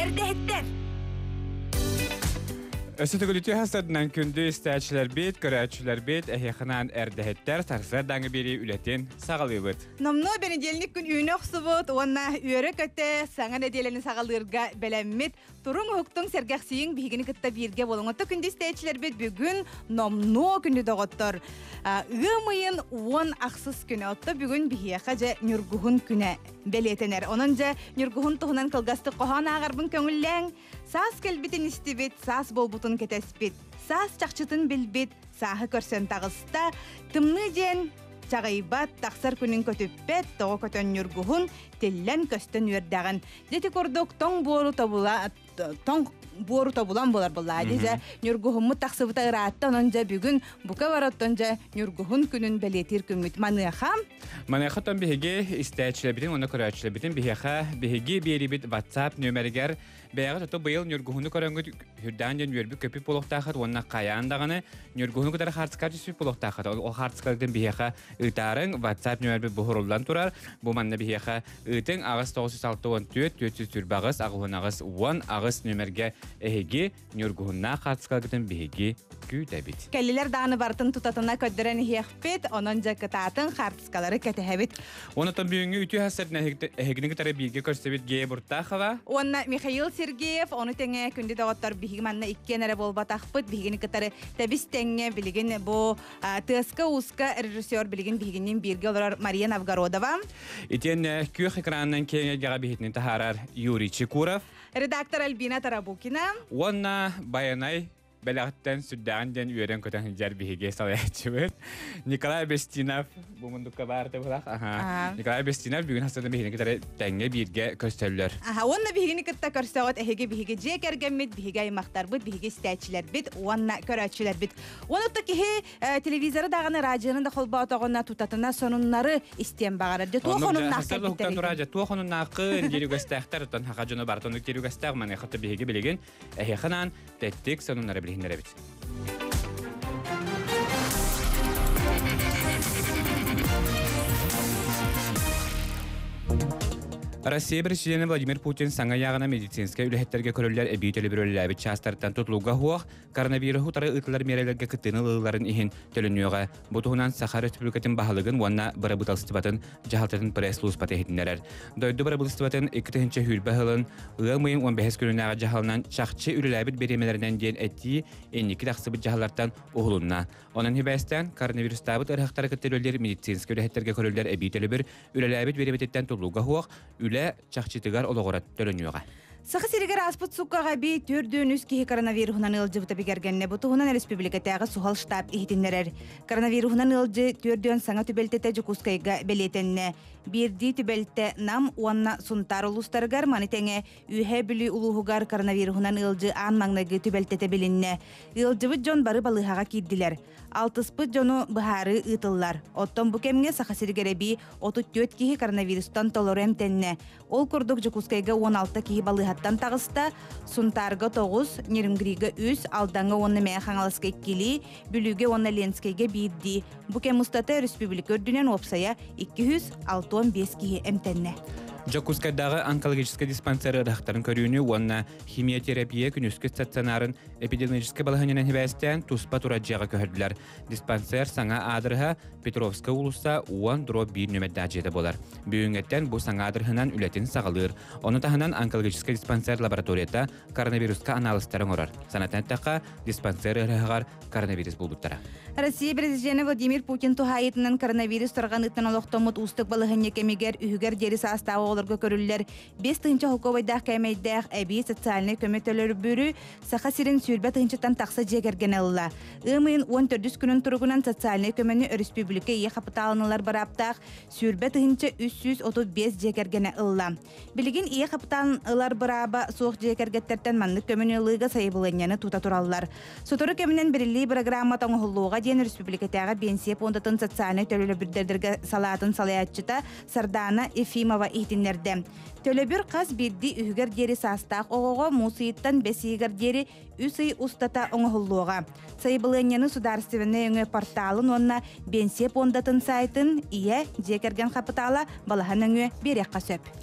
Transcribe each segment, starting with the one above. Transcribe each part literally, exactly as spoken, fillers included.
Erdehetter. Ösütügülütü hasadından kündü istäçiler bit, körәçiler bit, ehyaxınan erdehetter tarsar danğı biri ületin sağalıyıbıt. Nomno benedelnik gün üyünök subut, onna üyörü köte, sana nedeleni sağalırga belemmit. Turun huktun sergəksiyin bihigini kıtta birge bolungotu kündü istäçiler bit bugün nomno kündü doğuttur. Iğmayın on aksız günü ottu bugün bihiyaxaca nürguhun küne beletener. Onunca nürguhun tuğunan kılgastı qohan ağarbın köngüllen. Sas kelbitin istibit, sas bolbutun ketespit. Sas çakçıtın bilbit, sahı körsen tağısta. Tımны jen çağaybat taqsar күнүн көтүппет, тоғы көтөн нюргуhun теллен көстөн үйердәгін. Дети кордук тоң бору табула, тоң бору табулан болар болла. Деже нюргуhunmu тақсыбыта ыраатта, ононжа бүгін бука бараттонжа нюргуhun күнүн белетир күммит. Маныахам? Маныахаттан бихеге истәчилер битин, оны көрәчилер битин, бихеха бихеге берибит WhatsApp нөмәргәр бәяғы тото быйыл нюргуhunну көрәңгү хүрдән жен үйербі көпі полуқтақыт, онна қаяндағаны нюргуhunну көтәрі хартскар жүсіп полуқтақыт. Ол хартскардың бихеха ытарын WhatsApp нөмәрбі бұхырулдан турар. Бұл манна бихеха ытың ағыз тоғыз жүз алты он төрт төрт жүз түрбағыз, ағылын ағыз он ағыз нөмәрге эхеге нюргуhunна хартскардың бихеге күйтәбит. Кәлілер дағаны бартын тұтатына көддірен хеқпет, онын жақытатын хартскалары кәтәхәбит. Оны тон бүйінгі үті хасырдың эхегінің кітары бірге көрсебет гейе бұрттақыва? Онна Михаил Сергеев, оны тәңе күнді дағыттар бігі манна иккен әрі бол батақпыт, бігіні кітары тәбіс тәңе білігін бұл тыска ұска режиссер білігін бігінен бірге олар Мария Новгородова. Итен күйік экранынан кеңе жаға бігітінің тахарар Юрий Чекуров. Редактор Альбина Тарабукина. Онна Баянай Беляттан сүддән ден үйрен көтен жар биһиге салаячыбыт. Николай Бестинов бу мундукка барды булак. Аха. Николай Бестинов бүгүн хасада биһине китәре тәңге бирге көстөллөр. Аха, онна биһине китә көрсәгәт эһеге биһиге җекергәммит, биһиге мактар бит, биһиге стәчләр бит, онна көрәчләр бит. Оны тәкеһе телевизоры дагыны радионы да холба атагына тутатына сонуннары истем багара. Де тухонун нахтар бит. Радио тухонун нахкын дирүгәстәхтәр тон хагажына бартон дирүгәстәг мане хатта биһиге билеген эһеханан тәттек сонуннары Hinnerevit. Россия президенті Владимир Путин саңа яғына медицинская үліхеттерге көрілер әбейтелі бір өліләбі частарттан тұтылуға хуақ, коронавирусу тары ұтылар мерелерге күттіні лығыларын ихін төлінуға. Бұтығынан Сахар Республикатын бағылығын уанна бары бұталыстыбатын жағалтатын пресс-луз паты етіндерер. Дойды бары бұталыстыбатын екі-тігінші хүрбі ғылын ұғымайын он бес күнінағы жағалынан шақчы үліләбіт беремелерінен дейін әтті енекі дақсыбыт жағалардан ұғылынна. Оның хебәстен коронавирустабыт ұрықтары күттелілер медицинская үліхеттерге көрілер әбейтелі бір үліләбіт береметтен тұтылуға хуақ, үлі чақчытыгар олығырат төлінуға. Сақы сиригер аспыт суккаға бей төрдөн кихи коронавирусынан ылжы бұта бігергенне бұтығынан республикатағы сухал штаб ихтиннерер. Коронавирусынан ылжы төрдөн саңа түбелтеті жүкускайға белетенне. Бірді түбелте нам уанна сунтар ұлыстарғар манитеңе үйе білі ұлуғығар коронавирусынан ылжы ан маңнағы түбелтеті білінне. Ылжыбыт жон бары балығаға кидділер. Алтыспыт жону бұхары ұтылар. Оттон бұкемге сақы сиригер бей отыз төрт кихи коронавирустан толорем тенне. Ол күрдік жүкускайға он алты кихи балыға Хаттан тағыста сунтарга тоғыз, нерімгриге үз, алдаңа онны мәе қаңалысқа еккелі, бүліге онны ленскеге бейді. Бұке мұстаты республика өрдінен опсая екі жүз алты бес кихи әмтенне. Жокускайдағы онкологический диспансері рахтарын көрүүнү, онна химиотерапия күнүскү стационарын эпидемиологический балаханынан хибәстен туспа тураджаға көрділер. Диспансер саңа адырға Петровска улуса он дроп бір нөмәдді ажеті болар. Бүйінгеттен бұл саңа адырғынан үлетін сағылыр. Оны тахынан онкологический диспансер лабораторията коронавируска анализтарын орар. Санататтаққа диспансер ырығар коронавирус болбуттара. Россия президенті Владимир Путин тухайытынан коронавирус тұрған ыттан олықтомыт устық балығын екемегер үйгер дері састауы оларға көрілілер. Бес тыңча хуковайдақ кәмейдәқ әбей социальный көметтелер бүрі сақа сирен сүрбә тыңчаттан тақса жегерген алыла. Үмейін он төрт күнін тұрғынан социальный көмені республика е қапыталынылар бараптақ сүрбә тыңча үч жүз отуз бес жегерген алыла. Білген е қапыталынылар бараба соқ жегергеттерден манлық көмені лыға сайыбылыняны тута туралылар. Соторы көмінен бірілі программа таңғылуға дейін республикатаға бенсия пондатын социальный төлелі бірдердерге салатын салаятчыта Сардана Ефимова ихтинлерді. Төлөбүр қас бірді үйгер дері састақ оғыға мусыйттан бәсігер дері үсей устата оңғылуға. Сайбылыняны сударственный өңі порталын онна бенсия пондатын сайтын ие жекерген қапытала балахан өңі берек қасөп.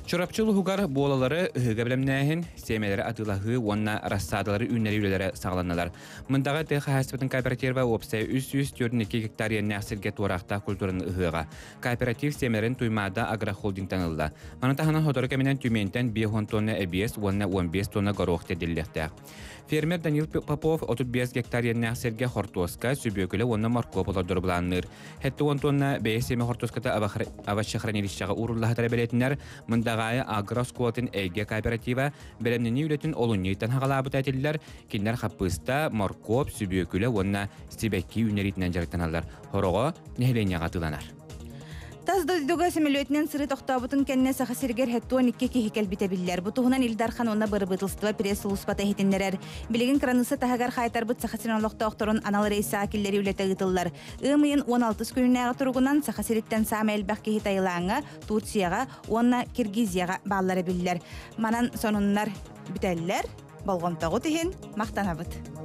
Çorapçılı hugar boğulaları hıgablemnähin, semeleri atılahı, onna rassadaları ünleri ülelere sağlanırlar. Mındağa tığı hasbıtın kooperativa opsaya üç yüz dört iki hektar yerine aksirge tuaraqta kulturun ıhıға. Kooperativ semelerin tuymada agroholding tanıldı. Manatahana hodorı keminen tümenten bir on tonna ebiyes, onna on beş tonna garoq tedillikte. Fermer Danil Popov otuz beş hektar yerine aksirge hortoska, süböküle onna markop olardır bulanır. Hette on tonna beyseme hortoskata avaşı xranilişçağı uğrullaha talebeletler, Mındağaya agroskotun ege kooperativa bilimini ületin olunyitan haqalabı tətiller, kinler xappısta markop, süböküle onna stibekki ünleritinden jarıktanarlar. Horoğa nehlenye qatılanar. Таз дойдуга семелөтнен сыры тоқтабытын кенне саха сиргер хеттуан икке кихикел битебиллер. Бутугунан Илдар хан онна бырыбытылстыва пресс улуспата хитиннерер. Билигин кранысы тахагар хайтарбыт саха сирналықта оқтырын анал рейса акиллери үлете гытыллар. Ыымыйын он алты күнүнәгы туругунан саха сириттен саама элбәк кихи тайылаңа, Турцияга, онна Киргизияга баллары биллер. Манан сонуннар бітеллер, болгонтогу тихин мақтанабыт.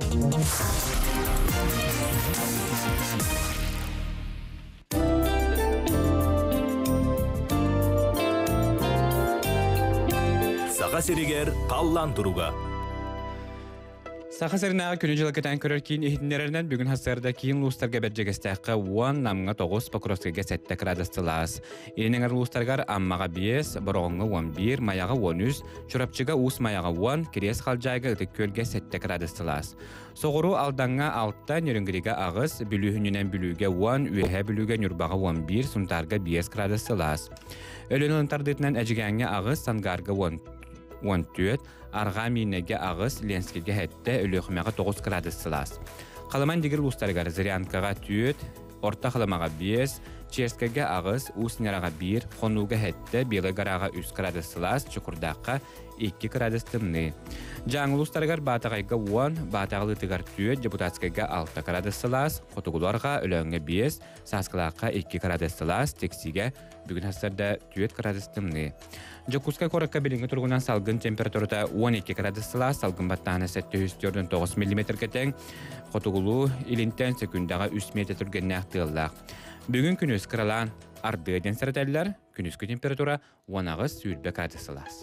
Sağa Serigер қаллан тұруға. Saqa sırnağı günü jılgıtan körör kiyin ehitinlerinden bugün hasarda kiyin lustarga berjegestaqqa on namga toğuz Pokrovskaga sette gradastılas. Elinin lustargar ammaga beş, boroğunga on bir, mayaga on üç, çorapçıga us mayaga on, kires xaljayga ıtık kölge sette gradastılas. Soğuru aldanga altta nörüngiriga ağız, bülühününen bülüge on, ühe bülüge nürbaga on bir, suntarga beş gradastılas. Ölün ılıntardıtından əcigange ağız, sangarga on on dört, arga minege ağız, lenskige hette ölüxmeğe dokuz graduslas. Qalaman digir lustargar ziryankaga dört, orta qalamaga beş, çerskege ağız, usneraga bir, xonuga hette belegaraga üç graduslas, çukurdaqqa iki gradustımni. Жаңы lustargar bataqayga on, bataqlıtıgar dört, deputatskaga altı graduslas, xotugularga ölöngge beş, saskılaqqa iki graduslas, teksige bugün hasarda dört gradustımni. Jokuska korakka bilingi turgunan salgın temperaturada on iki graduslas, salgın battağına sekiz yüz dört dokuz milimetre keteng, xotugulu ilinten sekundaga üç metre turgenne aqtığıllaq. Bugün günüz kıralan ardığı den sırateller, günüzkü temperatura on ağız sülbe graduslas.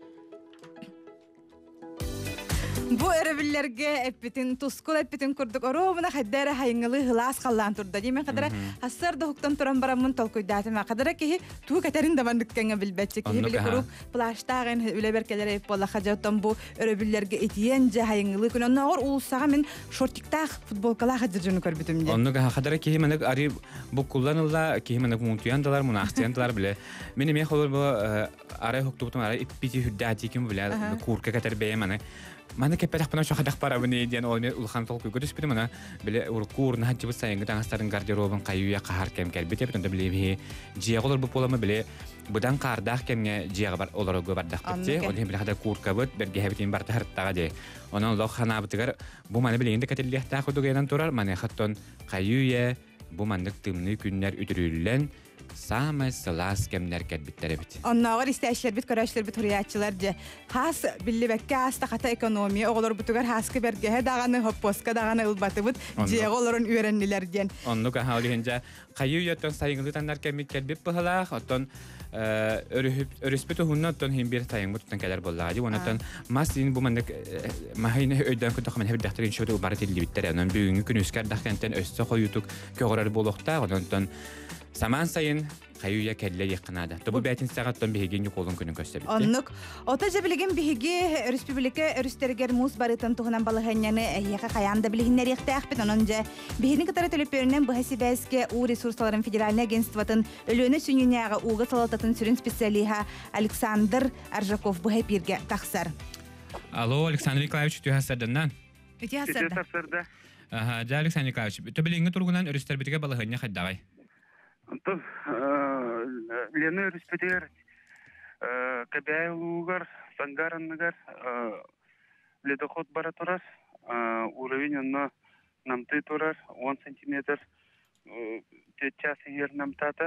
Bu erebillerge epitin tuskul epitin kurduk orobuna haddara hayıngalı hılas qallan turda dimen kadara hasar da huktan turan baramın tolkuydatı ma kadara ki tu katerin da bandıkkanga bilbetçe ki bili kurup plaştağın üle berkelere pola hajatan bu erebillerge etiyence hayıngalı kunan nağır ulusağa men şortiktaq futbolkala hajırjunu körbütüm de. Onu kadara ki menek ari bu kullanılla ki menek muntuyandalar munaxtiyandalar bile. Meni me xolur bu ara huktubutum ara ipiti hüddati kim bile kurka kater beyemane. Mana kepetaq pana şu xadaq para buni diyen olme ulxan tolku gödüs bir mana bile urkur nah jibus sayıngı tanastarın garderobun qayuya qahar kem kelbet yapın da bile bi jiya olur bu polama bile budan qardaq kemge jiya bar olur go bardaq bitse onu bile hada kur kabut berge habitin barta hartaga de onun lo xana bitigar bu mana bile indi katelli ta xudu genan turar mana xatton qayuya bu mandık tımlı günler üdürülen Samay salas kemler kelbitleri bit. Onnalar isteşler bit köreşler bit huriyatçılarca. Has billi bekke hasta kata ekonomiya oğlar butugar haskı bergehe dağanı hopposka dağanı ılbatı bit. Ciye oğların ürenliler diyen. Onu ka hali hinca kayu yattan sayınglı tanlar kemik kelbit bahala atton örüspütü hunnaton hin bir tayın muttan keler bolladı. Onatan masin bu mandık mahine öden kutu hemen hep daktarin şöyle ubarat illi bitleri. Onun büyüğün gün üsker dakenten össe koyutuk köğrer bolukta. Onatan Saman sayın kayuya kelle yakınada. Tabu betin sağattan bihigin yukolun günün köstebitti. Onnuk. Otaja biligin bihigi Respublika Rüsterger Mus barıtan tuğunan balıhanyanı yaka kayanda biliginler yaktağıpet onunca. Bihinin kıtara tölepörünen bu hasibeske U Resursların Federaline Genstivatın ölüğüne sünyünyağı uğu salatatın sürün spesiyaliha Aleksandr Arjakov bu hep birge taksar. Alo, Aleksandr Nikolaevich tüy hasardandan. Ötü hasarda. Aha, ja Aleksandr Nikolaevich. Töbelingi turgunan Rüsterbitike balıhanya xaddağay. То Лена Респетер Кабяйлугар, Сангараннагар, ледоход баратурар, уровень на намты турар он сантиметр, час егер намтата,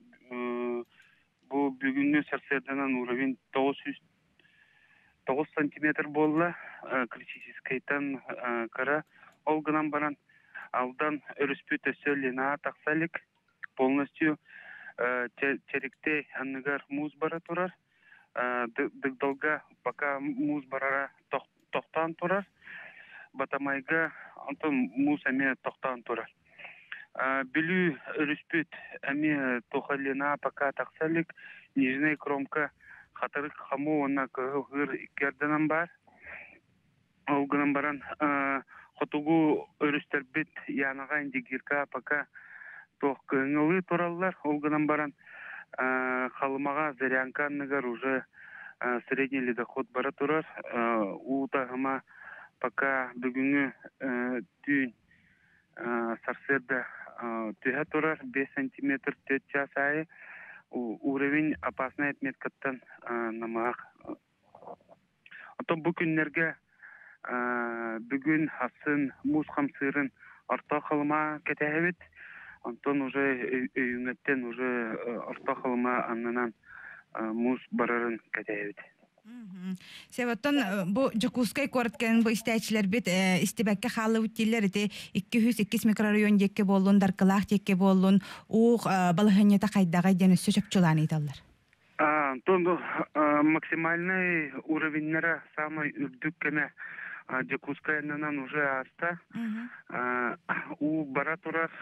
bu bugünkü serserden уровень dokuz сантиметр болла, критическийтан кара, олганан баран, алдан өріспөті сөйлена тақсалик, полностью черекте аннагар муз бара турар, дыгдалга пока муз барара тоқтан турар. Батамайга антон муз әме тоқтан турар. Билю өріспет әме тохалина пока тақсалик, нижней кромка хатырык хаму онна кығыр икерденен бар. Олгынан баран хотугу өрістербет янаға индигирка пока тоқ кыңылы тураллар. Олгынан баран халымаға зарянканныгар уже средний ледоход бара турар. У тағыма пока бүгінгі түйін сарсерді түйе турар бес сантиметр төрт час айы. Уровень опасный отметкаттан намақ. Отон бұл күннерге бүгін хасын муз хамсырын орта халыма кетәбет. Антон уже өйүңеттен уже орта халыма аннынан муз барарын кетәбет. Себоттон бу Жакускай короткен бу истәчләр бит истебәккә халы үттиләр ите ике йөз ике микрорайон декке болун, Даркалах декке болун, у балыгынята кайдага дәне сөчөкчулан италар. А, то максимальный уровеньнәре самый үрдүк кенә Жакускайнан уже аста. У баратурар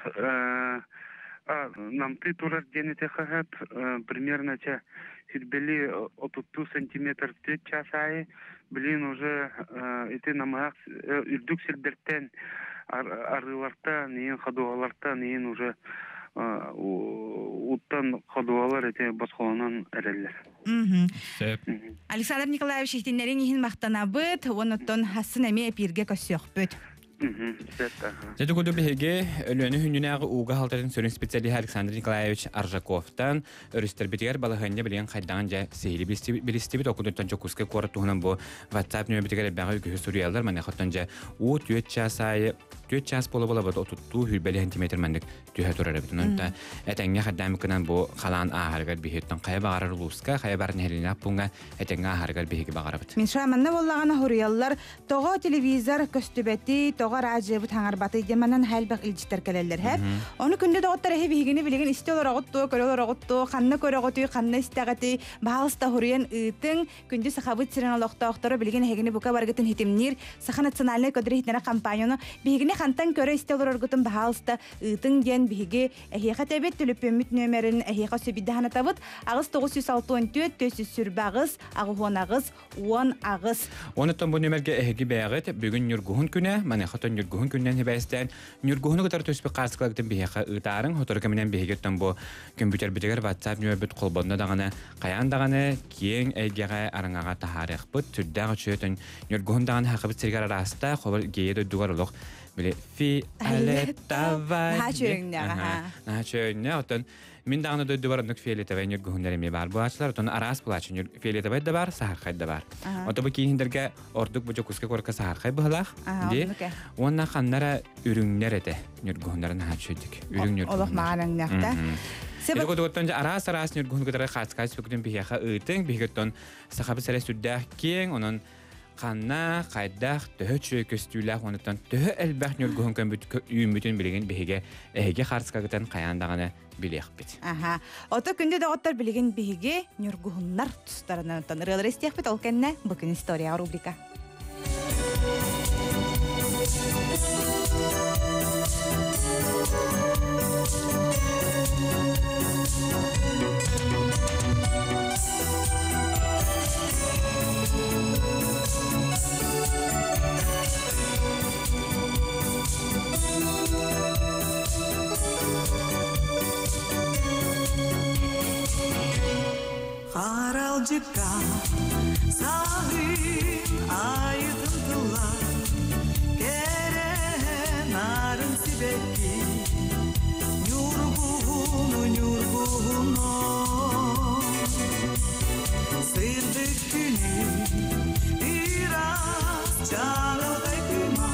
намты турар денете хагат примерно ча Сидбели отут сантиметр в час ай, блин, уже эти намах үрдүк силбертен арыларта, нейін хадуаларта, нейін уже уттан хадуалар эти басхоланан әрелер. Александр Николаевич, ихтинлерин ихин мақтанабыт, оныттон хасын әме әпирге көсіөк бүт. Жады көді бігі өліні хүнінағы уға халтарын сөрін специалиһі Александр Николаевич Аржаковтан өрістер бітігер балығанне білген қайдаған жа сейлі білістебіт оқудыртан Жакускай қоры туғынан бұл WhatsApp нөмі бітігер әбәғі үкігі сүриялар мәне қоттан жа у түйет час айы түйет час болы бола бұд отутту хүрбәлі сантиметр мәндік түйе тұрары бітін. Онда әтәңге қаддамыкынан бұл қалан ағарғар бігеттен қая бағарар лұсқа, қая барын әліне аппуңға әтәңге ағарғар бігі бағары біт. Мен шаманна болағана хуриялар тоға телевизор көстүбәти, тоға радио бұт хаңар баты деманан хәлбәқ илчістер кәлелер хәп. Оны күнде доғыттар әхе бігіні білеген істе олар ағытту, көрі олар ағытту, қанны көрі ағытту, қанны істеғыты, бағалыста хуриян ұйтың, күнде сақабыт сирен олақта ақтары білеген әхегіні бұқа барғытын хетімнер, сақа национальный көдірі хетінері кампанияны бігіні қантан көрі істе олар ағыттын бағалыста ұйтың ден бігі әхеға тәбет түліппеміт нөмерін әхеға сөбиді хана табыт, ағыз тоғыз жүз алты он төрт, төсіз сүрбағыз, ағуын ағыз, уан ағыз. Онытын бұл нөмерге әхеге бәғыт бүгін нүргуғын күні, мәне қатын нүргуғын күннен хебәстен, нүргуғыны күтар төспі қарсықлағытын бейеқа ұйтарын, хоторы көмінен бейгеттен бұл компьютер бітігер WhatsApp нөмер біт қолбонына дағаны, қаян дағаны, кейін әйгеға арыңаға тахарық бұт, түрдәғы чөтін нүргуғын дағаны хақыбыт сергер араста, қобыр гейеді дуғар ұлық, біле, фи, әлет, давай. Наға чөңіне, аға. Наға чөңіне, отын, мен дағаны дөйді бар ұндық фиолетовай нүргуғындеріме бар бұлачылар, отын арас бұлачы, фиолетовай да бар, сахарқай да бар. Оты бұл кейіндерге ордық бұл Жакускай қорқа сахарқай бұғылақ, онна қаннара үріңнер еті нүргуғындарын наға чөйдік. Олық мағанын нәқті. Көтөттөн арас-арас нүргүн көтөрө кац-кац бүкүн бияха ыйтын бигеттон сахабы сәрә сүддәх кең онон канна кайдах төһөчө көстүләх онотон төһө элбәх нүргүн көн бүт үйүмүтүн билеген биһиге эһиге харскагытан каяндаганы билек бит. Аха. Ото күндө дагыттар билеген биһиге нүргүннар тустарынан танырылар истек бит ол кенне бүкүн история рубрика. Қаралжыққа сағы айдындыла керен арын сібекки нүргуну нүргуну сырды күні ирас жаңылдай күма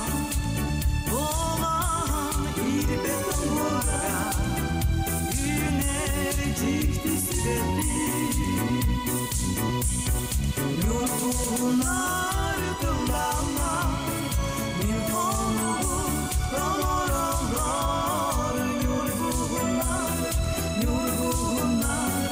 болан ирбетін бұлға үнер жікті сібекки Нүргуғынар тұлдама, мен қонуғын қаларалар. Нүргуғынар, нүргуғынар,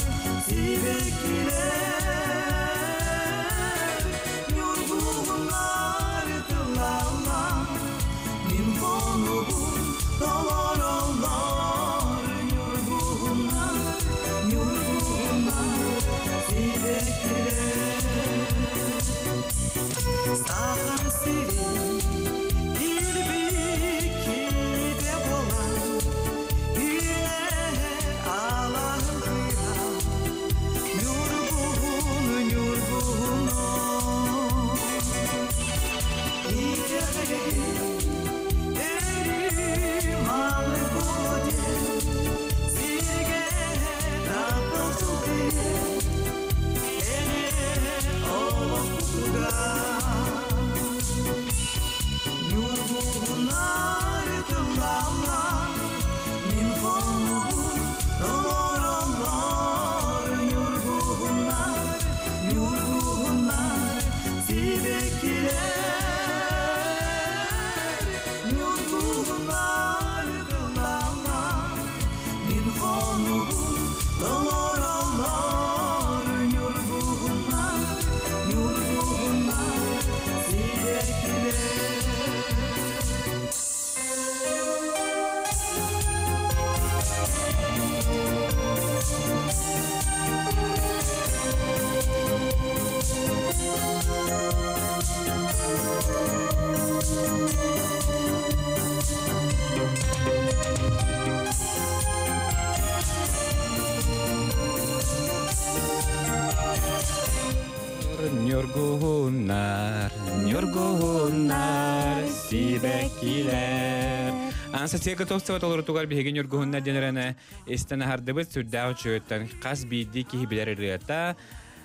Нюргуннар, нюргуннар, сибекилер. Анса сега токса толор тугар биһиги нюргуннар денерене истена хардыбыт сүрдәү чөттән кас бидди ки билер рыта.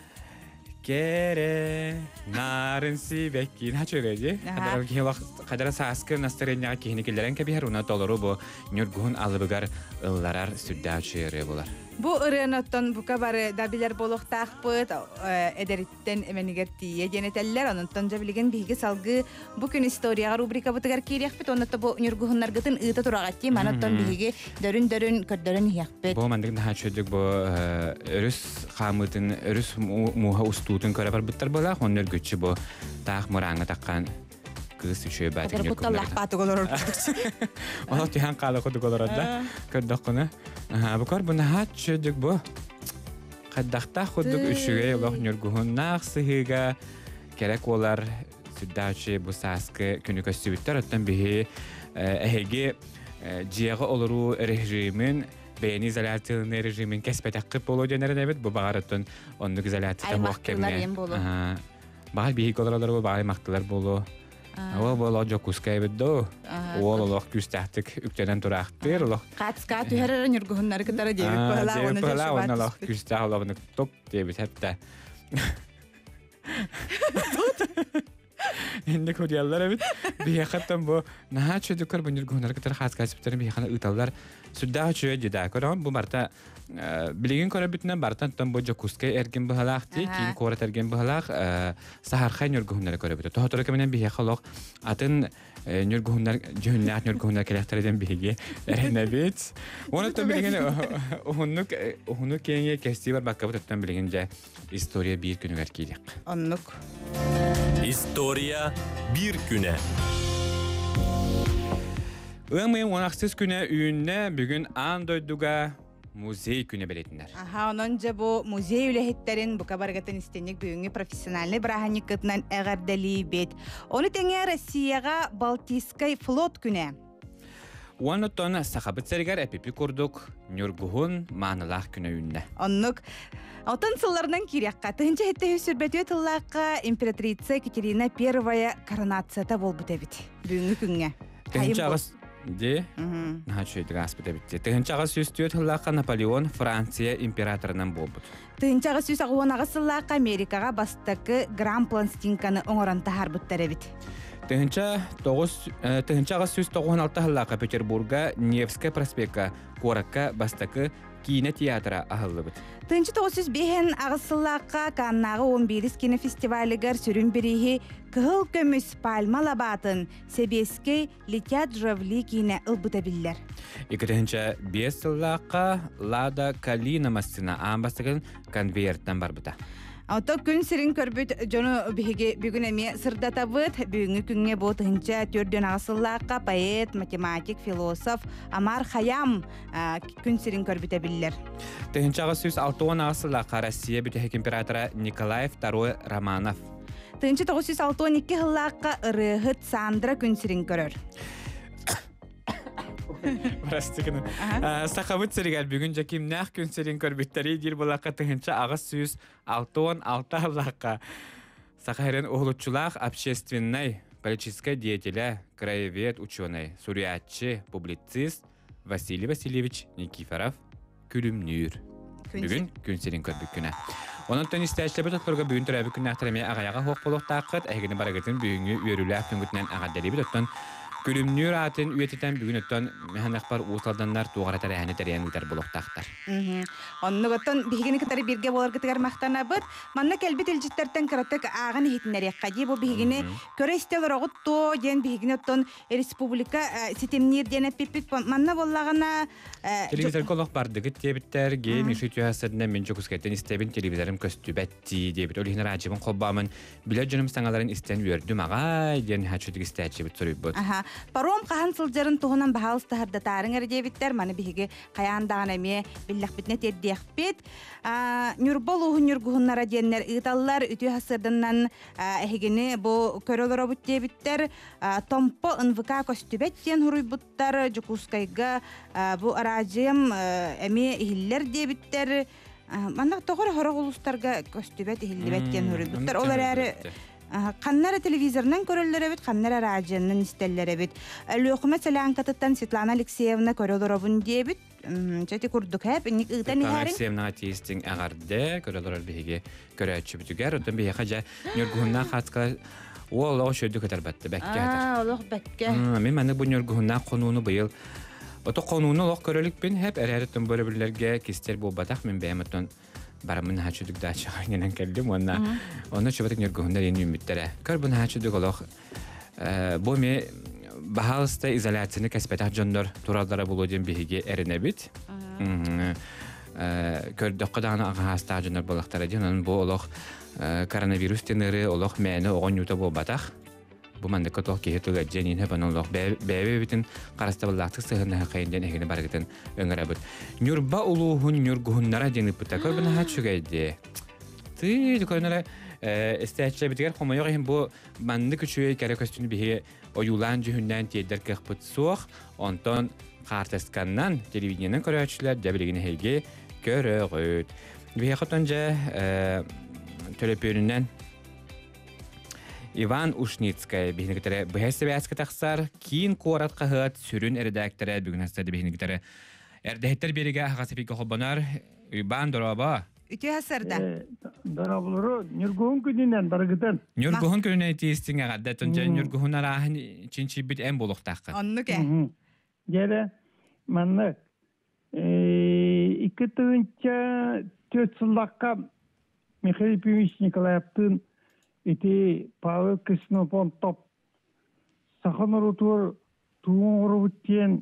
Кере нарын сибекин хачыреди. Кадар гелах кадар саскы настроение кихникелерен кебер уна толору бу нюргун алыбыгар ылларар сүрдәү чөре булар. Бу ырыноттон бука бары да билер болохтаакпыт эдериттен эменигер тие женетеллер онтон жабилген биги салгы бу күн историяга рубрика бутыгар кирекпит онотто бу нюргухуннаргытын ыта турагатти маноттон биги дөрүн дөрүн көрдөрүн хиякпит. Бу мандык да чөдүк бу өрүс хамытын өрүс муха устутун көрө бар буттар бола хоннер көчү бу таах мураңга таккан кыз үчөө баатын нюргухуннар. Буталлах голорор. Ала тихан кала коду голорор да. Көрдөккүнө. Aha, bu kar buna hatçıdık bu. Kaddaqta xuduk üçüge yola nürguhunnak sıhıga gerek olar süddaçı bu saskı günü köstübütler ötten bihi ehegi ciyağı oluru rejimin beyni izolatını rejimin kespetakıp olu dönerin evet bu bağırıttın onu izolatı muhkemine. Bağır bihi kolaralar bu bağır maktılar bolu. Ава боло жокускай бидо. Ололох күстәтик үктәдән турактыр. Катска түһәрәр нюргухуннар кытара дебит бала оны бала оны лох күстә алабны топ дебит хәтта. Инде көдияллар бит. Бия хаттан бу нахачы дукар бу нюргухуннар кытара хаска сиптерин бия хана ыталлар сүддә чөй дида. Көрәм бу марта билеген көрә битнән бартан тан бу жокускай эрген бахалакты, кин кора терген бахалак, сахар хай нюргухуннар көрә бит. Тохтора кеменән бия халык атын нюргухуннар җөннәт нюргухуннар келәхтердән биге әрәнә бит. Оны тан билеген оннук оннук кеңе кести бар бакка бутан билегенҗә история бир күнүгәр килек. Оннук. История бир күнә. Өңмен онақсыз күнә үйінне бүгін андойдуға музей күнә белетінler. Аха, ононжа бу музей үләхеттерин бука баргатын истенник бүгінгі профессиональный браханик кытынан әғардали бет. Оны тәңе Россияға Балтийскай флот күнә. Уанытон сақабыт сәргер әпепі күрдік нюргухун маңылақ күнә үйінне. Оннук. Алтын сылларынан кирекка. Тыгынча хетте хүсүрбәтүе тыллаққа императрица Екатерина Первая коронацията бол бітебіт. Бүгінгі күнге. Тыгынча ағыз де, нахачойдық аспыт әбітте. Тыгынча ағыз сүстүйе тыллаққа Наполеон Франция императорынан бол бұд. Тыгынча ағыз сүс ағуан ағыз сыллаққа Америкаға бастықы Гран-Планстинканы оңырanta харбыттар әбіт. Тыгынча ағыз сүс тоғуан алты тыллаққа Петербурга Невская проспекка Коракка бастықы кино театра ағылы бұд. Тыгынча тоғыз сүз бейхен ағыз сыллаққа Каннағы он бирис кинофестивалігер сүрін бірігі кығыл көміс пальма лабатын Себеске летят жавли кино ылбытабиллер. Екатыгынча бес сыллаққа Лада Калина массына ағын конверттен бар бұта. Ото күн сирин көрбүт жону биһиги бүгүн эми сырдатабыт бүгүнгү күнгө ботынча төрдөн асыллаакка поэт, математик, философ Амар Хаям күн сирин көрбүтө биллер. Тыгынчага сүз алтуон асыллаакка Россия бүтөк императора Николай второй Романов. Тыгынча тогуз жүз алтуон эки хыллаакка ырыгыт Сандра күн сирин көрөр. Простиканы. Сақабыт сәрігер бүгін жәкем нәқ күн сәрін көрбеттері дер болаққа тығынша ағыз сүйіз алтуон алты аллаққа. Сақайрын оғылытшылақ общественной, политической деятеля, краевед, ученый, суриатчы, публицист Василий Васильевич Никифоров күлімнүйір. Бүгін күн сәрін көрбік күні. Оның төн істәшілі бұтқырға бүгін түрәбі күн әқтіреме ағаяға хоқ болуқ тақыт, әйгіні барағытын бүгінгі үйерілі әптің ағаддалі бұтын Күлімнүр атын үйететен бүгін өттен мәханақпар ұсалданлар туғаратар әне тәриян ұйтар болуқтақтар. Онны ғыттан бігігіні кітары бірге болар кітігер мақтана бұд. Манна кәлбет елжіттерден кіраттық ағын ехетінер еққади. Бұл бігігіні көрі істелер оғытто ден бігігіні өттен республика сетемнер ден әппеппет. Манна болағына... Телевизор қолық бардығыт дебіттер, гейм еші түйасадына мен жокускеттен істебін телевизорым көстü бәтті дебіт. Ол ехінер ажыбын қолбамын. Білер жөнім саңаларын істен өрдім ағай ден хачудық істәтші бұт сұрып бұд. Паром қахан сылжарын туғынан бағалысты хардатарын әрдебіттер. Маны бігі қаяндағын әме білләқ бітіне тердеқ бет. Нүрбол ұғы нүргұғынлара денлер ұйталылар үті хасырдынан әхігіні бұл көрілер обыт дебіттер. Томпо ұнвыка көстүбет ден ғұрый бұттар. Жүкускайға бұл арajым әме ихиллер дебіттер. Манна тогор хорог улустарга көстүбөт ихилдибет кен хүрү. Буттар олар әрі Қаннара телевизорнан көрөлләре бит, қаннара радионнан истелләре бит. Лөхмәт Салянкатыттан Светлана Алексеевна көрөлөрөбүн дебит. Чати курдук хәп, ник ыгтан Светлана иһәрин. Алексеевна тестинг агарды, көрөлөр биге көрәчү бүтүгәр, оттан бие хажа нөргүнна хатка ол ошөдү көтөрбәтте бәккә. Аа, олох бәккә. Мен менә бу нөргүнна конуны быел ото конуны лох көрөлүк бен хәп әрәрәттен бөрөбүләргә кистер бу батак мен бәмәтен барамын хачыдык да чыгыгынан келдим онна. Онна чөбәтек нөргүннәр ени үмиттәре. Көрбүн хачыдык олох бу ме баһалыста изоляцияны кәсбәтә җоннор туралдары булу дигән биһиге әренә бит. Көрдөк каданы агаста җоннор булактары дигән бу олох коронавирус тенере олох мәне огон юта бу батак. Бу манда котох киһетүгә җәнин һәм олох бәбе битен карастабыллактык сыгына кайындан эгене баргытын өңгәрәбит. Нюрба улуһун нюргуһуннара дигән питакыр бина хачугайды. Ты дикөнәлә эстәчле битгәр хомойга һәм бу манды күчүе кәрәк көстүн биһе оюлан җүһүннән тедер кыпыт суох, онтон картасканнан телевидениеннән көрәчләр дәбилегене һәйге көрәгөт. Биһе хатанҗа телепөннән Иван Ушницкая бихнегетере бәһәсәбәскә тахсар кин корат кахат сүрүн редакторы бүген хастады бихнегетере эрдәһтер берегә хасыфика хобанар Иван Дороба Үтө хасарда. Дорабылары нюргуһун күненнән баргытын. Нюргуһун күненә тестиңә гадда төнҗә нюргуһун араһын чинчи бит әм булыктакка. Оннуке. Гәле манны ике тыгынча төрт сыллакка Михаил Пимич Николаевтың ити Павел Киснопон топ саханырутур туңурубуттен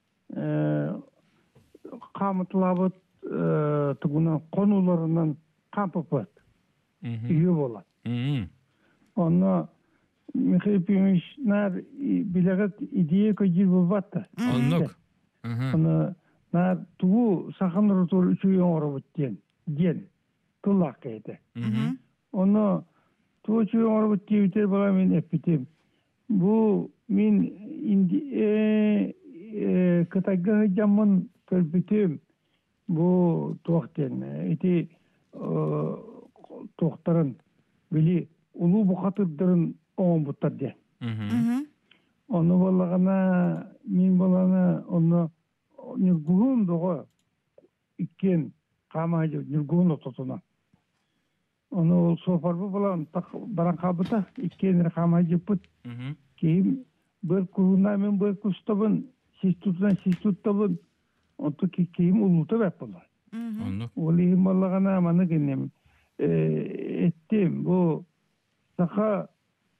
камытлабыт тугуна конуларынан кампыпыт үйө болот. Онно Михаил Пимичнар билегет идея көжир болбатты. Оннук. Онно нар тугу саханырутур үчү оңурубуттен ден тулак кейди. Онно Туочу орбут кивитер бала мен эпитем. Бу мен инди э катага жаман көрбүтем. Бу тоқтен эти тоқтарын били улуу бухатырдырын оң буттар де. Оны балагана мен баланы оны нургун дого иккен камажы нургун ототуна. Onu sofarbu bulan tak barang kabata ikken rekama jeput. Kim berkuruna men berkustabın sistutdan sistuttabın onto ki kim uluta yapılar. Oli malagana mana genem ettim bu saka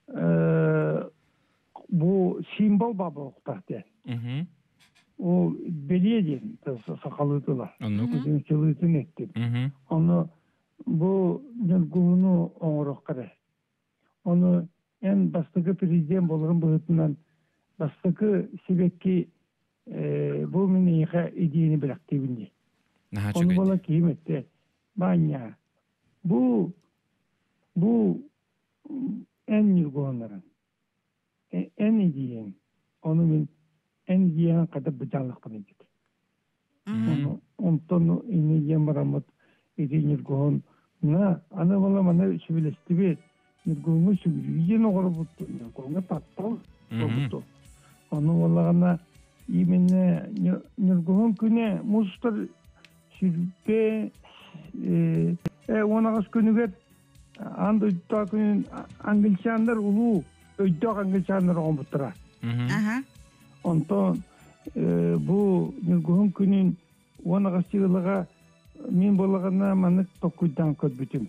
bu simbol babokta de. O belediyenin sakalıdılar. Bizim çılgın ettim. Onu bu nurgunu oңорок кара. Onu en bastagı prezident bolurum buhutунан bastagı sebekki bu meni iha ideyini bıraktığında. Onu bala kıymette. Banya. Bu bu en nurgunların. En ideyen. Onu men en ideyen kadar bıcanlık kılınacak. Onu ondan ini yemaramut idi nurgun на она была мана шевелестиве нургунга шевелиген огорбут нургунга таттал робуту аны балагана именно нургун күнө мустар ширпе э онагас күнүгө анда та күн англичандар улуу өйдө англичандар огонбуттара аха онтон бу нургун күнүн онагас чыгылга мен болагана маны токуйдан көтбүтүм.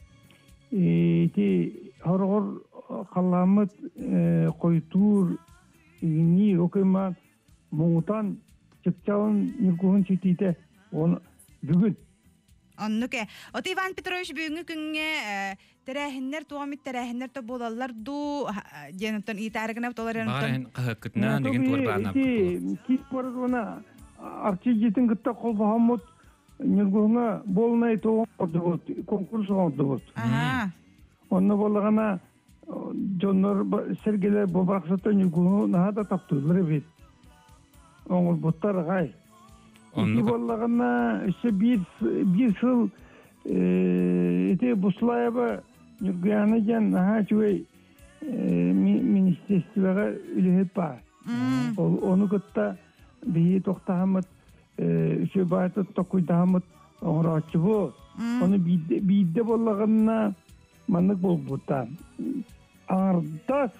Эти хоргор каламыт койтур ни окума муутан чыкчаын нургун читите он бүгүн. Оннуке. От Иван Петрович бүгүнкү күнгө терехиннер туамит терехиннер то болалар ду женотон итарыгына толар Барын кахыкытна деген турбана. Кит бордона арчижитин гытта колбахамут нургунга болнай то конкурс олду. Ага. Онно болагана жоннор сергелер бобаксата нургуну нада таптылар бит. Оңол буттар гай. ити боллагана еще бир бир сыл эти буслаева Нюргуяна жан аха чуй министерствоға үлехет бар. Оны кытта бии тоқтахамыт үші байты тоқуйдахамыт оңырачы бол. Оны бейді болағынна манық бол бұта. Аңырдас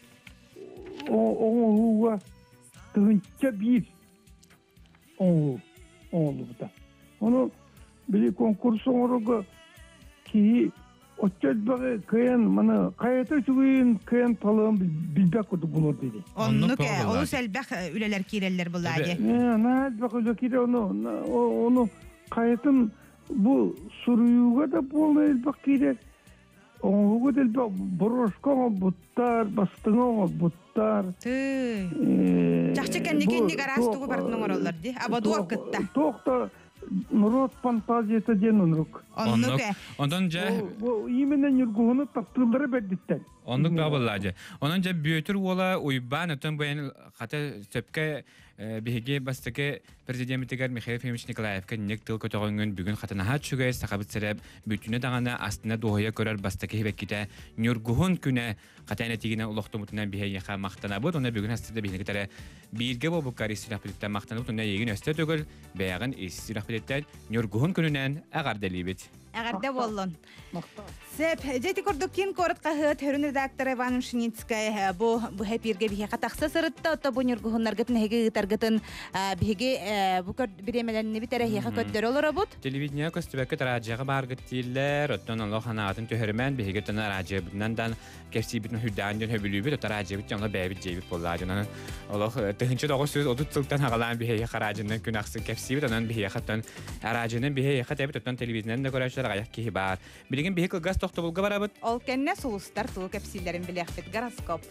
оңуға тұғынша бир оңу оңулы бұта. Оны білі конкурс оңырығы кейі Отчетбағы кыян, мана қайата жүгейін кыян талығын білбәк күді бұлыр дейді. Онны кә, олы сәлбәк үлелер кейрелер бұл әде. На әлбәк үлі кейре, оны қайатын бұл сұруюға да болна әлбәк кейре. Оңығы да әлбәк бұрышқаға бұттар, бастыңаға бұттар. Жақшы кәнекенде қарастығы бартының оралар де, абаду ақытта. Тоқта Народ фантазията ден онрук. Оннук. Ондан же именно нюргуны таптылдары бердиттен. Оннук да боллады. Ондан же бүйөтүр ола уйбан өтөн буян хата сөпкө биһиги бастыгы президенттигер Михаил Ефимович Николаевка нек тыл көтөгөнгөн бүгүн хатына хат чүгө сахабыт сереп бүтүнө дагана астына доһоя көрөр бастыгы хебекките нюргуһун күнө хатана тигине улохтумутунан биһияха мактанабыт оны бүгүн астыда биһиги таре бирге бу карисилах биттен мактанабыт оны егин өстө төгөл бягын исилах биттен нюргуһун күнүнөн агарделибит. Агарда боллон. Сеп, жети кордукин коротка хыт хөрүн редактор Иван Шиницкая бу бу хепирге бихе катакса сырытта ото бу нюргуһуннаргытын хеге таргытын биһиге бу көр биремелерни битере хеге көттөр олорабут. Телевидение көстүбөккө таражага баргыт дилер, оттон Аллах ханаатын төһөрмөн биһиге тана радиобунан дан кепсибитин хүддәнден хөбүлүбүт таражыбыт жаңа бәбит жебит болладынан. Аллах тыгынчы дагы сөз отут сылтан хагалан биһиге харажынан күнаксы кепсибит анан биһиге хаттан аражынан биһиге хатабит оттон телевидениен да көрөчүлөр аяк киһи бар. Билген биһиге газ тохтобулга барабыт. Ол кенне сулустар туу кепсилерин билехбит гороскоп.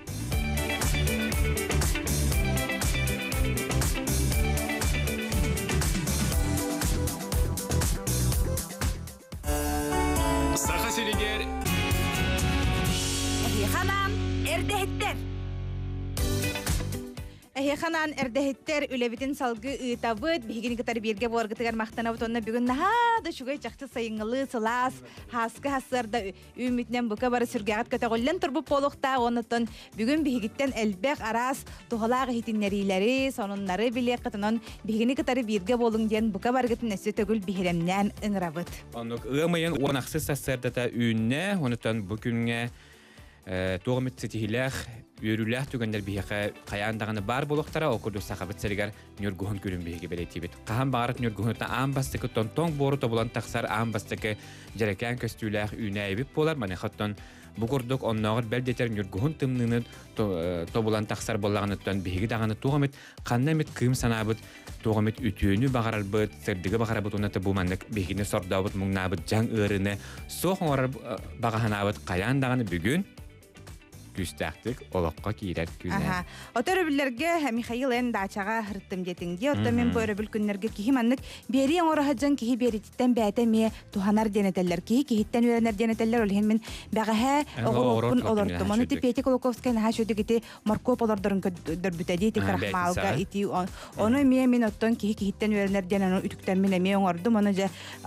Саха Сиригер. Ханам эрдехеттер. Эханан эрдехеттер үлебитин салгы ытабыт бигини гытар бирге боргытыгар мактанабыт онна бүгүн нахада шугай жакты сайыңылы сылас хаскы хасырда үмүтнен бука бары сүргәгат көтөгөллен турбуп болукта онутон бүгүн бигиттен элбек арас тухалаг хитиннерилери сонуннары биле кытынан бигини гытары бирге болуң ден бука баргытын эсе төгүл биһиремнен ыңрабыт. Онук ымайын онаксыз сасырдата үнне онутон бүгүнгө тоғымыт сетихилэх үйрүлэх түгендер биһиге каяндаганы бар болуктара окурду сахабыт серигер нюргуһун күрүн биһиге белетибит. Кахан багырыт нюргуһунта амбастык тонтон бору тобулан таксар амбастык жерекен көстүлэх үнәйбип болар. Мане хаттан бугурдук онногыр белдетер нюргуһун тымныны тобулан таксар боллагыныттан биһиге даганы тоғымыт каннамит кым санабыт тоғымыт үтүүнү багаралбыт сердиге багарабыт онаты бу мандык биһигини сордабыт муңнабыт жан ырыны сохоңор багаханабыт каяндаганы бүгүн күстәктик олоққа кирәк күнә. Аха. Отор билерге Михаил эн дачага хырттым детинге. Отто мен бөрө бил күннәргә кихиманнык бери оңорахаҗан кихи бериттен бәтәме туханар денетелләр кихи кихиттен үрәнәр денетелләр ул мен бәгәһә огоркун олорды. Моны Петя Колоковская наһа шуды гите Марков олордырын көдөр бүтәди ите крахмалга ити. Оны мен мен оттон кихи кихиттен үрәнәр денән үтүктән мен мен оңорды. Моны жа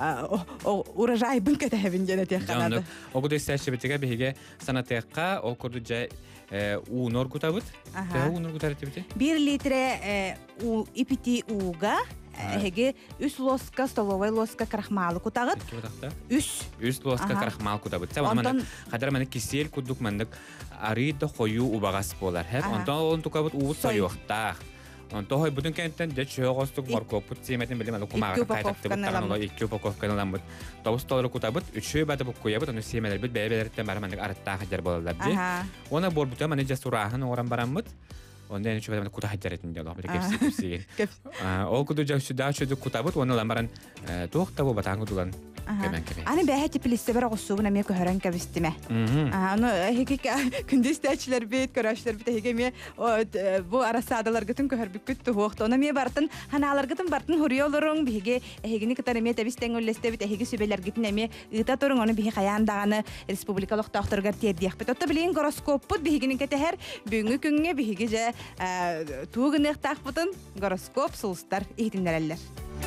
урожай бин кәтәбин денете ханады. Огыды сәшебетегә биһиге санатыкка окурду у нор кутабыт. Та у нор кутарытыбыт. Bir litre у ипити уга Heге üç loska stolовой loska крахмалы кутагыт. Үч. Үч loska крахмал кутабыт. Ондан кадар менен кисел кудук мендик арыйда кою убагас болар. Хәр ондан он тукабыт уу союкта. Онто хой бүтүн кенттен де чөгөстүк марко путсеметин билем алып кумага кайтатты буттаган iki упаковкадан бут. Тавус толору кутабыт үчөө бады бу коябыт, аны семелер бит бәбелерден бармандык арытта хаҗар болалар ди. Оны бор бүтә менә жасураһын оран барамбыт. Онда эне чөбәдән кута хаҗаретин ди Аллаһ бирекәсе кепсиген. Ол куду җавшы да чөдүк кутабыт, оны ламаран тохта бу батаңгы дулан. Кемен кемен. Аны бәһә типилисте бер огысуна ме көһөрөн кебистиме. Мгм. Аны хеки күндестәчләр бит, көрәшләр бит хегеме бу арасадалар гытын көһөр бүккүт туохта. Оны ме бартын ханалар гытын бартын хуриолорун биге хегини кытары ме табистен өллесте бит хеги сүбелер гитин эме ыта турун оны биге хаяндаганы республикалык тохторгар тердиях бит. Отта билен гороскоп бут бигини кетер бүгүнкү күнгө биге же тугынык такпытын гороскоп сулстар ихтиннереллер.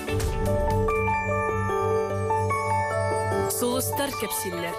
Сулустар кепсиллер.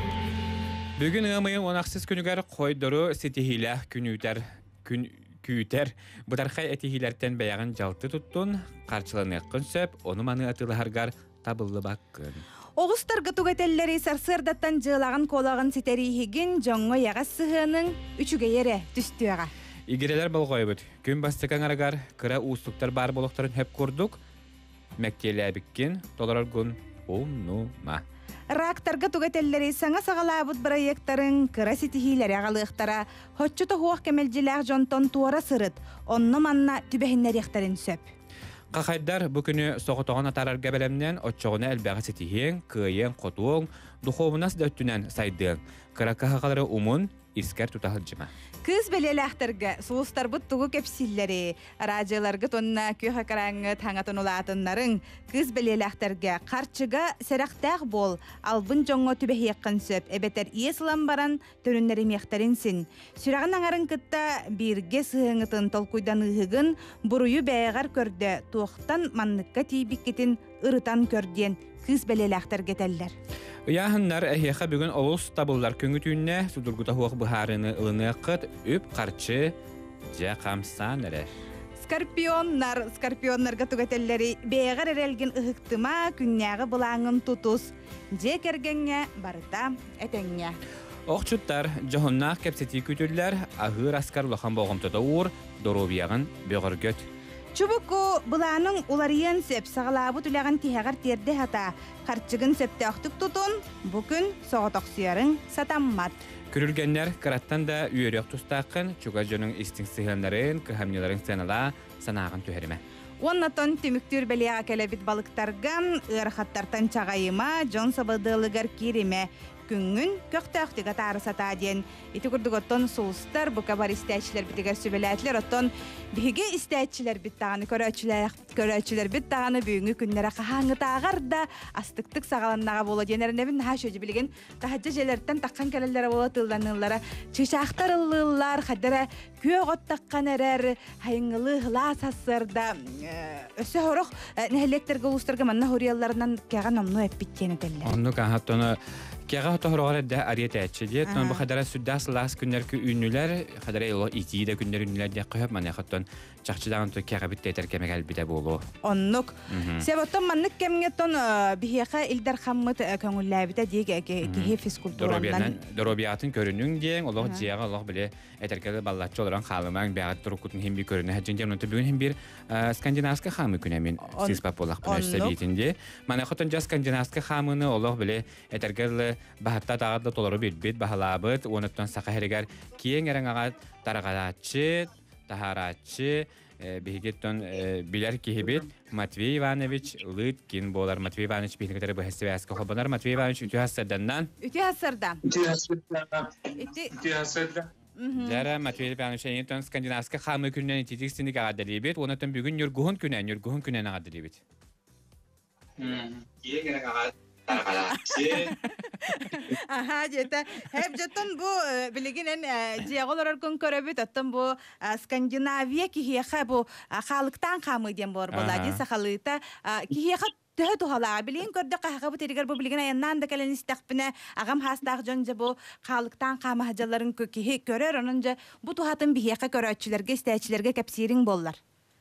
Бүгін ымайын онақсыз күнігер қойдыру сетихилә күнүтер күн күйтер. Бұдарқай әтихилерден бәяғын жалты тұттын, қарчыланы сөп, оны маны атылығарғар табылы баққын. Оғыстарғы тугателлери сарсырдаттан жылағын қолағын сетерихигин жоңғы яғас сығының үчіге ере түстіға. Игерелер бұл қойбыд. Күн бастықан арағар кыра уыстықтар бар болуқтарын хөп көрдік. Мәктелі әбіккен толарарғын ұмнума. Рактарға тугателлери саңа сағалабыд проекттарын кыра сетихилері ағалықтара хотчу тоғуақ кемелжиләқ жонтон туара сырыт, онны манна түбәхіннер ектарын сөп. Қақайдар бұл күні соғытоған атарарға бәлемнен отчоғына әлбәғі сетихен, күйен, қотуың, дұховынас дөттінен сайдың. Кыра қақалары умын искер тұтағыл жыма. Кыз белеләхтәргә сулустар бут тугу кепсилләре, радиоларга тонна көһә караңы таңатын улатыннарын кыз белеләхтәргә карчыга сәрәхтәг бол, албын жоңго түбә яккан сөп, эбетер иеслам баран төрүннәре мехтәринсин. Сүрәгән аңарын кытта бирге сыгыңытын толкуйдан ыгын буруйу бәягар көрдә, туктан манныкка тибиккетин ырытан көрден кыз белеләхтәргә тәлләр. Яһыннар әһиәхә бүгін олыс табылдар көңітүйінне судургута хуақ бұхарыны ылыны қыт үп қарчы жа қамсан әрер. Скорпионнар, скорпионнарға түгәтелләри бәйгәр әрелген ұғықтыма күннәғы бұлаңын тұтус. Же кергенге барыта әтәңге. Оқчуттар жоғыннақ кәпсеті күтілер ағыр аскар лохан боғымтыда ұр доробияғын бөғіргөт. Чубуку бұланың улариян сөп сағалабы түләғін тихағар терді хата қарчығын сөпті ақтық тұтын бүкін соғытоқсиярың сатаммат. Күрілгенлер қыраттан да үйерек тұстақын чуға жөнің истің сығылнарын, көхамнеларын сенала санағын түхеріме. Оннатон түміктір бәлеға кәлебет балықтарған ұрқаттартан чағайыма жон сабыдылығар кереме. Күнгін көқтәқтіға тары сата ден. Еті күрдік оттон сұлыстар, бұқа бар істәтшілер бітігер сөбеләтілер. Оттон бігі істәтшілер біттағаны, көрәтшілер біттағаны бүйіңі күнлері қағаңы тағар да астықтық сағаланнаға болу денерінебін наға шөжі білген. Қағаджа желерттен таққан кәлелері болу тылданылары. Чышақтар ұлылар, қадыра көк оттаққан әрер, хайыңылы ғыла сасырда. Өсі ғорық нәхелектерге ұлыстарға манна хурияларынан кәған омну әппіттені тәлі. Кега тоһорогор да ария тәчеде, тон бу хадара сүддас лас күннәр ку үннүләр, хадара ело ити дә күннәр үннүләр дә кыйып мана хаттан чакчыдаган то кега бит тәтер кемегәл бит булу. Оннук. Себоттон маннык кемгә тон бихеха илдар хаммыт көңүлләр бит диге ки физкультурадан. Доробиятын көрүнүң дигән, Аллаһ җыяга Аллаһ биле әтәркәле баллачы оларан халымаң бәгат турукутун һәм би көрүнә һәҗән җанны бүгүн һәм бир скандинавска хамы күнәмен сез паполак белән сәбитендә. Мана хаттан җа скандинавска хамыны Аллаһ биле әтәркәле бахатта тагыда толору бит бахалабыт, онуттан сакаһерегәр киен әрәңәгә тарагачы, тахарачы, бигеттон билер кихибит Матвей Иванович Лыткин болар. Матвей Иванович бигетәре бу хәсәбәскә хабанар. Матвей Иванович үтә хәсәдәннән. Үтә хәсәрдә. Үтә хәсәдә. Үтә хәсәдә. Дәре Матвей Иванович әйтән скандинавска хамы күннән итиксинде гадәлибет, онуттан бүген юргуһун күнән, юргуһун күнән гадәлибет. Хм, киен әрәңәгә Aha, jeta. Hep jeton bu bilginen diğerler kon körübüt attım bu Skandinaviya ki hiye bu halktan kamı diyen bor boladı sahalıta ki hiye tühe tuhala bilin gördü kahve bu teriger bu bilgine yandan da kalen istakbine agam hastaq jonca bu halktan kamı hacaların ki görür onunca bu tuhatın bihiye köröççülerge istəyçilerge kapsirin bollar.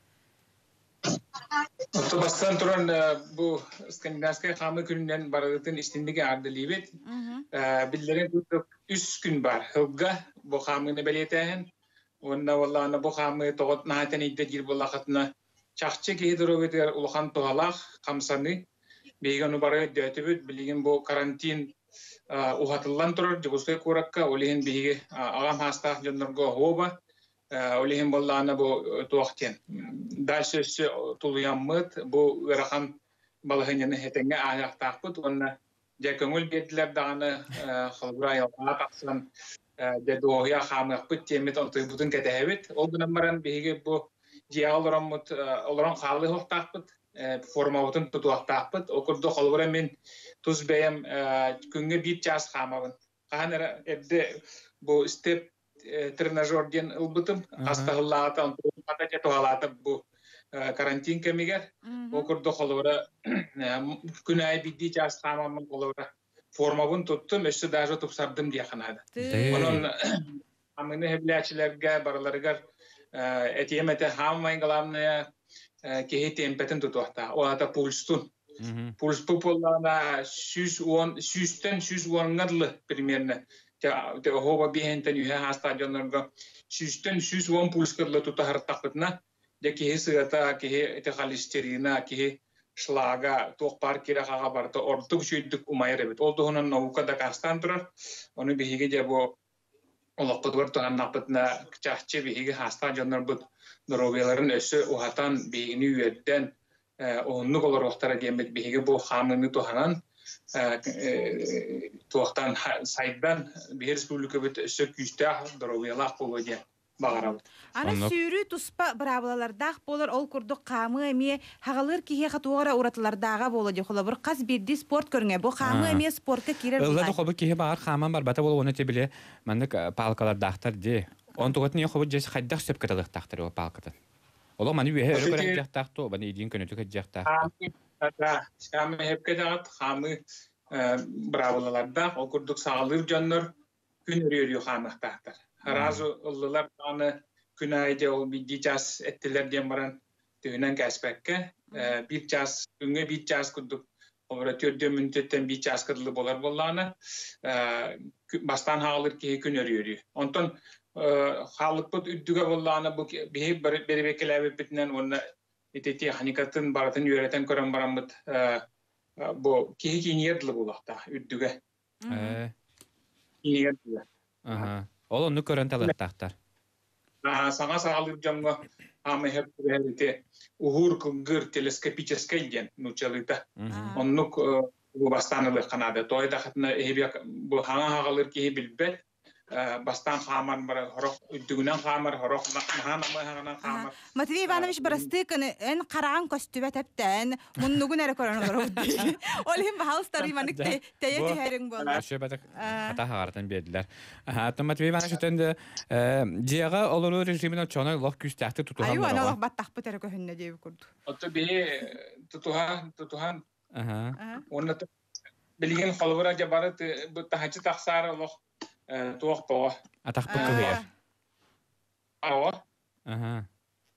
Otobastan turan bu Skandinavska hamı gününden baradığın iştindeki ardılıydı. Billerin tutup üç gün var. Hıgga bu hamını belirten. Onda vallahi bu hamı toğut nahaten iddet gir bullakatına çakçı ki hidrogeter uluhan toğalak kamsanı. Beyganu barayı dötübüt. Bilgin bu karantin uhatıllan turur. Ciguskay kurakka. Olihin bihigi ağam hasta jandırga hoba. Олихим болланы бу туактен. Дальше тулуяммыт бу рахам балыгыны хетеңге аяктакпыт онна же көңүл бердилер даганы халбурай алга таксан де доя хамакпыт темет онтой бутун кетебит ол гынан баран биге бу жиалорамут олорон халы хоктакпыт форма бутун тутуактакпыт окурду халбурай мен туз бем күнгө бит час хамабын канера эдде бу степ тренажерден ылбытым астагыллаата онтой ката жетуалата бу карантин кемигер окурду холора күнай бидди час хамамын холора формабын туттум өссө даже тупсардым дия канады онун амыны хеблячилерге бараларыгар этиемете хаммай галамны кеһи темпетин тутуакта олата пульстун пульс пополана сүз он сүзтен сүз онгарлы примерно те хоба бихентен үһэ стадионнорго сүзтен сүз он пульскырлы тутахартакпытна деки сыгата ки те холестерина ки шлага тох паркира хага барта ортук шүйдүк умайребет ол дохонон наука да кастан турар оны биһиге же бу олоққыдгар туганнапытна чахче биһиге хаста жоннор бут доровеларын өсө ухатан биһини үйөттен оннук олор вақтара демет биһиге бу хамыны туханан туактан сайдан биһи республика бит өсө күстә доровелах болоде багарабыт. Аны сүйрү туспа бравалардах болар ол курдук камы эме хагалыр кие хатугара уратылардага болоди холобур каз бирди спорт көрүнгө бу камы эме спортка кирер булай. Ылда хобу кие багар хаман бар бата боло оны тебиле мандык палкалар дахтар де. Он тугатны хобу жес хаддах сөп каталык тахтар ол палката. Оло мани бе көрөк жактакты бани идин көнөтүк жактак. Ата шамы хепкедат хамы браваларда ол курдук сагалыр жоннор күн өрүрү хамактактар. Разу ыллылар аны күнайде ол бидди час эттилер дем баран түйүнөн каспекке бир час күнгө бир час курдук олар төрдө мүнөттөн бир час кырлы болар болланы бастан хаалыр ки күн өрүрү онтон хаалыкпыт үддүгө болланы бу бир беребекелеби битнен оны эти техникатын баратын үйрөтен көрөн барамыт бу ки кинердлы булакта үддүгө э кинердлы ага ол оны көрөн талаттактар. А сага сагалып жамга ама хеп берите ухур кыгыр телескопический ген нучалыта. Оннук бу бастанылы канада тойда хатна эбек бу хана хагалыр ки билбет бастан хамар бар хорох үдүгүнөн хамар хорох хана хана хамар. Матвей Иванович барастык эн караган костюм таптан муннугун эре көрөнөр. Олим баалстар иманик те тейе херин бол. Ашы бата ата хагардан бердилер. Ата Матвей Иванович тенде жига олору режимине чона лох күстәкте тутуган. Аю ана лох баттак бетере көһүнне деп күрдү. Ото би тутуган тутуган. Ага. Онна билген халбара жабарат бу тахачы таксары лох туох по. Атак буквер. Ава. Ага.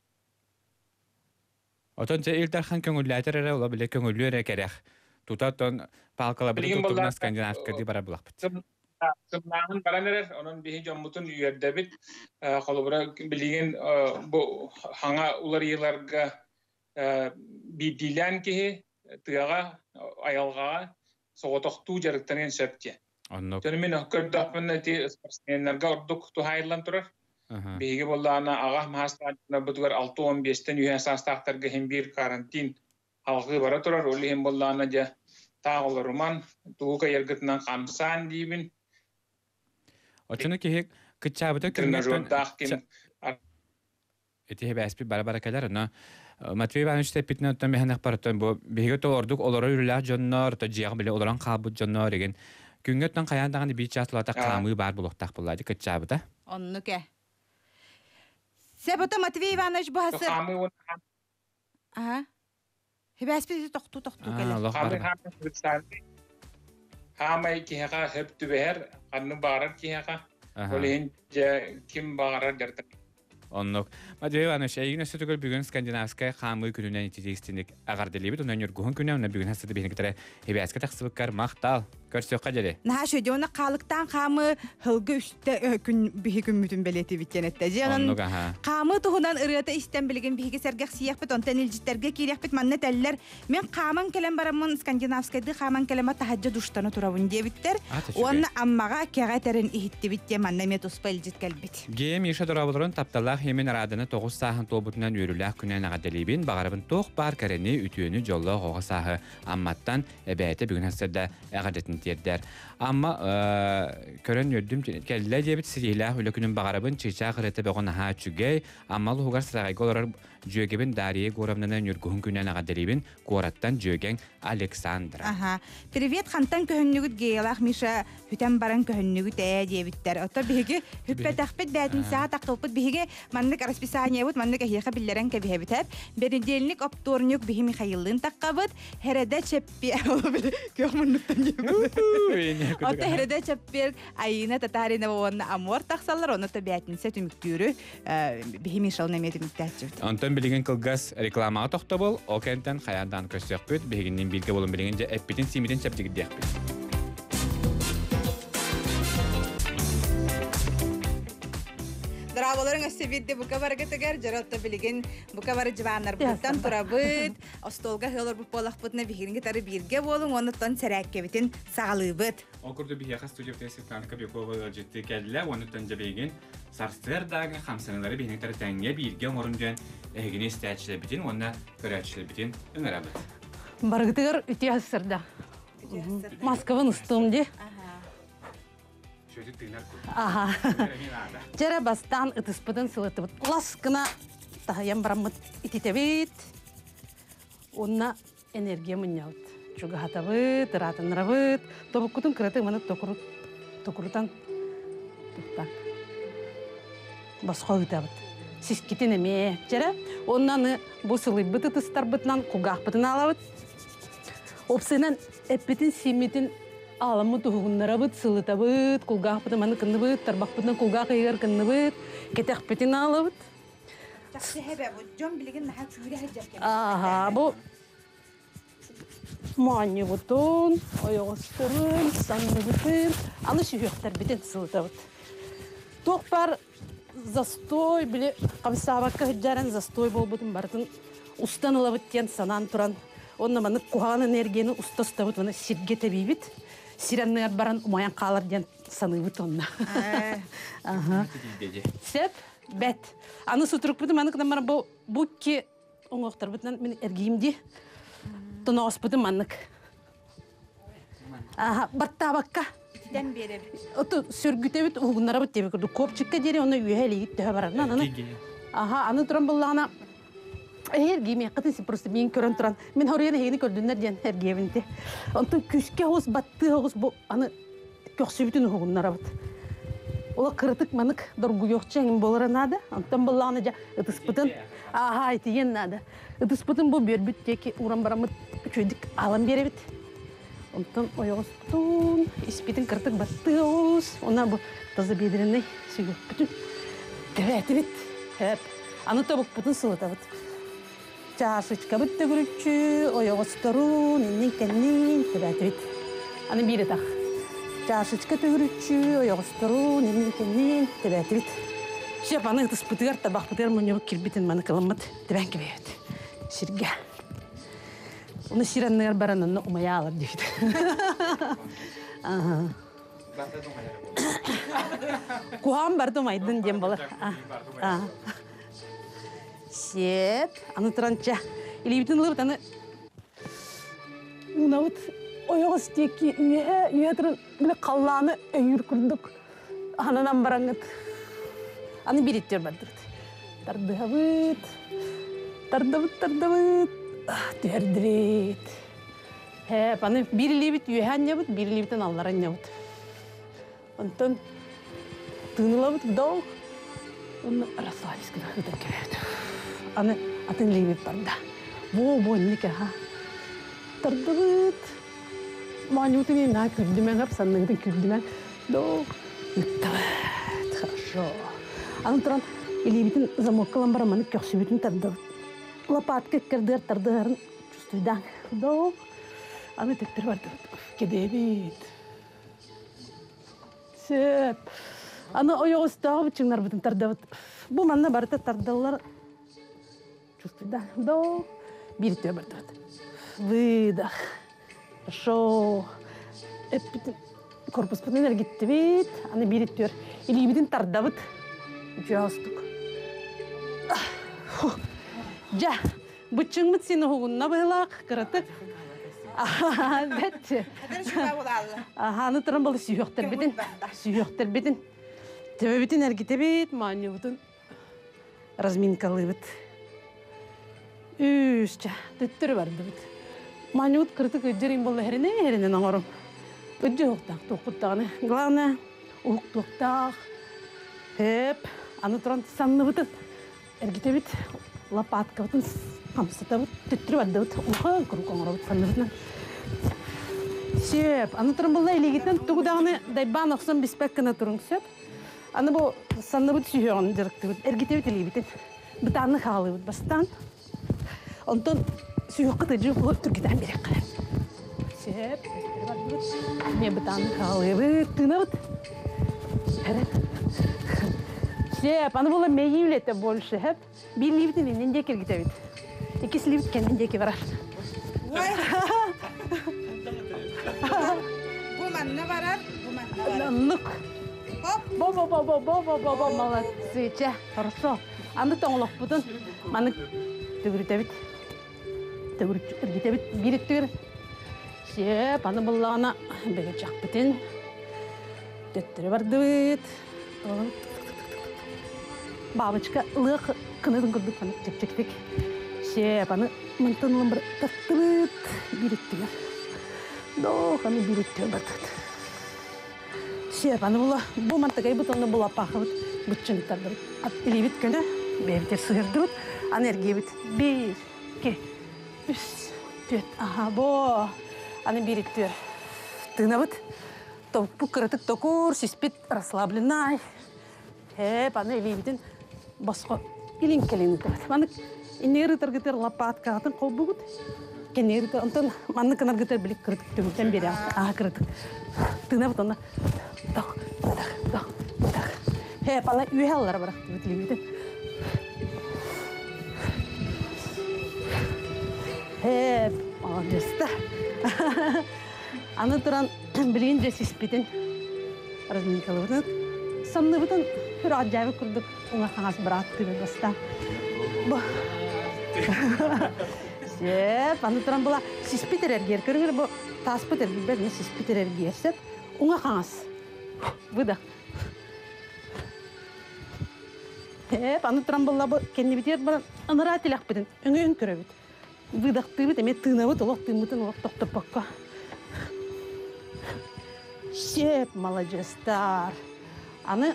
Отон же илтер хан көңүлләтер ола биле көңүллөр керек. Тутатон палкала бир тутуган скандинавка ди бара булак бит. Сымнагын баранер онун бихи жоммутун үйөрдө бит. Халбара билген бу хаңа улар йыларга бидилен ки тыга аялга соготоктуу жарыктанын сөпте. Оннук. Термин көрдөпүн ти спортсмендерге ордук тухайлан турар. Биги боллана ага мастарына бутугар алты он бештен үйө састактарга hem bir карантин алгы бара турар. Ол hem боллана же тагылырман туука ергитнан камсан дибин. Очуну ки кычабыта күнөтөн эти хебаспи бара-бара келер, но Матвей Иванович тепитне оттан механак бараттан бу биге толордук олора үрүлөр жоннор то жига биле олоран кабыт жоннор деген күнгөттөн каяндаган бир чатлата камы бар булуктак булайды кычабыта. Оннуке. Себата Матвей Иванович бу хасыр. Камы Ага. Хебаспи токту токту келер. Хамай киһага хептү бер, канны барар киһага. Олен же ким барар дерте. Оннук. Матвей Иванович, эгин өсөтөгөр бүгүн скандинавская хамы күнүнөн итидегистиндик агарделебит, онон өргүн күнүнөн бүгүн хасыды бехингитер хебаска таксыбыккар мактал. Көрсөкка жере. Наха шөдеуна қалықтан қамы хылғы үсті күн бігі күн мүтін бәлеті біттенетті. Жеғын Оннуга ха. қамы тұғынан ұрыта істен білген бігі сәргек сияқ біт, онтан елжіттерге керек біт, манны тәлілер. Мен қаман кәлем барамын скандинавскайды қаман кәлема тахаджа душтаны тұрауын дебіттер. Оны аммаға кеға тәрін ихитті бітте, манна мет ұспа елжіт кәлбіт. Гейм иша дорабылырын тапталақ емен арадыны тоғыз сағын толбутынан өріләк күнен ағаделейбін бағарабын тоқ бар кәрені үтіөні жолы оғы сағы амматтан әбәйті бүгін әсірді әғадетін тердер. Amma körön gördüm kelle debit silah öyle günün bağarabın çiçeği qırıtı beğen ha çügey amma lugar sırayı golar jögebin dariye goramnanan yurguhun günen aqadelibin qorattan jögen Alexandra. Aha. Привет хантан көһөннүгүт гейлах Миша хүтен баран көһөннүгүт э дебиттер. Ото биге хүппе тахпет бәдин саат тактылпыт биге маннык расписание бут маннык яха биллерен ке бихебитер. Беренделник опторнюк биге Михаилын таккабыт. Хереде чеппи көмөннүктөн жебит. Ото хереде чеппи айына татарина вона амор таксалар оны то бәтинсе түмүктүрү биге Мишал немети миктәчүт. Антон билеген кылгас реклама тохтобол, окентен хаяндан көсөкпүт бигинин билге болун билгенде эппитин симиден чепчиги диякпыт. Драволорың өссебидде бука барга тегер жаратта билген бука бары жваннар буттан турабыт, остолга хелор бу полахпытны бигинге тары бирге болун, онуттан сәрәкке битин сагалыбыт. Окурду бияха студия Светлана Кобякова жетти келдиле, онуттан жабеген Сарстердагы хамсанылары бигинге тары тәңге бирге орунжан эгине истәчле битин, онна көрәчле битин өңөрабыт. Баргытыгар үтү асырда. Москваны ыстымды. Ага. Жара бастан ытыспыдын сылытыбыт. Ласкына тахаян барамыт ититебит. Онна энергия мынябыт. Чуга хатабыт, ратынырабыт. Тобуккутун кыраты маны токурут. Токурутан. Туктан. Басқа үтабыт. Сискитин эме. Жара оннаны бу сылыйбыт ытыстарбытынан кугахбытын алабыт. Опсынан эппитин симитин аламы туһугуннарабыт, сылытабыт, кулгахпыты маны кынныбыт, тарбахпытын кулгах ыйгар кынныбыт, кетехпитин алабыт. Жақсы хәбә бу жон билеген наха күрә хәҗәккә. Аха, бу мани бутун, оягыстырын, санныбытын, аны шүйөктер битен сылытабыт. Тоқпар застой биле камсабакка хәҗәрен застой болбытын бартын устанылабыт тен санан туран. Онна маны куган энергияны устастабыт, маны сирге тебибит. Сиреннер баран умаян қалар ден саныбыт онна. Ага. Сеп, бет. Аны сутрук бітім, аны кінам бара бұл ке оңоқтар бітінен мен әргейімде. Тона оспыдым маннык. Ага, баттабакка. Ден бере. Ото сөргүтебит угуннара бит тебе көрдү. Kopчикка дере оны үйелейит төһө баран. Аны. Ага, аны туран буллагана Эргеме кытысы просто мен көрөн туран. Мен хорыяны хегини көрдүннөр ден эргебинте. Онтон күскө хос батты хос бу аны көксүбүтүн хугуннара бит. Ола кыртык манык доргу жокчең болора нада. Онтон буллаганы жа ытыспытын. Аха, айтыен нада. Ытыспытын бу бербит теки уран барамыт чөйдүк алам беребит. Онтон оёгуспутун, испитин кыртык батты хос. Она бу таза бедрений сүйөппүтүн. Тебетибит. Хеп. Аны тобук бутун сылытабыт. Чашечка бітті күрітші, ойоғыстыру, ненен кәнен төбәтірет. Аны бері тақ. Чашечка түгірітші, ойоғыстыру, ненен кәнен төбәтірет. Шеп, аны ұтыс бұтығар, табақ бұтығар мұнебі кербетін маны қылымыд, төбән кебейет. Шірге. Оны шираннығар баран оны ұмая алар дейді. Куған барды ұмайдың дем болар. Сеп, аны тұранча. Илебітін ұлыбыт, аны ұнауыт ойоғы стеки үйе тұрын білі қалланы өйір күрдік. Ананан бараңыт. Аны береттер бардырыд. Тардығабыт, тардабыт, тардабыт, тәрдірет. Хеп, аны бір илебіт үйе әнебіт, бір илебітін аллар әнебіт. Онтан тұнылабыт бұдау. Оны расслабискіна ұтын кеберді. Аны атын лебет барда. Бо-бо неке ха. Тардыбыт. Манютыне на күрдімен ғап, саннығыдың күрдімен. До, үттабыт. Хорошо. Аны тұран лебетін замоккалан бараманы көксібетін тардыбыт. Лопатка кірдер тардығарын чувствуйдан. До, аны тектер бардыбыт. Кедебет. Сөп. Аны оёгыстагы чыңнар бутун тардабыт. Бу манна барыта тардалар. Чувствуй, да? До. Бир төбөр турат. Выдох. Хорошо. Эппитин корпус бутун эргитти бит. Аны бир төр. Илибитин тардабыт. Жастык. Жа. Бучыңмыт сені хугунна быйлак кырытык. Аха, бетче. Аха, аны туран болы сүйөктер битин. Сүйөктер битин. Төбө битин эргите бит, мааню бутун. Разминкалы бит. Үсча, төттөрү барды бит. Мааню бут кырытык өджөрин болы херене херенен аңорум. Өджө уктак, токуттаганы. Главное, уктуктак. Хеп, аны туран санны бутын. Эргите бит, лопатка бутын. Хамсата бут, төттөрү барды бит. Уха, круг аңора бут санны бутын. Сөп, аны туран болла элегитен тугудаганы дайбан оксон биспеккана турун сөп. Аны бу санны бут сүйөгөн жырыкты бут. Эргите бит элегитен. Бутаны халы бут бастан. Онтон сүйөккө тыжы бу тургидан берек кара. Сөп, төттөрү барды бут. Мен бутаны халы бут, тына бут. Сөп, аны болла мейилете больше хеп. Bir libtin inden kirgite bit. İkisi libit kendin deki varar. Bu manna varar, bu manna varar. Lanlık. Bo bo bo bo bo bo bo bo молодцы. Хорошо. Andı toңlok butun. Manık tügürüte bit. Tügürüte bit. Bir tügür. Şep, anı bullağına böyle çak bitin. Töttürü vardı bit. Бабочка лык кынын кырдык аны чек-чектик. Шеп аны мынтынлым бір таттырыт бириттигер. Дох аны бириттигер бартыт. Шеп аны була бу мантагай бутонны була пахыбыт бутчыңтардырыт. Ат илибит көне бебитер сыгырдыбыт. Аны эргебит. Bir, iki, üç, dört. Aha бо. Аны бириттигер. Тынабыт. Топу кырытык токур, сиспит расслабленай. Хеп аны илибитин басқа илин-келин етіп. Маны инері тұргытыр лопатка атын қол бұғыд. Кенері тұр. Онтан маны қынар ғытыр білік кірдік түгілтен бері аға кірдік. Тына бұт онна. Дақ, дақ, дақ, дақ. Хеп аны үйе алылары барақ түгітілі Хеп, молодеста. Аны тұран білген жес іспетін. Разминкалы бұтын. Санны бұтын бір аджайбы күрдік. Оңа қаңас бір атты бір баста. Сеп, аны тұран бұла сиспитер әргер көріңір. Бұл таспыт әргер бәріне сиспитер әргер сеп. Оңа қаңас. Бұдақ. Сеп, аны тұран бұла бұл кәнне бітер бір ыныра тілек бітін. Өңі өң көрі біт. Бұдақ түйбіт, әме түйна бұт, олық түймітін олық тоқтып баққа. Сеп, молодестар. Аны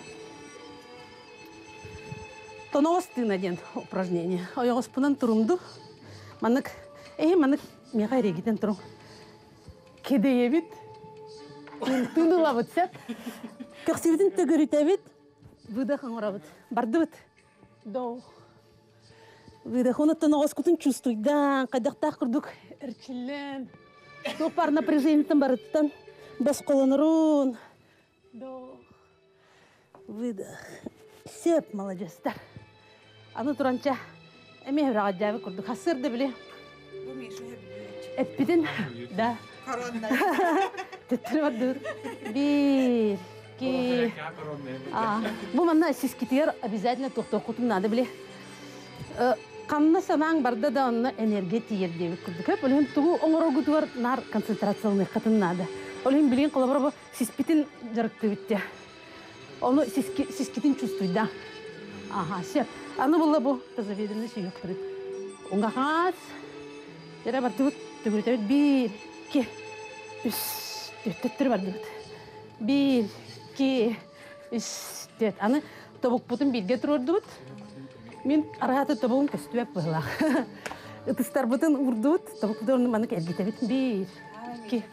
тоновос тына ден упражнение. Оягос пунан турумду. Манык, эй, манык мега регитен турум. Кедeye бит. Тыныла бит сеп. Көксебитин төгөрүтө бит. Выдох аңора бит. Барды бит. До. Выдох. Оны тоновос кутун чувствуй. Да, кайдактак курдук. Эрчилен. Топар напряжениятан барыттан. Бас колонурун. До. Выдох. Сеп, молодестар. Аны туранча эме хурага жабы курдук. Хасырды биле. Bu meşhur hep. Эппитин. Да. Korona. Төттүрү барды. Bir, iki. А, бу манна сиз китер обязательно токтокутун надо биле. Канна санаң барды да онна энергия тиер деп курдук. Хеп олен тугу оңорогутуар нар концентрационный катын надо. Олен билген колобро сиспитин жарыкты битте. Onu siskitin çüstüydü. Aha, şef. Anı bulla bu. Tazavedini şey yok. Onga kas. Yere bardı bud. Tügürü tebet. Bir, iki, üç, dört. Töttürü bardı bud. Bir, iki, üç, dört. Anı tabuk butun birge tururdu bud. Min arahatı tabuğun köstübep bıhla. Itıstar butun urdu bud. Tabuk butun onu manık ergi tebet. Bir, iki.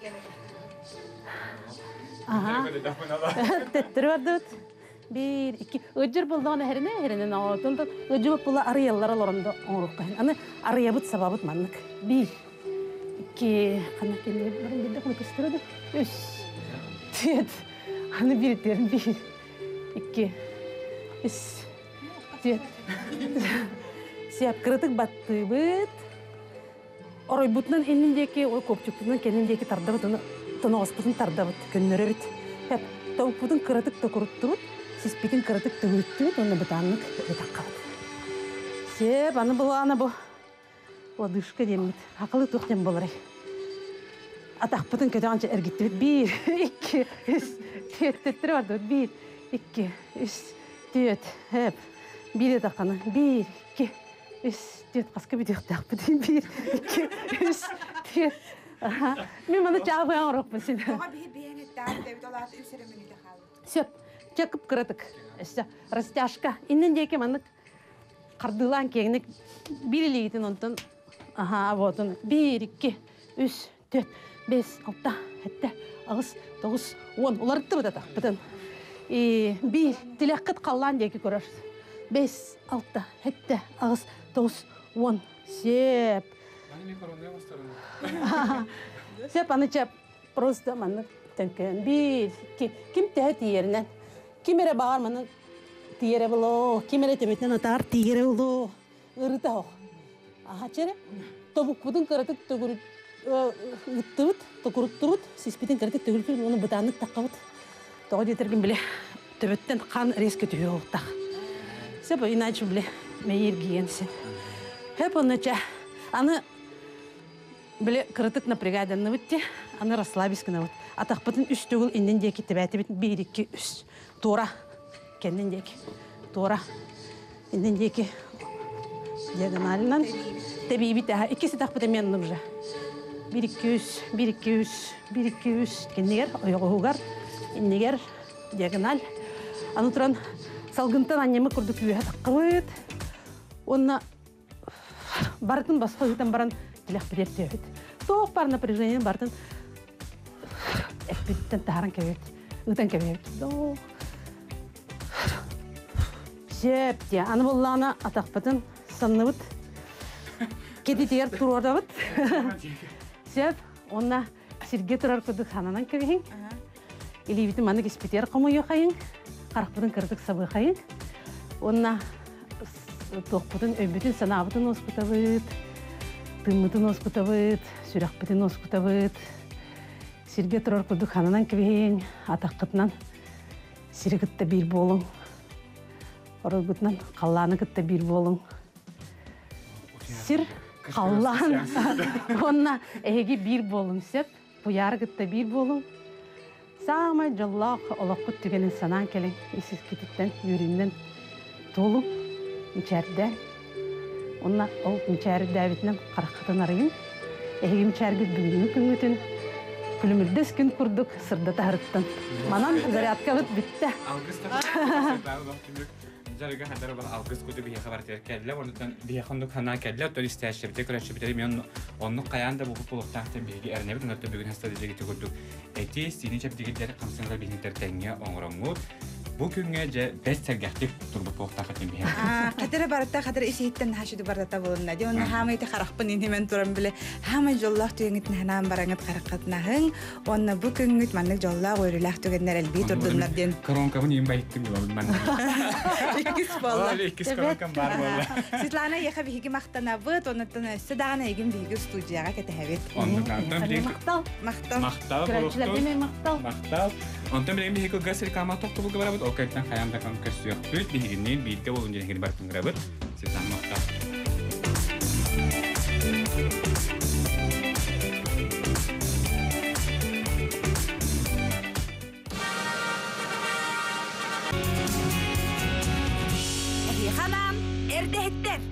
Aha. Töttürü bardı bud. Bir, iki. Öcür bulduğun herine herine ağırtında. Öcür bulla arayallara lorunda oğuruk kayın. Anı arayabıt sababıt manlık. Bir, iki. Kana kendine barın bir de konu kıstırdı. Üç, dört. Аны биртерин бир. Икки. Ис. Тет. Сиап кырытык баттыбыт. Орой бутнан энниндеки, ой көпчүктүнөн кениндеки тардабыт, аны тонооспутун тардабыт, көннөрөбүт. Хеп, тоопутун кырытык токуруттурут, сиспитин кырытык төгүттүбүт, онна бытаннык өтаккабыт. Сеп, аны булана бу. Ладышка демит. Акылы тоқтен боларай. Атақпытын көте анча әргеттібіт. Бір, екі, үш, төт, төттірі барды. Бір, екі, үш, төт, әп. Бір етақаны. Бір, екі, үш, төт. Қасқа бүйті өқтақпытын. Бір, екі, үш, төт. Мен маны чағы қойған ұрықпын сені. Оға бейір бейін етті әрдебіт олаты үсіремені де қалы. Сеп, чекіп кыратык. Растяжка. Иннен дейке маны қардылан кеңінік бірілейтін онтын. Ага, вот он. Bir, iki, üç, dört, beş, altı, yedi, sekiz, dokuz, on. Ular tıbı da takpıdın. Bir, dilekket kallan diye ki görürsün. Beş, altı, yedi, sekiz, dokuz, on. Sep. Sep anı çap. Просто manı tenken. Bir, iki. Kim tehet yerinden? Kimere bağır manı tiyere bulu. Kimere temetten atar tiyere bulu. Irıta o. Aha çere. Тобукпутун кырытык төгүрүт ыттыбыт, токуруттурут, сиспитин кырытык төгүрүт, оны бытаннык таккабыт. Тоо жетерген биле төбөттен кан резко түйө уктак. Сеп иначе биле мейир кийенсин. Хеп онача аны биле кырытык напрягаданны битти, аны расслабискана бит. Атакпытын үч төгүл инден деки тебәти бит bir iki üç. Тора. Кенден деки. Тора. Инден деки. Диагоналынан Tabii bir daha ikisi takpıda memnun уже. Bir iki üç, bir iki üç, bir iki üç. Kendiler ayağı hugar, kendiler diagonal. Anıtıran salgıntan annemi kurduk üye takıvıt. Ona barıtın basığı hüten baran dilek bilir tevit. Soğuk bar напряжение barıtın ekbitten taharan kevit, hüten kevit. Doğ. Şep diye anı bollağına atakpıdın sanıvıt. Kedi diğer tur orada bit. Sep, ona sirge turar kudu hananan kevin. İli bitim manık ispiter kamuyo kayın. Karakpudun kırdık sabı kayın. Ona toqpudun öbütün sanabıtın osputavıt. Tımıtın osputavıt. Sürakpudun osputavıt. Sirge turar kudu hananan kevin. Atakıtnan sirgıtta bir bolun. Oragıtnan kallanı gıtta bir bolun. Sir kallan. Ona egi bir bolun sep. Bu yargıtta bir bolun. Sama jallah olakut tügenin sanan kelin. İsiz kititten, yüründen dolun. İçeride. Ona o içeride davetinden karakatan arayın. Egi içeride büyüğünü küngütün. Külümürdes gün kurduk. Sırda taharıttın. Manan zaryatka bit bitti. Жарга хадара бар алгыс көтү бие хабар тер келле, ондан бие хондук хана келле, тор истәшебите көрәшеп битер мен онны каянда бу булуктан биги эрнебит, онда бүгүн хаста диге төгүдүк. Эти сини чеп дигелер камсыңга бинтер теңге оңроңут. Бу күнгө же бес сергәхтик турбу булуктан хатым бие. А, кадера барта кадера иситтен хашыды барта болунна. Ди онны хамайты харакпын инде мен турам биле. Хамай жоллах төгөңүт ханам бараңыт каракатнаһын. Онны бу күнгөт маннык жоллах ойрулах төгөннөр элби турдуннар ден. Коронкамын имбайттым болду мен. Икис болла. Икис коронкам бар болла. Ситлана яха биги мактанабыт, оннан сыдагана эгим биги студияга кетебит. Онны кантан бик Мактал. Мактал. мактал Көрәчләр болду. деме мактал. Мактал. Онтан билем бик гасыр кама токту бу барабыт, окейтан хаянда кам көсүк. Бүт бигинен бирге болун жеңге бартын грабыт. Ситлан мактал. Ханам, эрдехеттер.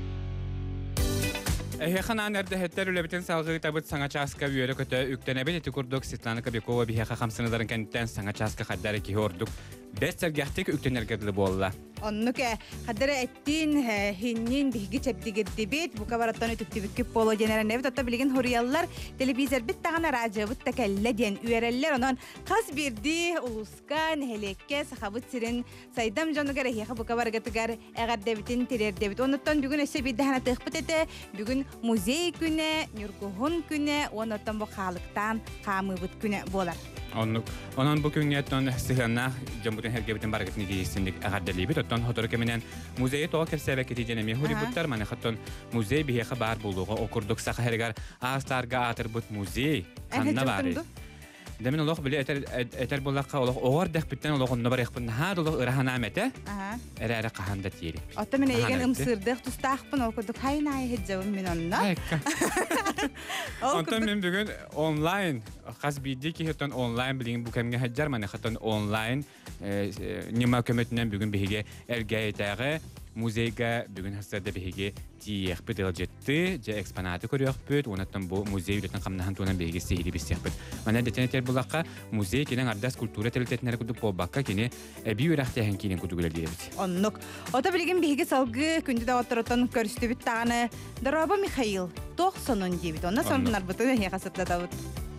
Эхе ханан эрдехеттер үлебитен салгы табыт саңа часка бүйөрө көтө үктенебит эти курдук Светлана Кобякова бихеха хамсыныдарын кенттен саңа часка хаддары ки ордук. Бес сергяхтик үктенергедли болла. Оннуке хадара эттин хиннин биги чепдигеддибит бука бараттан өтүктүбүккү поло женеренебит отта билген хорияллар телевизор бит тагана радио бит такелле ден үереллер онон кас бирди улускан хелекке сахабыт сирин сайдам жонугар эхе бука баргатыгар эгардебитин терердебит онуттан бүгүн эсе биддахана тыхпыт эте бүгүн музей күнү нюргухун күнү онуттан бу халыктан камыбыт күнү болар. Onuk onon bu küngätten sığanna jambutun hergebeten bargatni diýsindik agardalyby otton hotoru kemenen muzeýe toğa kersebe ketijene mi Hollywoodtar mane hatton muzeý bihe habar buluga okurduk saha hergar astarga atyrbut muzeý kanna bary. Demin Allah bile eter eter bolakka Allah oğar dehbitten Allah onunla bar yakpın ha Allah ırahana amete. Aha. Erere kahanda tiyeli. Otta mene egen ımsırdık tustaqpın okuduk haynay hedzavım min onna. Ondan men bugün online has bildi ki hatton online bilin bu kemge heccar mane hatton online nima kömetinden bugün bihige ergeytäge muzeyga bugün hasada bihige tiyek bedel jetti je eksponatı koruyor püt onattan bu muzey ületen kamnahan tonan bihige sihiri bisiyapıt. Mana deteneter bulakka muzey kinen ardas kultura teltetnere kudu pobakka kini ebi ürahtahen kinin kudu güleliyebit. Onnuk. Ota bilgin bihige salgı kündü de otoratan körüstü bit tağını Daraba Mikhail doksanın diyebit. Ondan sonra bunlar bütün hiye kasıtla davut.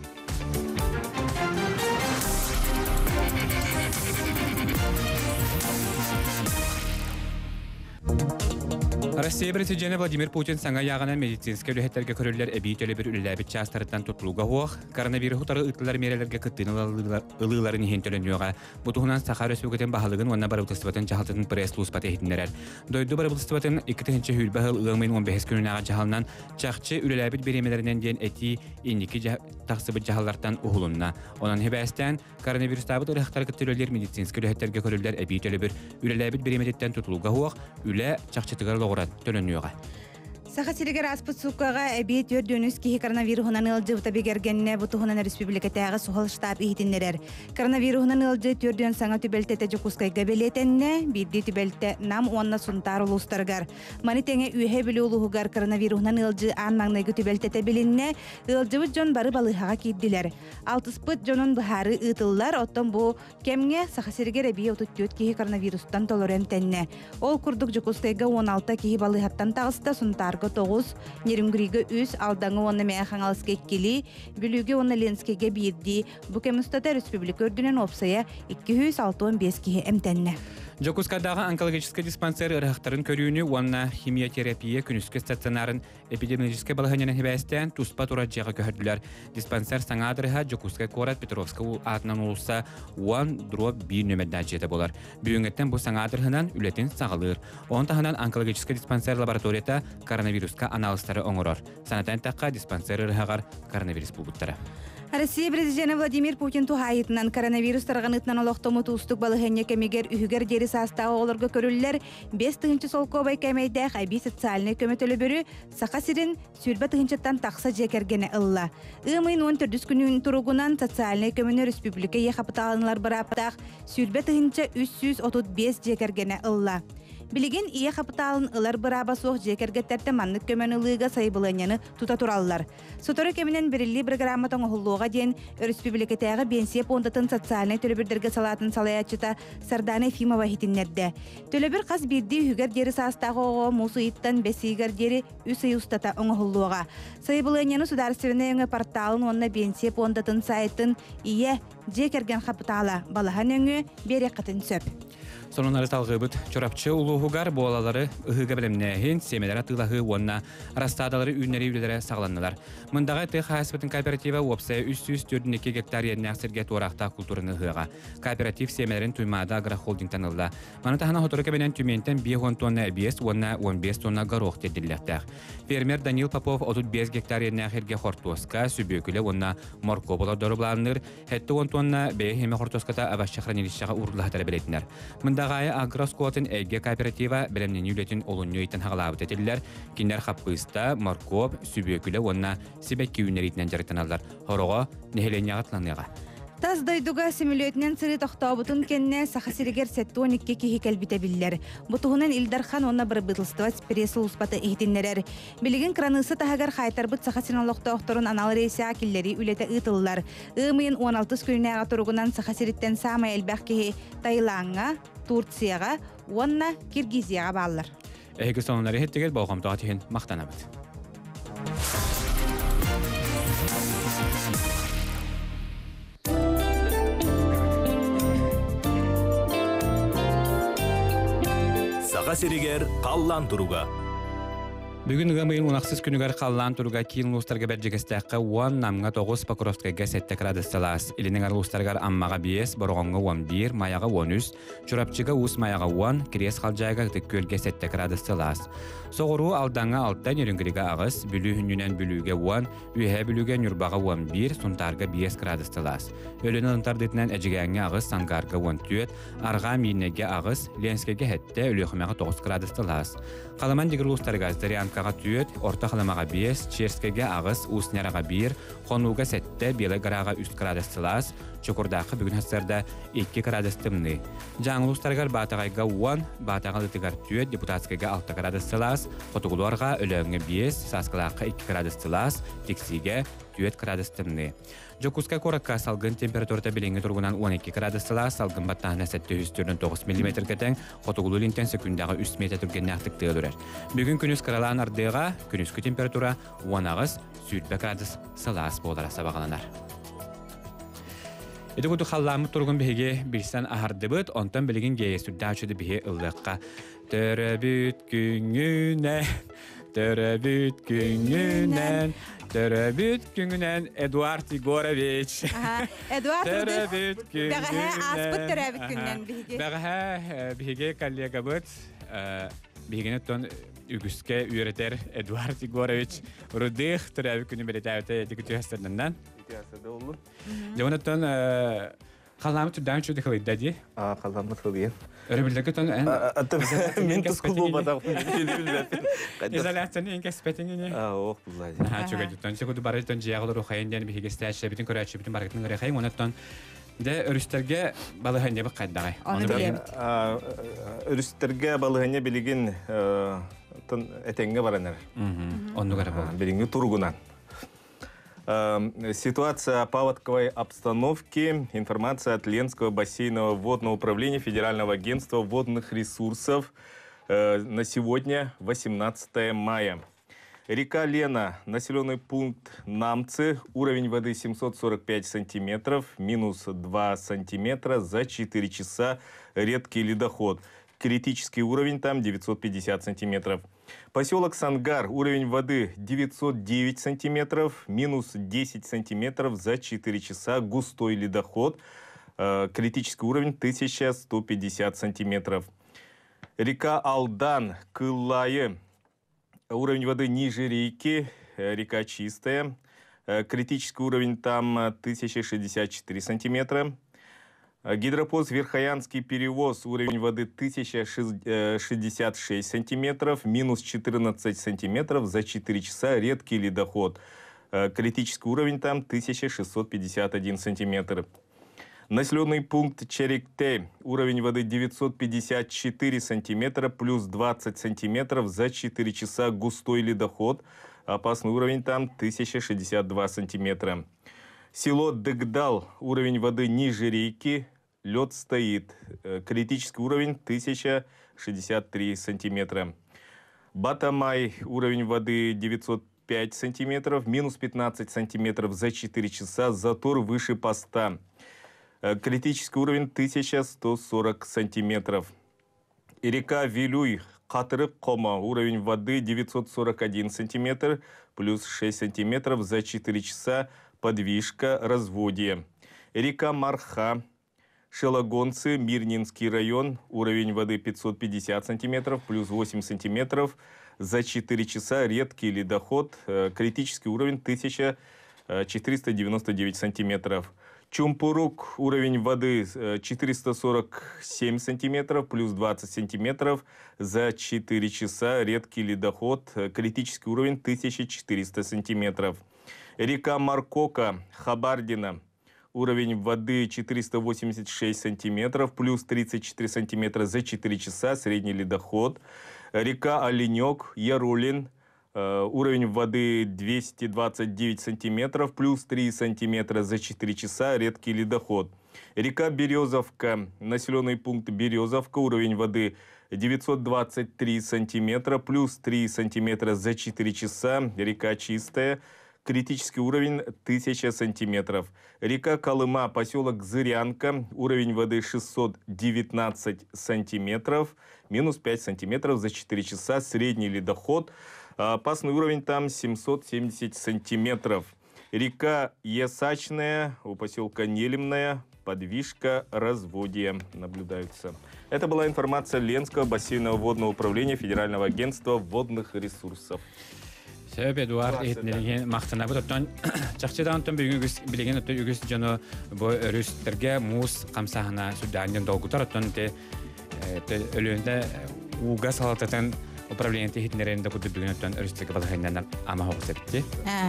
Россия президенти Владимир Путин саңа яғана медицинская үліхеттерге көрілер әбейтелі бір үліләбі частарыттан тұтылуға хуақ, коронавирус ұтары ұтылар мерелерге күттін ылыларын ехен төлінуға. Бұтығынан Сахар өспөгетін бағалығын онына барыбылыстыбатын жағалтатын пресс-лус паты етіндерер. Дойду барыбылыстыбатын икітігінші хүлбағыл ұғымын он бес күнін аға жағалынан чақчы үліләбіт беремелерінен ден әти индики тақсыбыт жағалардан ұғылынна. Онан хебәстен коронавирустабыт ұрықтар күттілілер медицинская үліхеттерге көрілер әбейтелі бір үліләбіт беремелеттен тұтылуға хуақ, үлі чақчытығар лоғырат төлөнүгө. Саха сиригер аспыт суккага эбиет өрдөнүс кихи коронавирусунан ылжыбыта бегергенне бутухунан республикатагы сухал штаб ихтиннерер. Коронавирусунан ылжы төрдөн саңа түбелтете жокускайга белетенне, бирди түбелте нам уанна сунтар улустаргар. Манитеңе үйе биле улугар коронавирусунан ылжы анмаңнайгы түбелтете билинне, ылжыбыт жон бары балыхага кийдилер. Алтыспыт жонун бахары ытыллар, оттон бу кемге саха сиригер эбие отут төт кихи коронавирустан толорен тенне. Ол курдук жокускайга он алты кихи балыхаттан тагыста сунтар тоғыз, нерімгірігі үз, алдаңы оны мәйхан алыске келі, бүлігі оны ленскеге бейді, бүкемістата республика өрдінен опсая екі жүз алтын бес кеге әмтәнне. Жокускадағы онкологический диспансер ырахтарын көрүүнү уанна химиотерапия күнүскө стационарын эпидемиологический балыханянын хебәстен туспа турачыга көһөрдүлөр. Диспансер саңадырыха Жокуска Корат Петровска атынан улуса уан дроп бир нөмердә жете болар. Бүгүнгөттен бу саңадырыхынан үлетин сагалыр. Онтаһынан онкологический диспансер лабораторията коронавируска анализтары оңорор. Санатан такка диспансер ырахагар коронавирус булуттара. Россия президенти Владимир Путин тухайытынан коронавирус тарганытынан олоқтомы туустук балыхенне кемигер үһүгер дери састагы олорго көрүллер бес тыгынчы солкобай кемейдэх айби социальный көмөтөлө бөрү сака сирин сүрбе тыгынчаттан такса жекергене ылла. Ымын он төрт күнүн туругунан социальный көмөнө республика ехапыталынлар бараптах сүрбе тыгынча үч жүз отуз бес жекергене ылла. Билеген ие капиталын ылар быраба соқ жекергеттерте маннык көмөн ылыга сайбылanyаны тута тураллар. Сотору кеминен берилли программатан оһуллуга ден республикатагы пенсия фондатын социальный төлөбүрдерге салатын салаячыта Сардана Ефимова хитиннерде. Төлөбүр кас бирди үгөр дери састагы мусуиттан бесигер дери үсүй устата оңоһуллуга. Сайбылanyаны сударственный порталын онна пенсия фондатын сайтын ие жекерген капитала балахан өңү бере катын сөп. Sonunları talgıbıt, çorapçı uluğugar boğaları ıhıga bilimnehin, semelere tığlahı onunla rastadaları ünleri ülelere sağlanırlar. Mındağı tığ hasbetin kooperativa opsaya üç yüz dört iki gektar yerine serge tuğraqta kulturunu ıhıga. Kooperatif semelerin tuymada agra holding tanıldı. Manatahana hotorika benen tümenten bir on tonna ebiyes, onunla on beş tonna garoğ tedillektar. Fermer Danil Popov otuz beş gektar yerine herge hortoska, süböküle onunla morkobolar dorublanır, hette on tonna be heme hortoskata avaşşakran ilişağa urulahatara biletiner. Dağaya agroskotun ege kooperativa bilimnin yületin olunyu iten hağlabıt ettiler. Kinler kapkısta, markop, süböküle onna sibekki ünleri itinden jarıtanarlar. Horoğa, nehelen yağıtlanıға. Taz dayduga simülötünün sırı toxtabutun kenne saxasiriger settu on iki kihi kelbitebiller. Butuhunan Ildarxan onna bir bıtılstava spresi uspata ihtinnerer. Bilgin kranısı tahagar xaytarbıt saxasinoloqta oxtorun anal reysi akilleri ülete ıtıllar. Imıyın on altı gününe aturugunan saxasiritten sama elbaq kihi Tayland'a, Turkiyaga, onna Kirgiziyaga bağlar. Ehegi sonunları hettiger boğam dağıtihin maqtanabıd. Sağa siriger qallan turuga. Бүгін ғамайын ұнақсыз күнігер қаллан тұрға кейін ұлыстарға бәржегістәқі он намға тоғыз Покровскайға сәтті крадыстылас. Илінің ұлыстарға аммаға бес, бұрғанға он бір, маяға он үш, чұрапчыға ұс маяға он, крес қалжайға көлге сәтті крадыстылас. Соғыру алдаңа алттан ерінгіріға ағыз, бүлі хүнінен бүліге он, үйе бүліге нүрбаға он бір, сұнтарға бес крадыстылас. Өліні ұнтардетінен әжігәңе ағыз, сангарға он төрт, арға мейнеге ағыз, ленскеге хәтті өліқымаға тоғыз крадыстылас. Қаламан дегір ұлыстарға Здарианкаға түйет, орта қаламаға бес, Черскеге ағыз, ұсыняраға бір, қонуға сәтті, белі ғараға үст крадыстылас, Чокурдақы бүгін хастарда екі крадыстымны. Жаңыл ұлыстарғар батағайға он, батағалы тігар түйет, депутатскайға алты крадыстылас, қотығылуарға өліңі бес, сасқылаққа екі крадыстылас, тексиге түйет крадыстымны. Жокускай коракка салгын температурта біліңі тұрғынан он екі крадыстылас, салгын баттағына сәтті үстірдің тоғыз миллиметр кәтен, қотығылу линтен секундағы үш метр түрген нәқтік тығылырыр. Бүгін күніс қаралан ардыға, күніскі температура он ағыз, сүйітпе крадыс сылас болдара сабағаланар. Эти годы халламы тургун беге билсен ахардыбыт, онтан билген гее сүрдәчүді беге ыллыққа. Төрөбүт күңүнен, төрөбүт күңүнен, төрөбүт күңүнен Эдуард Егорович. Эдуард Төрөбүт күңүнен. Бәғәһә аспыт төрөбүт күңүнен беге. Бәғәһә беге коллега быт, бегені тон үгіске үйретер Эдуард Егорович Рудых төрөбүт күңүн белетәуті декүті хастарынан. Жауынаттан қаламы түрдән чөді қылайды дәді? Қаламы қылайын. Өрібілдігі тон ән... Мен тұсқыл болмадағын. Изоляцияны ең кәспәтіңіне? Оқ бұлайды. Чөгі дұттан. Секуді бары тон жияғылыр ұқайын дән бігеге стәші бітін көрәтші бітін барғытын ғырайқайын. Онаттан де үрістерге балығанне бұқ қайдағай. Оны білем. Үрістерге балығанне білеген әтенге баранар. Онны ғара бол. Біліңі тұрғынан. Ситуация паводковой обстановки. Информация от Ленского бассейнового водного управления Федерального агентства водных ресурсов на сегодня, восемнадцатое мая. Река Лена, населенный пункт Намцы, уровень воды семьсот сорок пять сантиметров, минус два сантиметра за четыре часа, редкий ледоход. Критический уровень там девятьсот пятьдесят сантиметров. Поселок Сангар, уровень воды девятьсот девять сантиметров, минус десять сантиметров за четыре часа, густой ледоход, критический уровень тысяча сто пятьдесят сантиметров. Река Алдан, Кыллайы, уровень воды ниже реки, река чистая, критический уровень там тысяча шестьдесят четыре сантиметра. Гидропост Верхоянский перевоз, уровень воды тысяча шестьдесят шесть сантиметров, минус четырнадцать сантиметров за четыре часа, редкий ледоход. Критический уровень там тысяча шестьсот пятьдесят один сантиметр. Населенный пункт Черекте, уровень воды девятьсот пятьдесят четыре сантиметра, плюс двадцать сантиметров за четыре часа, густой ледоход. Опасный уровень там тысяча шестьдесят два сантиметра. Село Дыгдал, уровень воды ниже реки, лед стоит. Критический уровень тысяча шестьдесят три сантиметра. Батамай, уровень воды девятьсот пять сантиметров, минус пятнадцать сантиметров за четыре часа, затор выше поста. Критический уровень тысяча сто сорок сантиметров. И река Вилюй, Катырык-Кома, уровень воды девятьсот сорок один сантиметр, плюс шесть сантиметров за четыре часа, подвижка, разводье. Река Марха, Шелагонцы, Мирнинский район, уровень воды пятьсот пятьдесят сантиметров, плюс восемь сантиметров за четыре часа, редкий ледоход, критический уровень тысяча четыреста девяносто девять сантиметров. Чумпурук, уровень воды четыреста сорок семь сантиметров, плюс двадцать сантиметров за четыре часа, редкий ледоход, критический уровень тысяча четыреста сантиметров. Река Маркока, Хабардина, уровень воды четыреста восемьдесят шесть сантиметров, плюс тридцать четыре сантиметра за четыре часа, средний ледоход. Река Оленек, Ярулин, уровень воды двести двадцать девять сантиметров, плюс три сантиметра за четыре часа, редкий ледоход. Река Березовка, населенный пункт Березовка, уровень воды девятьсот двадцать три сантиметра, плюс три сантиметра за четыре часа, река чистая. Критический уровень тысяча сантиметров. Река Колыма, поселок Зырянка, уровень воды шестьсот девятнадцать сантиметров, минус пять сантиметров за четыре часа, средний ледоход. А опасный уровень там семьсот семьдесят сантиметров. Река Ясачная у поселка Нелемная, подвижка, разводье наблюдаются. Это была информация Ленского бассейнового водного управления Федерального агентства водных ресурсов. Сөп Эдуард этнелеген мақтана бұд оттан чақчыдан оттан білеген оттан үгіс жоны бұл өрістерге мұз қамсағына сүрдәңден долгутар оттан өлігінде уға салататын управление технерінде құды бүгін оттан өрістерге балығайндан ама хоғыз етті.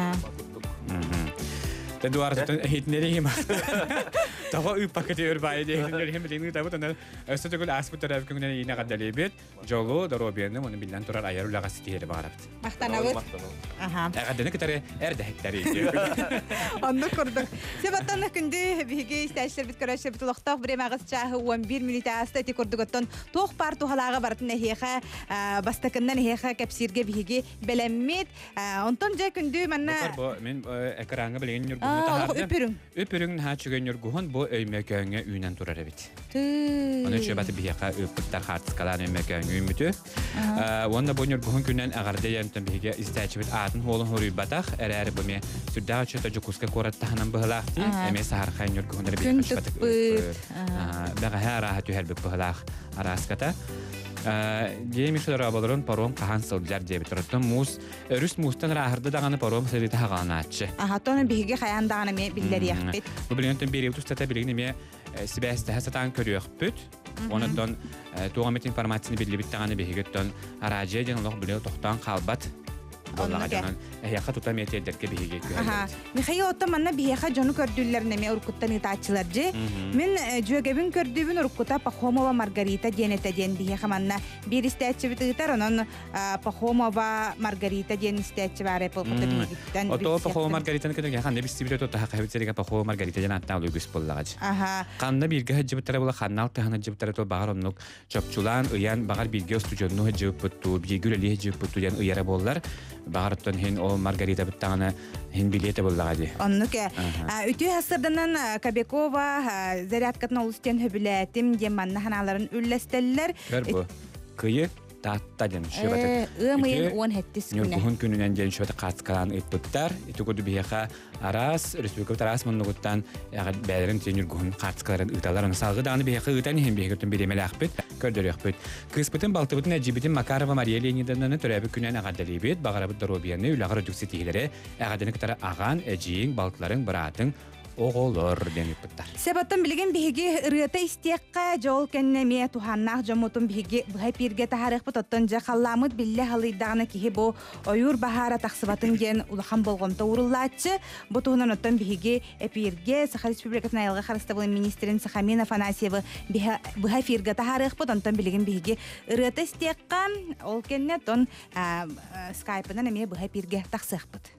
Эдуард оттан этнелеген мақтана Таға үй пакеті өрбайы дейін біліңді табыт, оны өсті түгіл аспыттар әвкіңінен ейіне қаддалі бет, жолу, дұробиені, оны білден тұрар айар ұлаға сетейді бағарапты. Мақтана бұд? Әғадыны кітары әрді әттәрі еді. Онды құрдық. Себаттан күнді бігі істәшілер біт көрәшілер біт ұлықтақ бірем ағыз чағы он бір минута асты әті құрдық оттан тоқ бар туғалаға бартын әхеға бастықыннан әхеға кәпсирге бігі бәләммет. Онтан жа күнді мәнна... Мен әкіраңы білеген үргіні өймекөңе үйнен тұрар әбет. Оны үші баты бейеқа өппіттар қартысқалан өймекөңе үйміті. Онда бұл үргіғын күннен ағарды янтын бейге істәчібіт атын олын хорүй батақ, әрі бұме сүрдағы үші жүкусқа қораттағынан бұғылақты, әме сағарқайын үргіғындар бейеқа шыбатық өппір. Бәға әрі түйәрбік бұғылақ арасқата. Деймішілер абалырын паром қахан сылдылар дейбі тұрыттың мұз, өріс мұзтан рахырды дағаны паром сырыты хағаланы атшы. Ағаттоны бігі қаян дағаны ме білдер яқпет. Бұл білгентін бері тұстата білгені ме сібәсті әсатан көрі өқпіт. Оныттан туғамет информацияны білі біттіғаны бігеттен аражия ден олық білі тоқтан қалбат. Әйяқа тұта метелдерге бігеге көрілді. Михаил отта манна бігеға жону көрділеріне ме ұрқыттан итачылар же. Мен жөгебін көрдібін ұрқыта Пахомова Маргарита денеті ден бігеға манна бір істәтші біті ғытар, онын Пахомова Маргарита ден істәтші бары пылқыты бігеттен. Отто Пахомова Маргаританы көтіге қанда бір стебілет отта хақабеттерге Пахомова Маргарита ден аттан ұлы үгіс боллағач. Қанда бірге хәджібіттері болы қаннал тағаны жібіттері тол бағар онлық чопчулан ұян бағар бірге ұстуджонну хәджібіп бұтту, бірге үлі хәджібіп бұтту ден ұяра боллар. Бағарыттан хен ол Маргарита біттағаны хен билеті болдағады. Онны ке. Үті хасырдынан Кобякова зарядкатын олыстен хөбіләтім дем манна ханаларын үлләстелілер. Гөр бұ, күйі тағытта ден шөбәтік. Үмейін он хәттіс күні. Нүргіғын күнінен ден шөбәтік қатысқалан өтпіттар. Үті көді бейеқа арас, республикавыт арас мұнығыттан бәлерін тен нүргіғын қатысқаларын ұталар. Оны салғы дағаны бейеқа ұтан ехен бейеқіттен беремелі ақпет. Көрдір өқпет. Кыспытын балтыбытын әджібітін Макарова Мария Леонидовнаны төрәбі күнен ағадали бет, бағарабыт дұробияны үлағыры жүксі тегілері, ағадыны кітары аған, әджейін, балқыларын, бұратың, оғолыр деніп бұттар. Себаттан білген бігі ұрыта істеққа жол кәннеме туханнақ жомутын бігі бұғай перге тахарық бұтаттын жақалламыд білі халыйдағына кейі бұ ойыр бағара тақсыбатын ген ұлақан болғымта ұрыллатшы. Бұ тұғынан оттан бігі әперге Саха Республикасына айылға қарыстабылын министерін Сахамин Афанасьевы бұғай перге тахарық бұтантан білген бігі ұрыта істеққа ол кәнне тон скайпынан әме бұғай перге тақсық бұд.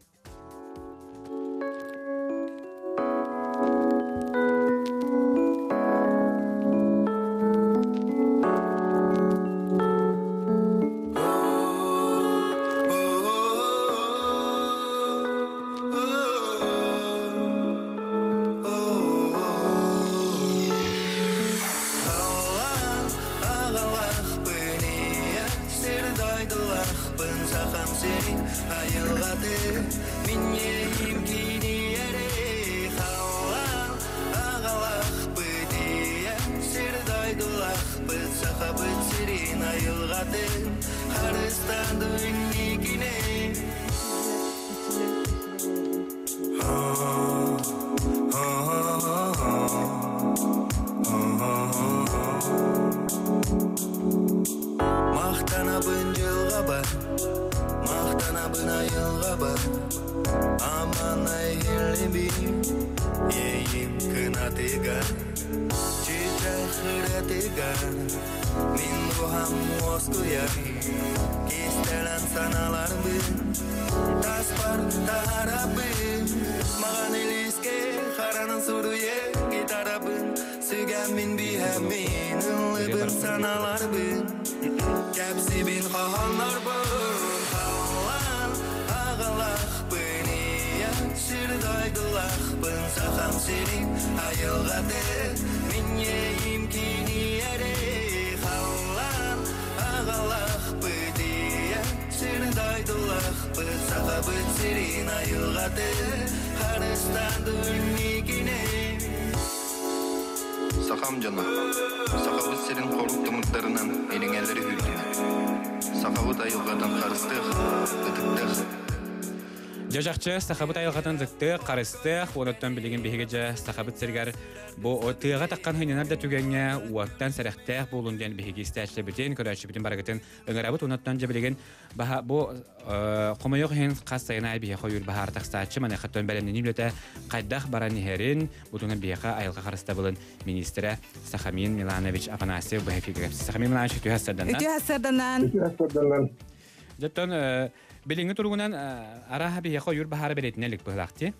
Ağalaq bıdiyə, sirday dolaq Сақпы сақабы сирин айылғаты Қарыстанды үнмекіне Сақам жана, сақабы сирин қорықтымыттарынан еліңелері хүлдіне. Сақабы айылғатан қарыстық, үтіктік. Жажақчы сақабыт айылғатын зықты, қарыстық, оныттан білеген бейге жа сақабыт сергер бұл тыға таққан хыненар да түгенге уаттан сәріқтәқ болуын ден бейге істәшілі бітен, көрәші бітен барағытын ұңырабыт оныттан жа білеген бұл қомайық хен қас сайына бейге қойыр бағар тақстатшы маны қаттан бәлемнен үлеті қайдақ баран нехерін бұтыңын бейге айылға қарыста болын министрі Сахамин Миланович Афанасьев бұхеке кәпсі. Сахамин Миланович үті хастарданнан. Жаттан Белинги тургунан араха бияха юр бахара беретнелик бахлахти.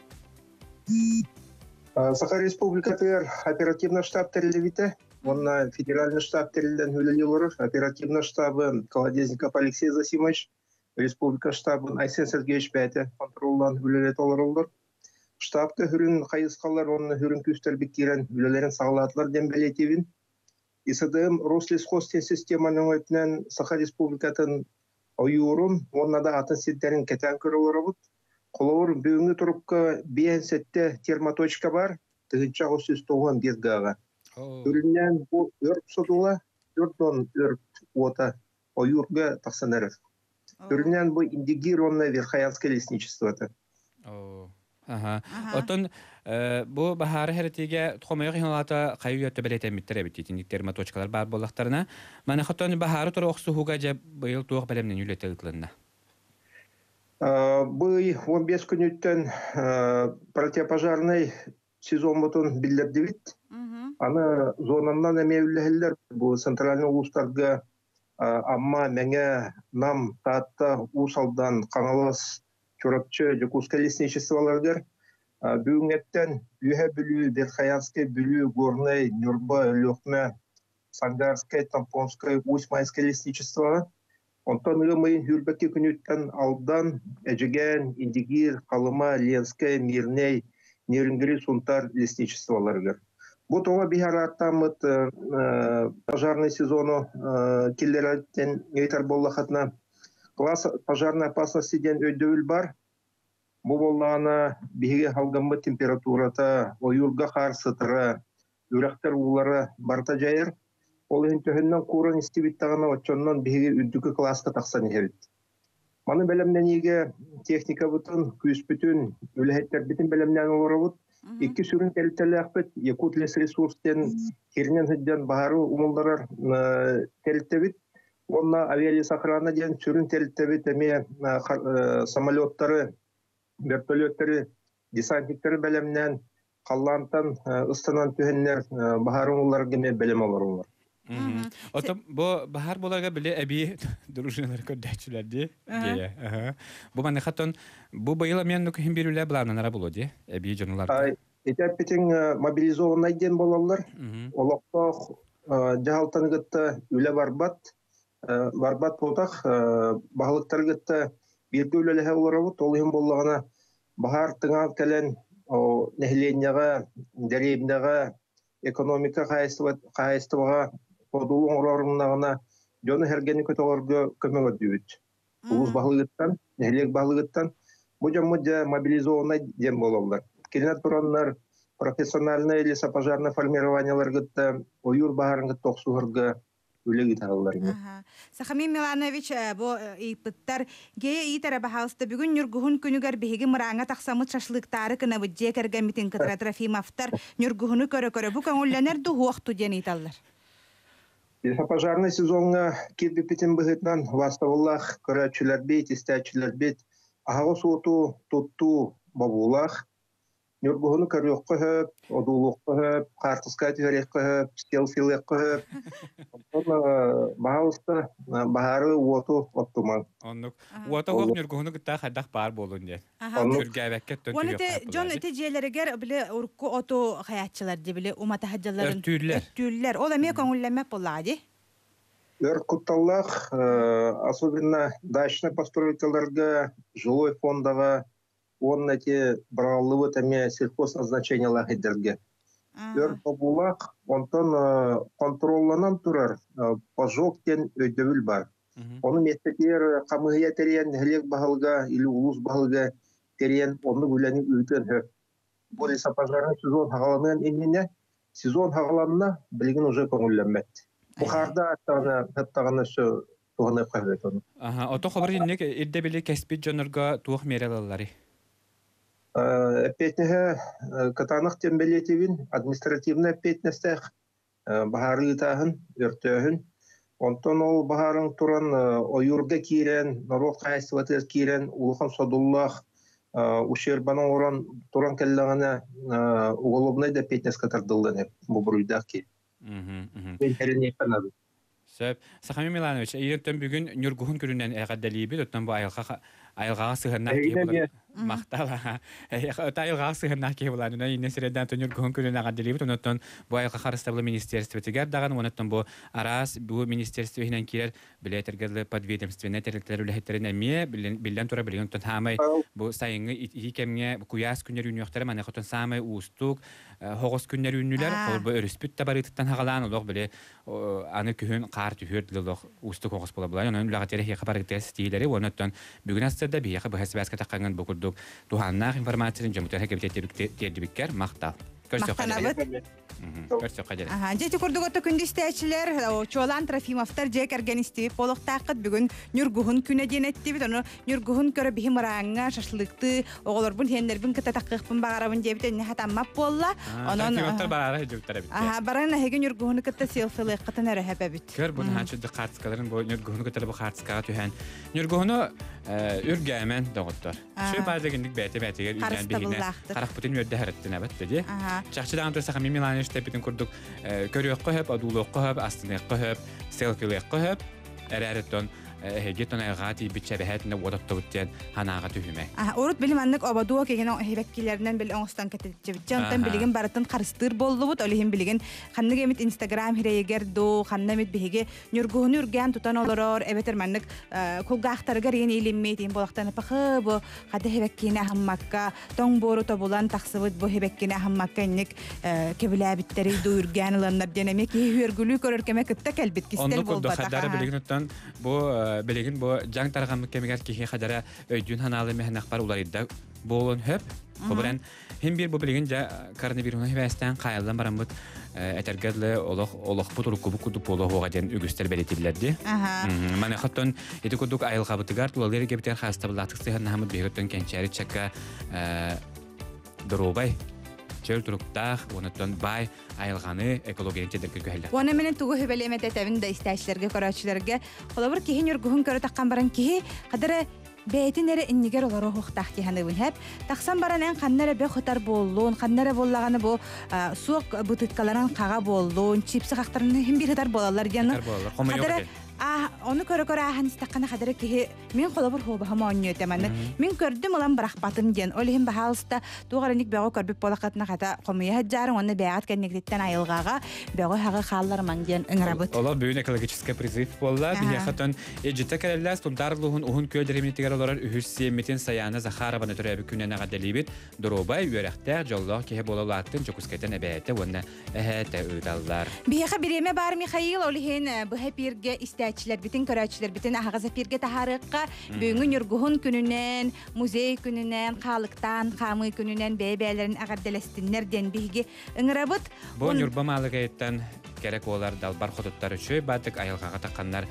Саха Республика ТР оперативный штаб терилевите, он на федеральный штаб терилден хулилилоров, оперативный штаб Колодезников Алексей Засимович, Республика штаб Айсен Сергеевич Пятя, контроллан хулилет олоролдор. Штабты хүрін қайысқалар, он хүрін күстер беккерен хулилерін сағалатлар дембелетевин. ИСДМ Рослесхозтен системаның өтінен Саха Республикатын Ойурун, оннада атын сеттерін кәтен көрілері бұд. Қолауыр бүйінгі тұрыпқа бейін сетте термоточка бар, тұғынша ғосыз тоған безгаға. Үрінен бұл өрт сұдула, өрттон өрт ота ойурға тақсанарыр. Үрінен бұл индигир онна Верхаянское лесничество. Отон bu bahar heretiga txomayıq hinalata qayı yötü beleten bittere bittiğin termatочкалар бар болақтарына. Мана хатон bahar tur oqsu huga jab быйыл туақ белемнен үлете ытлынна. Бый он беш күнүттен противопожарный сезон ботун билдердибит. Аны зонамнан эмеүллехеллер бу центральный улустарга амма меңе нам таатта усалдан каналас чорапчы Якутское лесничестволардар Бүгінгеттен үйе бүлі, Верхаянское бүлі, Горный, Нюрба, Лёхме, Сангарское, Тампонское, Усть-Майское лесничество. Онтан ұйымайын хүрбәкі күніттен алдан Әжіген, Индигир, Қалыма, Ленское, Мирней, Нерінгіри, Сунтар лесничестволарғыр. Бұл тоға бихараттамыт пожарный сезону келлераттен ейтар боллақатына класс пожарной опасности ден өйдөүл бар. Бұл боллағына бейге халғанбы температурата, ойырға қарсытыры, үрәқтер улары барта жайыр. Ол ең төхіннен қорын істебіттағына отчоннан бейге үддікі класқа тақсан ехевет. Маны бәлемнен еге техника бұтын, күз бүтін, өліхеттер бітін бәлемнен олары бұт. Екі сүрін тәлітәлі ақпет, Якут лес ресурстен, керінен хүдден бағары умылдарар тәліттәбіт. Онна авиалес охрана ден сүрін тәліттәбіт әме самолеттары, вертолеттері, десантниктері бәлемнен, қаллантан, ұстанан түхенлер, бағарын олар кеме бәлем олар олар. Отым, бұл бағар боларға біле әбей дружиналар көрдәтшілерді. Бұл маңы қаттон, бұл байыла мен нүкіхін берулі бұларнанара болу де, әбей жоныларды? Етәппетен мобилизованный ден болалар. Олақта жағалтан ғытта үлі барбат, барбат болдақ, бағылықтар ғытта Берді өлелігі олар ауыт, ол ең болағына бағар тыңан кәлін нәхіленияға, дәребіндіға, экономика қайыстываға, подулың орарымнағына жоны әргені көті оларға көмең өдді. Ұлыз бағылығыттан, нәхілек бағылығыттан, бұл жамыда мобилизованный дем болалар. Келінат бұранлар профессиональный лесопожарный формированиялар ғытта, ойыр бағарын ғытта оқсуғырға үлегі тағыларына. Сахамин Миланович, бұл ипыттар гея итара бахалысты бүгін нүргүхін күнігер бейгі мұраңа тақсамыт шашлықтары кіна бұджия кәргәмітін кітара Трофимовтар нүргүхіні көрі-көрі бұ көңілленер дұғы оқту ден италар. Лесопожарный сезонға кетбі петін бұғытнан ваставыллах көрәтшілер бейт, істәтшілер бейт, ағау суыту тұтту бабулах, Нүргүхіні көріқ қығып, одулық қығып, қартысқа түйерек қығып, стел-силек қығып. Бағалысты бағары уоту оттуман. Оннық. Уота оқ нүргүхіні күтті қайдақ бар болуын ден. Түргәбәккет төн түргәп қапылады. Жон өте жиелерігер білі ұрқы оту қаятчылар де білі умата хаджаларын өрттүрлер. Ол әме көңілләмәп болады? Өрт құтталлақ, особенно дачный постройкаларға, жилой фондаға, он эти браллывы таме сельхозназначения лагердерге. Өр побулак, онтон контролланан турар, пожоктен өйдөвүл бар. Оны меттетер камыгыя терен хелек баһалга или улус баһалга терен оны бүләнин үтен хө. Бу сапажарын сезон хагаланын инне сезон хагаланна билген уже көңүлләмәт. Бухарда тагына тагына шо туганы кайбет оны. Аха, ото хабар инне идде биле кеспит жонорга туох мерелалары. Петнеге катанак тембелетивин административный петнестех бахары тахын өртөһүн. Онтон ол бахарын туран ойурга кирен, народ кайсыватыр кирен, улухан содуллах ущербана оран туран келлагана уголовный да петнес катардылданы бу буруйдаки. Мм мм. Бентерне канады. Сөп, Сахами Миланович, ийертен бүгүн Нюргухун күрүнөн эгадалиби, оттон бу айылга айылга сыгыннак кеп мактала. Эйга айылга сыгыннак кеп буланы, инне сиреден Нюргухун күрүнөн эгадалиби, оттон бу айылга карыстабыл министерство тегер даган, оттон бу арас бу министерство хинен кирер билетергерле подведомственный территория үлехтерине ме билен тура билген оттон хамай бу сайынгы икемге куяс күннөр үнөктөр мана оттон самай устук хогос күннөр үнүлөр, бу өрүспүт табарыттан хагалан олог биле аны күһүн кар түһөрдлөг устук хогос бола була. Анын лагатери хабар стилери онотон бүгүн астырда бияка бу хасбаска таккан бу курдук туханнак информацияны жамутар кебететтербиккер мактал. Ага, жети курдуготто күндүстәчләр, Чолан Трофимовтар жек органистип болохтакыт бүгүн Нюргухун күнө денеттип, аны Нюргухун көрө бихимранга шашлыкты, оголорбун хендербин кыта таккыпын багарабын деп эне хатаммап болла. Анан Трофимовтар барара жуктара бит. Ага, барана хеге Нюргухун кыта селфилы кытын әрәһәбә бит. Көр бу ханчы картскаларын бу Нюргухун кыта бу картскага түһән. Нюргухуну үргәмен доготтор. Шу бардагындык бәте-бәтегә үргән бигенә. Карак бутын үрдә хәрәттенә бит диде. Чакчыдан турса Сахами Миланович тепитин курдук көрөк көхөп, адулык көхөп, астыны көхөп, селфилык көхөп, әрәрәттон Гетон айгати бичебехетне водоттуттен ханага түһүмө. А, урут билим аннык обадуа кеген хебеккилерден бил оңстан кетечебичен, тан билген баратын карыстыр боллубут, олихин билген ханнык эмит Instagram хирегер до, ханнамит биһиге Нюргухун үргән тутан олорор, эбетер маннык кулгахтарга реген илиммейтин болактан пахы бу хада хебеккине хаммакка, тоң бору табулан таксыбыт бу хебеккине хаммакка инник кебиләбиттери ду үргән ланнар денеме ки хүргүлү көрөркеме кытта келбит кистел болбата. Хадара билген бу Белегин бу жаң тарган кемегер кихи хадара өйдүн ханалы мехнакпар уларыда болон хөп. Бобран хем бир бу белегин жа коронавирус хевестен кайылдан барамбыт этергерле олох олох бутур кубу куду поло хогаден үгүстер белетилерди. Мана хаттан эти кудук айылга бутыгар тулалер кептер хастабылатыксы ханамыт бегөттөн кенчери чакка дробай чөл туруктах, онотон бай айылганы экологиянче деркелгелер. Оны менен тугу хебелемет этебин да истәчләргә, карачларга. Олабыр кихи Нюргухун көрө таккан баран кихи хадары бәйтинере иннигер олары хуктах киханыбын хәп. Таксан баран эн ханнары бе хотар боллун, ханнары боллаганы бу суак бутыткаларан кага боллун, чипсы хактарын хим бир хотар болалар дияны. Хадары А, оны көрө-көрө ахан истаккана хадары кихи мен колобур хоба хамаонню теманы. Мен көрдүм улам барахпатын ден. Олихин бахалыста тугараник бего көрбүп болакатына хата комуя хаджарын оны беат кеннектен айылгага бего хагы халлар маңден ыңрабыт. Ола бүгүн экологический призыв болла. Бияхатан эжите кереллас тундарлыгын ухун көдөрөмүнтегер олар үһүссемитин саяна Захарованы төрөбү күнүнө гадалибит. Доробай үрәхтә жоллох кихи болалаттын жокускетен эбәте онна эхете ыдаллар. Бияха биреме бар Михаил олихин бу хепирге истәчләр битен көрәчләр битен агаза пирге тахарыкка бүгүн Нюргухун күнүнән, музей күнүнән, халыктан, хамы күнүнән бәбәләрен агарделестиннәр ден биге ыңрабыт. Бу Нюрба малыгайттан керек олар далбар хотуттары чөй бадык айылгага такканнар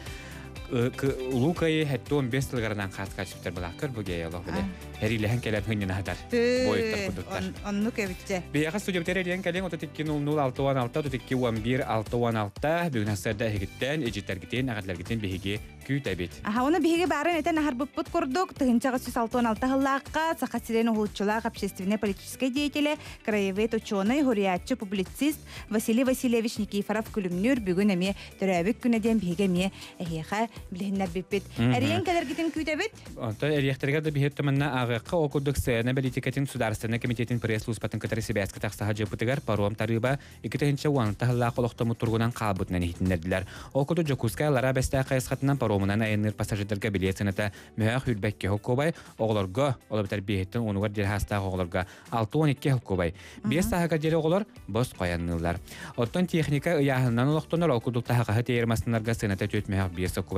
Лукай хәтта он беш елгардан каткачыптар булакыр бу геялык беле. Һәриләһән кәләп хәннән хәтар. Бойтар кудуттар. Онны кебитче. Бияга студенттар дигән кәләң отты тикки ноль ноль алты он алты тикки он бир алты он алты бүгүн асарда хигиттен эҗиттер гитен агарлар гитен биһиге күтәбит. Аха, уны биһиге барын этен ахар буппут курдук, тыгынчага сүз алты он алты хыллакка, сахасирен улчулак общественный политический деятель, краевой ученый, хуриятчы, публицист Василий Васильевич Никифоров күлүмнүр бүгүн эме төрөбүк күнөдөн биһиге ме эхеха билһиннәр биппит. Әриен кадәр гитен күтәбит. Анда эрияхтәргә дә биһеттәмәннә агыкка окудык сәне политикатын сударственный комитетин пресс-службатын катарысы бәскә таксаһа җыпытыгар паром тарыба икенче уан тахла калыктымы тургунан кабытнан итнәрләр. Окуды Жокускайлара бәстә кайсхатынан паромынан айныр пассажирларга билетсенәтә мәх хүлбәккә хокобай огларга алып тәрбиеттен онугар дер хаста огларга алты он ике хокобай. беш саһага дер оглар бос каяннылар. Оттан техника яһыннан олоктонор окудык таһага хәтер масыннарга сенәтә төтмәх беш хокобай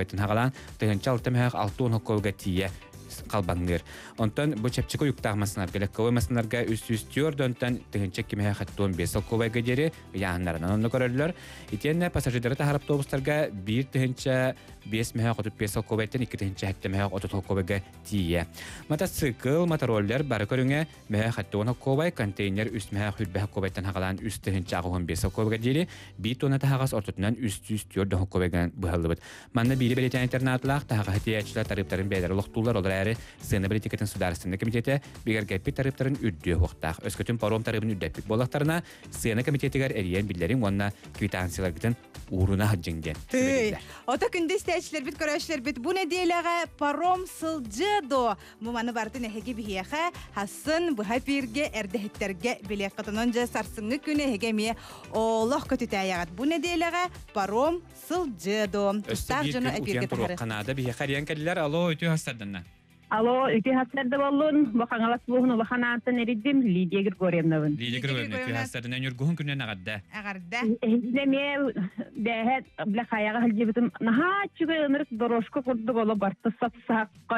хоккобайтын хагалан тыгынча алтымах алтын хоккобга тие қалбаңныр. Онтан бу чепчико юктагмасынар келеккой масынарга үст-үстүр донтан тыгынча кимея хаттон бес хоккобайга дери яаннарынан онно көрөллөр. Итенне пассажирлер тахар автобустарга бир тыгынча бес меха котуп бес хоккобайтан iki тыгынча хатта меха отут хоккобайга тие. Мотоцикл, мотороллер бары көрүңө меха хаттон хоккобай контейнер үст меха хүлбе хоккобайтан хагалан үст тыгынча агын бес хоккобайга дери бир тонна тахагас ортутунан үст-үстүр да хоккобайга быһаллыбыт. Манна бири белетен интернатлах тахага хатиячылар тариптарын бедер улуктуулар олар Сыны Бритикетін Сударственный комитеті бігер кәппет тарифтарын үдді оқтақ. Өскөтін паром тарифын үддәппік болақтарына Сыны комитетігер әриян білдерін онына квитанциялар гітін уруна хаджинген. Ота күнді істәйшілер біт, көрәшілер біт. Бұл неделяға паром сылжыдо. Мұманы барды нәхеге бігеға хасын бұға бірге әрдәхеттерге білек қытынан жа сарсыңы күні хегеме олық көтіті аяғат. Бұл неделяға паром сылжыдо. Өсті бір күн ұкен Канада бігеға әриян кәділер. Алло, өті хастардына. Алло, үті хастарды болуын, бұқаңалас бұғын ұлықанатын әріддім Лидия Григорьевнавын. Лидия Григорьевна, үті хастардына үргіғын күнен ағадда? Ағарда. Әзілеме бәхет білі қаяға хылжебітім, наға чүгі ұнырық дорожқа құрды болу барты сатсаққа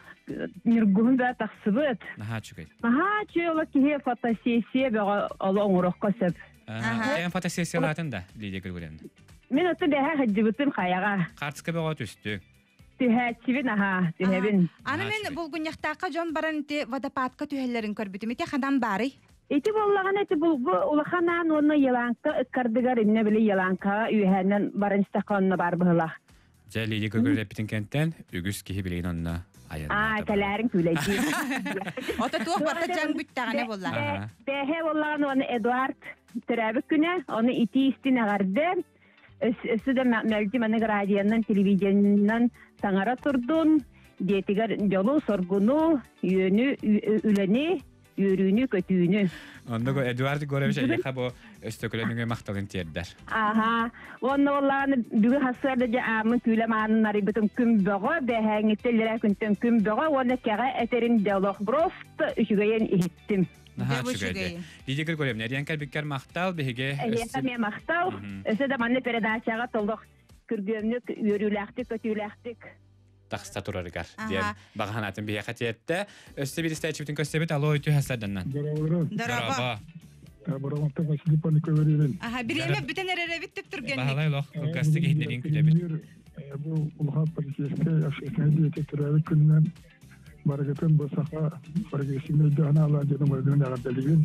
үргіғын бә тақсыбыт. Наға чүгі? Наға чүгі олы кеге фотосессия бәға олы оңырыққа сөп. Әйін фотосессиялатын да, Лидия Григорьевна? Мен өті бәхет хылжебітім қаяға. Қартысқа бәға түсті? Түхәтчібін, аға, түхәбін. Аны мен бұл күнняқтаққа жон баран ете водопадқа түхәлерін көрбітім. Ете қадан бары? Ете боллаған әті бұл ұлықанан оны еланқа үккардығар имне білі еланқа үйәнен баран істаққа онына бар бұғылақ. Жа Лидия Григорьевна бітін кенттен үгіз кейі білейін онына айырын. А, кәләрін күләйді. Ота туық барта жаң бүттағане боллақ. Бәхе боллаған оны Эдуард түрәбік күні, оны ити істін ағарды. Өсі де мәлді мәнік радиянан, телевизионнан саңара тұрдың, детігер жолу соргуну, үйіні, үліні, үйіріні, көтүйіні. Онды Эдуард Горевич әйеқа бұл өстөкілеміңе мақталын тердер. Аха, оны олағаны бүгі хасырды жа амын күйлем анын арибітін күн бұғы, бәхәңеттелері күнтен күн бұғы, оны кәға әтерін диалог брофты үшігейін ехеттім. Наха чүгәйді. Лидия Григорьевна, әриян кәлбіккер мақтал бігеге... Әриян мен мақтал. Өсі де манны передачаға толдық күргемнік, үйіріләқтік, көтүйләқтік. Тақста тұрарығар. Бағанатын біге қатиетті. Өсі бір істәйчіптің көстебет, алло өйті хасадынан. Дараба. Барамақта Василий Паниковерин. Аха, біреме бүтін әрері біттік түргенлік. Бағалай лоқ, көкасты кейінерін күлебет. Бұл ұлға полицейске ашқысына дейті түрәлі күнінен Барагатын босақа барагасыны дана ала жана мөрдөн агадалыгын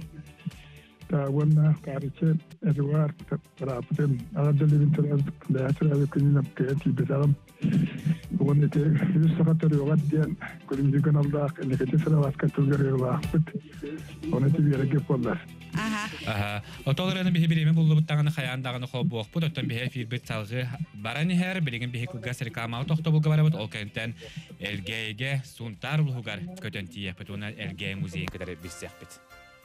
та ванна кариче Эдуард рапытын агадалыгын турат да турат күнүн кети бесалам оны те жүз саат өрөгат ден көрүмдүгөн алдак элекете сарабаска тургөрөгөбакпыт оны те береге болдар. Аха. Отолараны бихи биреме буллубуттаганы хаяндаганы хобуокпут оттон бихи фирбит салгы барани хер билеген бихи кугас рекламалы тохто булга барабыт ол кенттен элгейге сунтар булгар көтөн тиепит уна элгей музейин кедер биссехпит.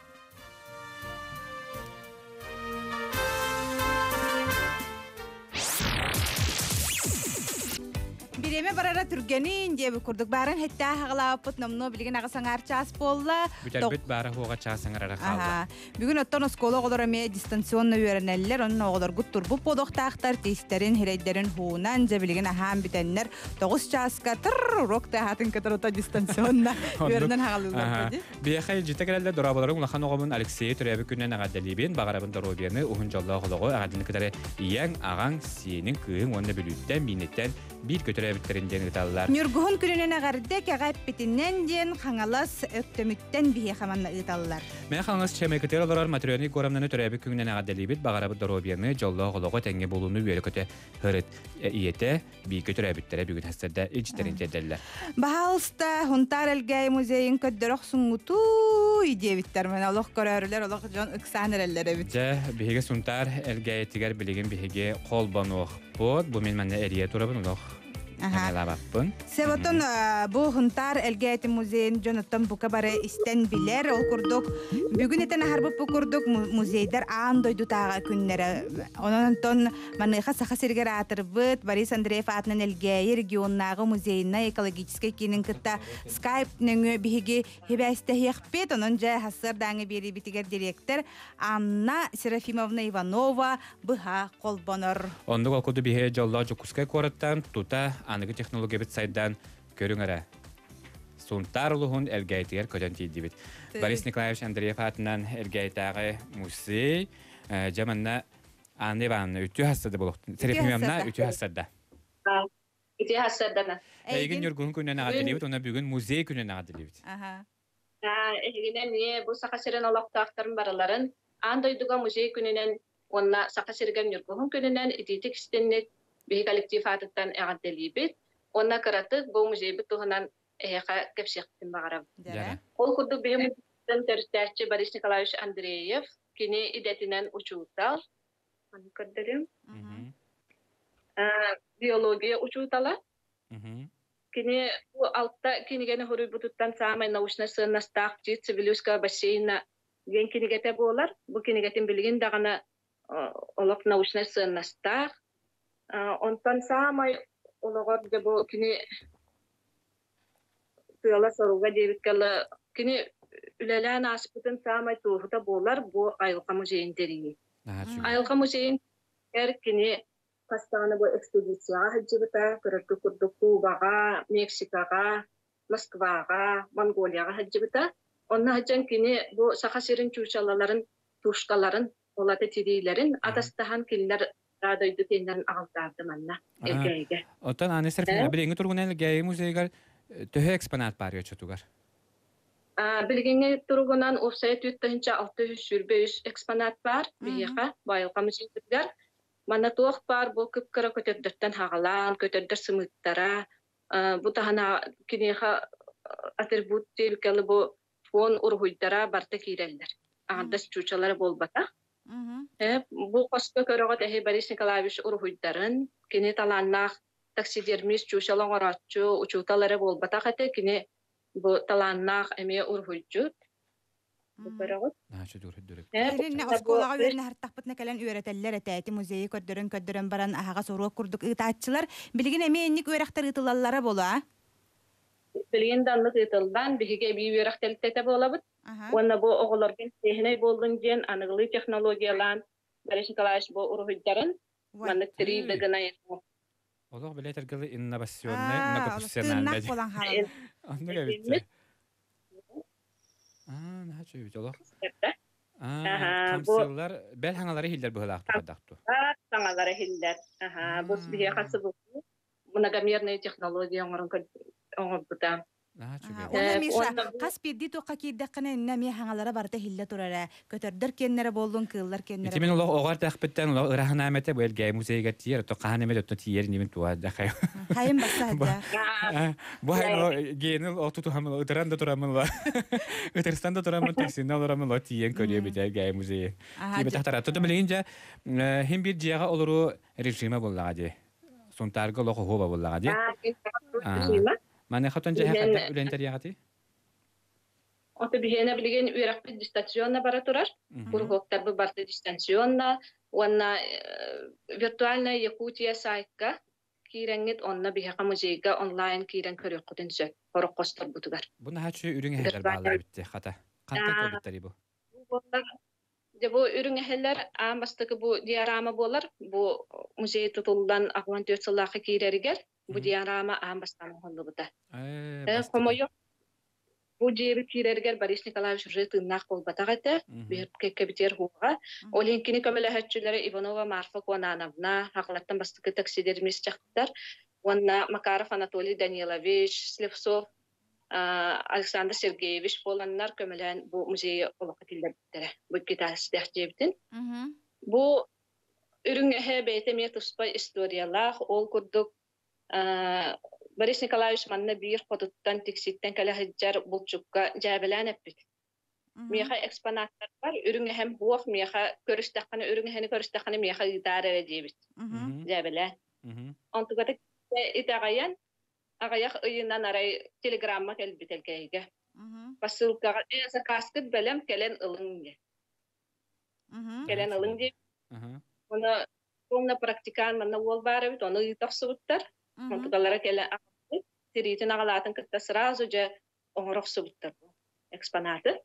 Биреме барара түргенин деп курдук барын хетта хагалапыт намно билген агасаңар час болла. Бүтөлбүт бары хуга часаңар калды. Бүгүн оттон школа оголораме дистанционно үйрөнеллер, онун оголор гуттурбу подоктактар тестерин херейдерин хуунан жебилген ахам битеннер тогуз часка тыр урокта хатын каторото дистанционно үйрөнөн хагалылар. Бияхай житекелде дорабаларын улахан огомун Алексей Төрөбү күннен агадалибин багарабын доробияны ухун жоллоо холого агадын кедере ияң агаң сенин кыың онда билүттен минеттен бир көтөрөбүттерин ден ыталлар. Нюргуһун күнүнен агарды кагаппитинен ден хаңалас өктөмүттен бие хаманна ыталлар. Мен хаңалас чемекетер олар материалны корамнаны төрөбү күнүнен агадалибит багарабы доробияны жоллоо холого теңге болууну бере көтө хырыт иете бир көтөрөбүттере бүгүн хастарда ичтерин теделлер. Баалста хунтар элгей музейин көддөрөк суңуту идебиттер мен олох көрөрлөр олох жон ыксанерлер бит. Же биге сунтар элгей тигер билеген биге колбонох бот бу мен менне эрие турабын олох. Себотон бу хунтар элгейти музейин жонотон бука бары истен билер ол курдук. Бүгүн этен харбып бу курдук музейдер аан дойду тага күннере. Ононтон маныха саха сергер атырбыт Борис Андреев атынан элгей регионнагы музейна экологический кинин кытта скайп нөңө биги хебесте хеппет онон же хасыр даңы бери битигер директор Анна Серафимовна Иванова быха колбонор. Ондук окуду бихе жолло жокускай кораттан тута аныгы технология бит сайдан көрүңөрө. Сунтар улуһун элгәйтер көтөн тидибит. Борис Николаевич Андреев атынан элгәйтәгы музей жаманна аны Ивановна үтү хасады булып. Серафимовна үтү хасада. Үтү хасадана. Эйген юргун күнүнө агадылыбыт, она бүгүн музей күнүнө агадылыбыт. Ага. А, эгенен не бу сакасырын алактактарын бараларын андойдуга музей күнүнөн онна сакасырган юргун күнүнөн ититик истеннек бей коллектив атыттан агадылыбыт. Онна каратык бу музей бутугунан эха кепсектин багарам. Ол курду беймден терстәче Борис Николаевич Андреев кини идетинен учутал. Аны көрдөрөм. Биология учутала. Кини бу алтта кинигени хорой бутуттан самай научный сыннастак Цивилюская бассейна ген кинигете болар. Бу кинигетин билген дагана олоп научный сыннастак. Онтан самай ологор де бу кини тыла соруга дебиткала кини үлелен аспытын самай туһута болар бу айылка музейиндери. Айылка музейин эркини Пастаны бу экспедицияга хаджибыта, көрөккө курдук Кубага, Мексикага, Москвага, Монголияга хаджибыта. Онна хаджан кини бу сакасырын чучалаларын, тушкаларын, олаты тирейлерин атастахан киллер радойду тендерин агылтарды манна. Элгейге. Отан аны Серафимовна билеңи тургун элгей музейгер төһө экспонат бар ячотугар. А билгенге тургунан офсайт үттөнчө алты жүз жиырма үч экспонат бар. Бияга байылга музейдер. Мана туох бар бу кыпкара көтөрдөртөн хагалан, көтөрдөр сымыттара, бу тахана кинеха атрибут телкалы бу фон ургуйдара барта кирелдер. Андас чучалары болбата. Э бу коско көрөгө техи Борис Николаевич ургуйдарын, кине таланнах таксидермис чучалан ораччу учуталары болбата хате кине бу таланнах эме ургуйчут. Эринне осколага үрне хартакпытна келен үйрөтеллер этети музейи көрдөрөн көрдөрөн баран ахага сорук курдук ытаатчылар билген эменник үйрактар ытылаллары бола. Билген данлык ытылдан биге би үйрактелтете болабыт. Онна бу оголордун техней болдун ден аныгылы технологиялар Борис Николаевич бу ургуйдарын маны три дегенай. Олог билетер гылы инновационный, многофункциональный. Аны А, нахачу битолох. А, камсыллар бел хаңалары хилдер быһылаакту кадакту. А, хаңалары хилдер. Аха, бу бие хасы бу. Многомерные технологии оңорун оңорбута. Онда Миша, кас бирди тоққа кийдеккene нәме хаңалары барда хилле турара. Көтөрдөр кеннере болдун, кыллар кеннере. Тимен олог огар тахпеттен олог ыраханамете бу элге музейге тиер, тоқаханеме өттө тиер нимин туа да хай. Хайым басада. Бу хай генел отуту хамыл ыдыранда турамыл. Ыдырстанда турамыл таксинда оламыл тиен көрүө бите элге музей. Тибе тахтара тото билинже хим бир жага олору режиме боллагади. Сонтарга лого хоба боллагади. Мане хатон жаха ката үлентер ягати? Оты бихена билген үйракпы дистанционна бара турар. Бургоктар бу барты дистанционна, онна виртуальная Якутия сайтка киреңет онна биха музейга онлайн кирен көрөк көтөн сөп. Корок костор бутугар. Буна хачы үрүңө хелер баалар битти хата. Кантак кодуктари бу? Же бу үрүңө хелер амастыгы бу диарама болар. Бу музей тутулдан аган төрт жылакы киреригер. Bu diorama ambastan honlubuta. Э, комойо. Bu жери кирергер Борис Николаевич уже тыннак болбатагата, бир кекебитер хуга. Оленкини көмөлөһөччүлөрү Иванова Марфа Конановна, хаклаттан бастыкы таксидермис чактар. Онна Макаров Анатолий Данилович, Слевцов, Александр Сергеевич боланнар көмөлөн бу музей олокатилдердер. Бу китас дехтебитин. Бу үрүңө бетеме туспай историялар ол курдук Борис Николаевич манна бир хотуттан тикситтен кале хаджар булчукка жабелан эппит. Меха экспонаттар бар, үрүңө hem буак меха көрүстакканы үрүңө хени көрүстакканы меха идара дебит. Жабелан. Антугата итагаян агаяк ыйынан арай телеграмма келбит элкейге. Посылкага эса каскыт белем келен ылыңге. Келен ылыңге. Оны Онна практикан манна ол бары бит, оны итаксыбыттар. Монтугалара келе акты, тиритин агалатын кытта сразу же оңороксубуттар экспонаты.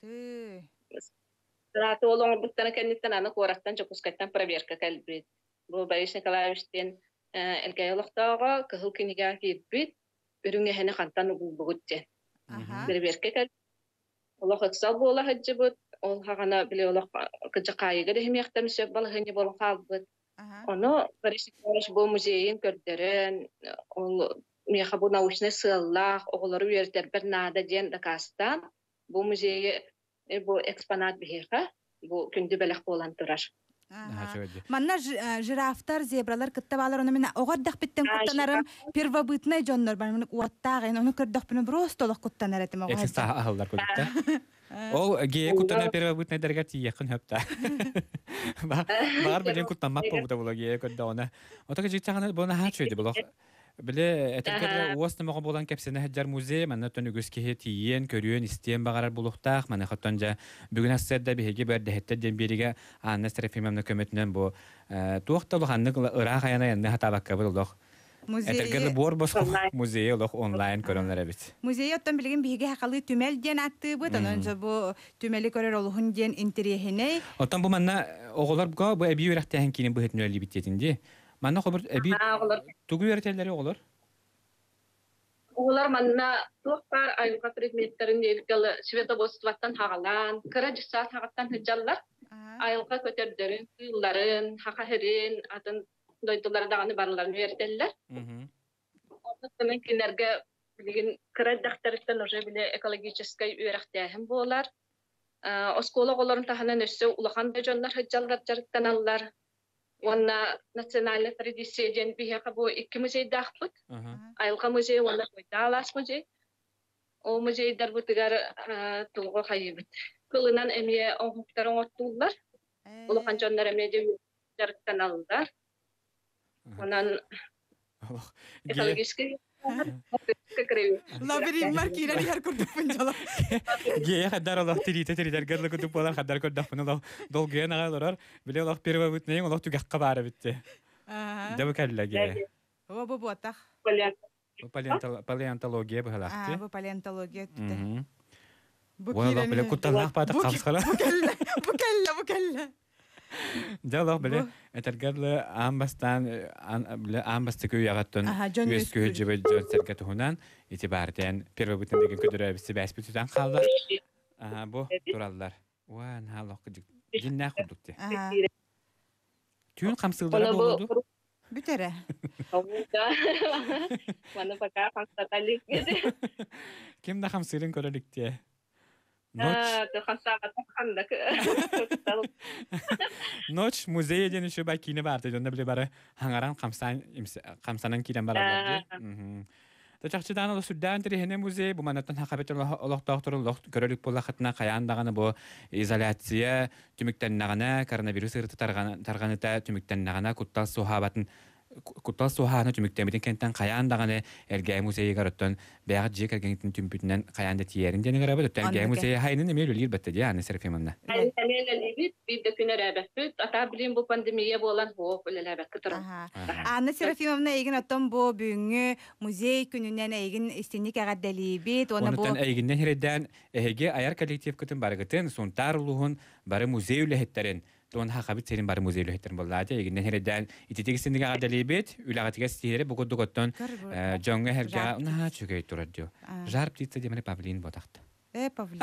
Сразу ол оңорбуттан кенниттен аны кораттан жокускаттан проверка келбит. Бу Борис Николаевичтен элгейлохтаага кыһыл кинига кирбит үрүңэһэне хантан угулбугут ден. Берберке кел. Олох ыксал буола хаджыбыт, ол хагана биле олох кыжакайыга да хемияхтан сөп балыгыны болон халбыт. Оно Борисович бу музейин көрдөрөн, ол меха бу научный сыллах, оголору үйертер бер нада ден дакастан, бу музейи бу экспонат бихеха, бу күндү белек болан турар. Манна жирафтар, зебралар кыттабалар оны мен оғардақ биттен куттанарым первобытный жоннор бар, мен уаттағын, оны көрдақ біне просто олық куттанар этим оғардақ. Эксен саға ағылдар көрдікті. Ол гея куттанар первобытный дәрге тиекін хөпті. Бағар білен куттанмақ болуда бұла гея көрді оны. Отаға життағаны бұны ха чөйді бұлақ. Біле, әтіргерлі уасны маған болан кәпсені әджар музей, мәні түні көскеге тиен, көріен, істен бағарар болуқтақ, мәні қаттан жа бүгін әстерді бейге бәрді әттер ден беріге Анна Серафимовна көметінен бұл туақты олық анны ұрақ аяна әнні хатабаққа бұл олық. Әтіргерлі бор босқы музей олық онлайн көрінлер әбіт. Музей оттан білген бейге хақалы түмел ден атты бұд, онын жа бұл түмелі көрер олығын ден интерехіне. Оттан бұл мәнна оғылар бұға бұл әбей өрәқтәйін кейін бұхетін өлі биттетінде. Манна хобыр эби тугу эртелери олар. Олар манна туктар айылга предметтерин элгеле световодствоттан хагалан, кыра жаса хагаттан хыжаллар. Айылга көтөрдөрүн, кыйларын, хакахерин, атын дойдулар даганы барларын эртеллер. Мм. Онтон кинерге билген кыра дактарыктан уже биле экологический үйрәктәһем болар. Оскологоларын таханан өссө улахан жоннар хыжаллар жарыктан аллар. Ванна национальный традиция ден бихека бу икки музей дахпут. Айылга музей, ванна Койдалас музей. О музейдар бутыгар тулго хайыбыт. Кылынан эмие оңуктарын оттулар. Улахан жоннар эмие де жарыктан алындар. Онан экологический Лабирин маркира дияр көрдүк пунжала. Гея хаддар Аллах тирите тиритер гырлы күтүп болар хаддар көрдүк пун Аллах долгуен агалар биле Аллах первобытный Аллах түгәккә бары битте. Дәбе кәллә гея. О бу ботак. Палеонтология бу халакты. А бу палеонтология тите. Бу Аллах биле кутталах бата калсала. Бу кәллә, бу кәллә, бу кәллә. Жалах биле этергерле амбастан биле амбасты көй ягаттан үз көй жебе жөнсерге туһунан итибартен первобытный деген көдөрө бис бәспүтүтан калды. Аха бу тураллар. Ва налах кыжык. Жиннә курдукты. Түн камсылдыра болду. Бүтере. Мана пока фактаталик. Ким да камсылын көрөлүктө. Ночь музей ден еще бакине барты, жонда биле бары хаңаран камсан камсанан кирен баралар. Тачакчыдан ол сүддан терехене музей бу манаттан хакабетен Аллах доктор көрөлүк болахатна каяндаганы бу изоляция түмүктеннагана коронавирус ырты тарганыта түмүктеннагана куттал сухабатын Кутал суханы түмүктемеден кенттен каяндаганы элгей музейге гараттан бягы жек эргенитин түмпүтүнөн каянда тиерин дени гарабы элгей музей хайнын эме өлүр бетте ди Анна Серафимовна. Аны элелебит бидде күнөрөбөт ата билим бу пандемия болан хоп элелебет кытыр. Анна Серафимовна эген оттон бу бүгүнгү музей күнүнөн эген истинник агадделибит, оны бу Онтан эгинден хереден эге аяр коллектив күтүн баргытын сунтар улугун бары музей үлехеттерин Тон хакабит серин бар музей үлехтерин боллады. Эгинден хереден ититигисиндиге агадделибит, үлагатыга стире бугудуготтон жоңго херге на чүгөй турат дио. Жар птица демене павлин ботакты. Э павлин.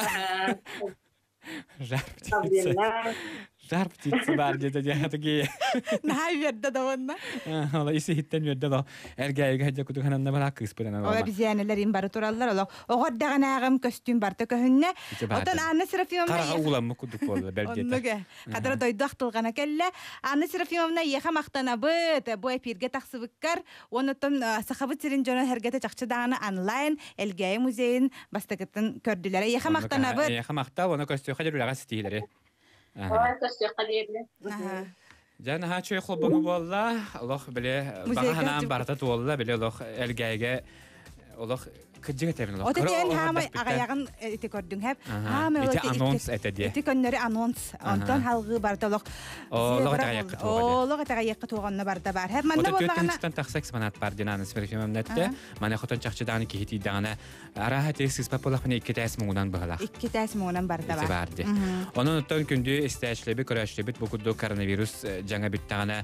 Жар птица. Жар птица бар деди дягатыги. Най верде даванна. Ала иси хиттен верде да. Эргейге хажа кутухананна бара кыспырана. Ола бизянелер бар тураллар ола. Огордаган костюм барта көһүнне. Отон Анна Серафимовна. Кара улам кудук болду белдете. Оннуга. Кадра дойдак тылгана келле. Анна Серафимовна еха мактана быт, бу эпирге таксыбыккар. Онотон сахабыт сирин жона хергете чакчыдаганы онлайн Элгей музейин бастагытын көрдүлөр. Еха мактана быт. Еха макта, оны костюм хажа улага стилери. Ага. Ага. Жана хачой хлопбамы болла, Аллах биле баганан барта туолла биле Аллах элгейге Аллах кыжыга тебин Аллах. Отен хамай агаягын эти көрдүң хеп. Хамай эти анонс этеди. Эти көннөрү анонс. Антон халгы барта Аллах. Аллах тагаякка туган. Аллах тагаякка туганны барта бар. Хеп манда боллагана. Отен таксекс манат бар динаны Серафимовнатте. Мана хотон чакчыданы кихити дагана араха тексис паполахны икки тәс муңунан быгалак. икки тәс муңунан барта бар. Онун оттон күндү истечлеби көрөчлебит бу кудду коронавирус жаңа биттагана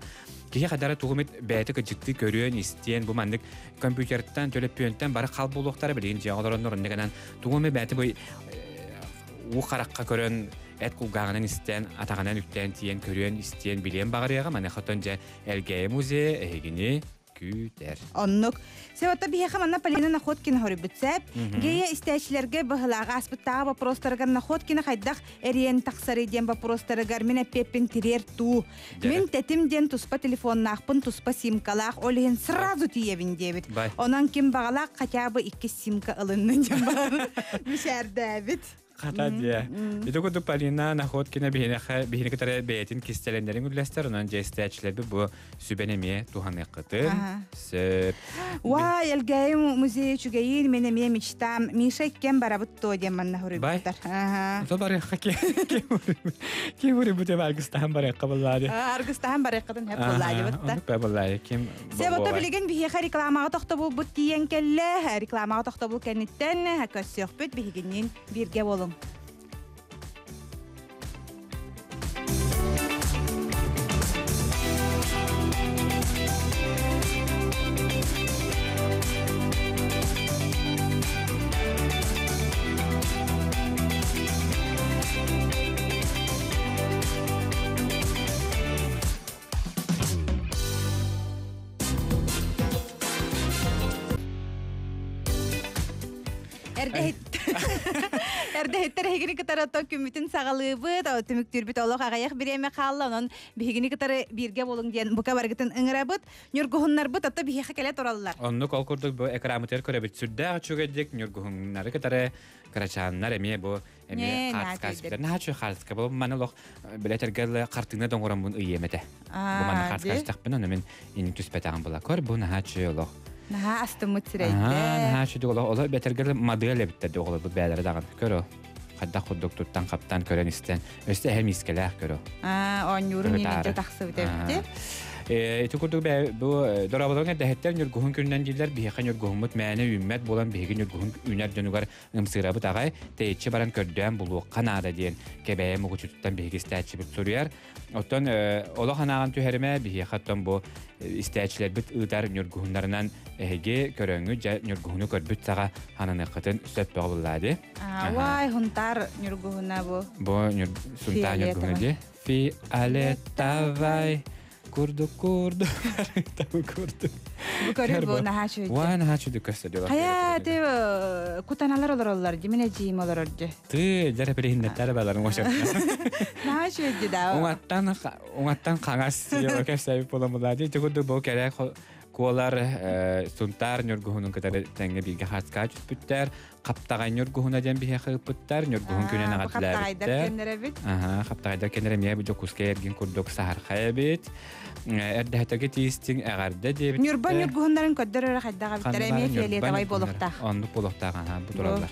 Кихи хадара тугумет бәйті кыжыкты көрүөн истен бу мандык компьютертан төлөп пөнтен бары кал болуктары билин жагыларын орнегенен тугуме бәйти бу у харакка көрөн эт кулгагынан истен атаганан үттен тиен көрүөн истен билен багырыга мана хатон же элге музей эгини күтер. Оннук. Севата бихеха манна Полина Находкина хорибутсеп. Гея истәчләргә баһлага аспыттагы вопростарга Находкина хайдах эриен таксары ден вопростарга менә пеппин тирер ту. Мен тетим ден туспа телефон нахпын туспа симкалах олен сразу тиевин дебит. Онан ким багалак хотя бы ике симка алынны ден бар. Мишәрдә бит. Хата дия. Бите көтү Полина Находкина бихене бихене китаре бейтин кистелендерин үлләстер, онан жестәчләр бу сүбенеме туханы кыты. Сөп. Ва, элгәй музей чугәйин менә ме мечтам. Миша кем барабыт то дем манна хурибуттар. Ага. То бары хаке. Кем хурибуте Аргыстан бары кабыллады. Аргыстан бары кытын хеп буллады бутта. Аны кабыллады кем. Себота билеген бихе рекламага тохтобул бут тиен келле, рекламага тохтобул кенеттен, хакасыйхбет бигеннен бирге болун. Эрдэ хеттер хегини кытары то күмүтүн сагалыбыт, өтүмүк түрбүт олох агаяк биреме калла, онон бигини кытары бирге болуң диен бука баргытын ыңырабыт, нюргухуннарбыт ата бихеха келе тураллар. Онну колкурдук бу экрамытер көрөбүт сүрдө чугедик нюргухуннары кытары карачаннар эме бу эме каскаспер начо халска бу манолох билетергел картына доңгорон бун ыйемете. Бу мана каскастакпын, аны мен ини түспетаган була. Көр бу начо олох. Наха астымыт сирейде. Наха чүдік олар, олар бәтергерлі модель әбіттерді олар бұл бәлері дағын. Көрі, қадда құддық тұттан қаптан көрен істен. Өсті әм искеләқ көрі. Он юрын енінде тақсы өтепті. Эти күрдік бұл дұрабылығын дәхеттер нүргуғын көрінен дейлер, бейіқа нүргуғымыт мәні үммет болан бейігі нүргуғын үнер дөнігар ұмсырабыт ағай, тәйетші баран көрден бұлу қанада дейін кәбәйі мұғы чүттен бейігі істәтші біт сұрияр. Оттан олы қанаған түйеріме бейіға оттан бұл істәтшілер біт ұдар нүргуғынларынан әйге көріңі нүргуғыны көрбіт саға хананы қытын сөп бағылады. Вай, хұнтар нүргуғына бұл. Бұл сұнтар нүргуғыны де. Фиолетовай. Kurdu kurdu. Tabu kurdu. Bu körü bu nahaçı. Wa nahaçı dükköste diyorlar. Hayatı kutanalar olur onlar. Cimine cim olur orada. Tı, jara peri hinnetler balarım o şartlar. Nahaçı ödü da. Onattan, onattan kangas diyor. Kefse bir polamuladı. Çıkırdı bu kere kolar suntar nörgühünün kadar tenge bilgi harskaç bütler. Kaptağay nörgühüne den bir hekı bütler. Nörgühün künen ağatlar bütler. Kaptağayda kendere bit. Aha, kaptağayda kendere miye bir jokuska ergin kurduk sahar kayabit. Erdehterge tisting agarda diye bit. Nürban nörgühünlerin köddürü xaddağa bitler. Emiye fiyaliyetavay boluqtağ. Onu boluqtağ, aha, bu turallar.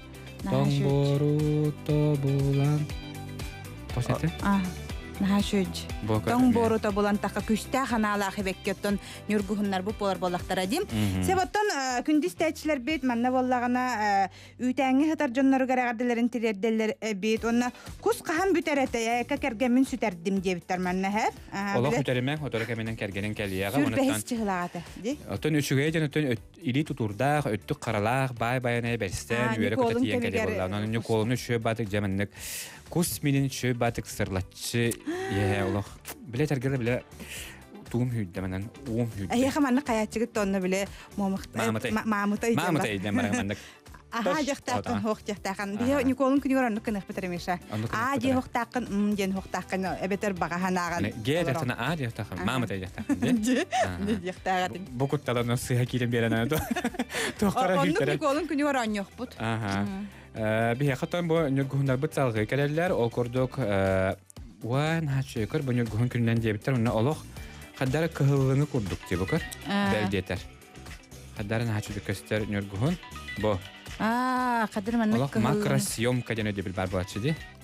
Tomboru tobulan. Posete? Ah. Nahaçöj. Ton boruta bolan taqa küstä xanala xebekketon nürgühünler bu polar bolaqtara dim. Sebotton kündüz təçlər bit manna bollagana ütəңi hatar jonları qaraqadələrin tirerdeller bit. Onna kus qahan büterete ka kergemin süterdim diye bitler manna hep. Ola süterimen hotora kemenen kergenin keliyaga ondan. Sürbehis çıhlağata. Oton üçügejen oton ili tuturda öttük qaralaq bay bayana bersten üyere kotatiyen keli bolla. Onun kolunu şö batık jemenlik kus minin şö batık sırlatçı ye Allah. Bile tergele bile tuğum hüddemenen uğum hüddem. Ayya xamanna qayatçıgıt tonna bile Mahmutay. Mahmutay. Mahmutay demerenmendik. Aha jaqtaqın hoq jaqtaqın. Bihe Nikolun künüran nıqınıq bitiremişə. A je hoqtaqın, m jen hoqtaqın ebeter baqahanağın. Ge jaqtana a jaqtaqın. Mahmutay jaqtaqın. Ne jaqtaqın. Bu kuttadan sıha kilim berenen to. Toqara hüddere. Onun Nikolun künüran yoq but. Aha. Bihe xatan bu nürgühünler bit salgı kelerler. Ol kurduk Wan haçıkır bu nürgühün künden diye biter. Ona oloq qaddara kıhılığını kurduk diye bakır. Beldi yeter. Qaddaran haçıdık göster nürgühün. Bu. Aa, qadir mannak kıhılığını. Oloq makrosiyomka dene diye bil barbaçı di.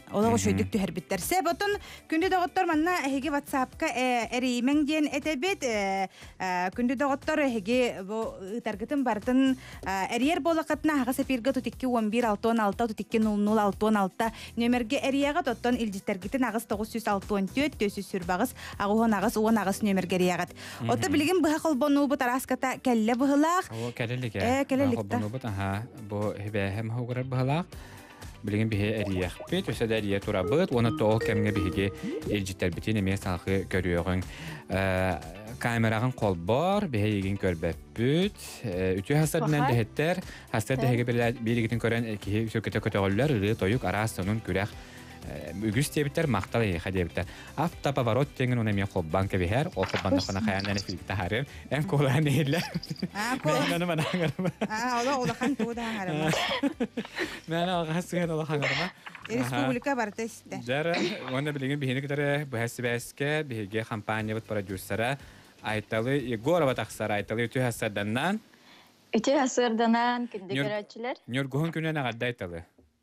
Ола ошойдук түһәрбиттер. Себотун күндү доготтор манна эһиги WhatsApp-ка эримен диен этебит. Күндү доготтор эһиги бу таргытын бартын эриер болакатна хага сапирга тутикки он бир алты он алты тутикки ноль ноль алты он алты нөмерге эрияга тоттон илдистергитин агыс тогуз жүз алты он төрт төсүз сүрбагыс агуон агыс он агыс нөмерге эриягат. Ота билигин быха колбону бу тараската келле быхылак. О келелик. Э келелик. Колбону бу аха бу хебем хогар быхылак. Билген бихе эриях бит өсө дәрие турабыт, оны тоол кемге бихиге элжиттер битин эме салхы көрүөгүн. Камерагын колбор, бихе еген көрбөппүт. Үтү хасадынан дехеттер, хастар дехеге биригитин көрөн ки сөкөтө көтөгөллөр, ыры тоюк арасынын күрәк үгүс тебиттер мактал эха дебиттер. Авто поворот теңин уна мен колбанка бихер, ол колбанда кана хаяндан эфиликте харым. Эм колан эле. А, колан мана гарма. А, ола ола хан туда гарма. Мана гасыган ола хан гарма. Республика бартестер. Жара, онда билген бихини китаре бахсибеске биге компания бит продюсера айталы Егорова таксара айталы үтү хасаданнан. Үтү хасаданнан киндегерачилер. Нёргон күнүнө гадда айталы.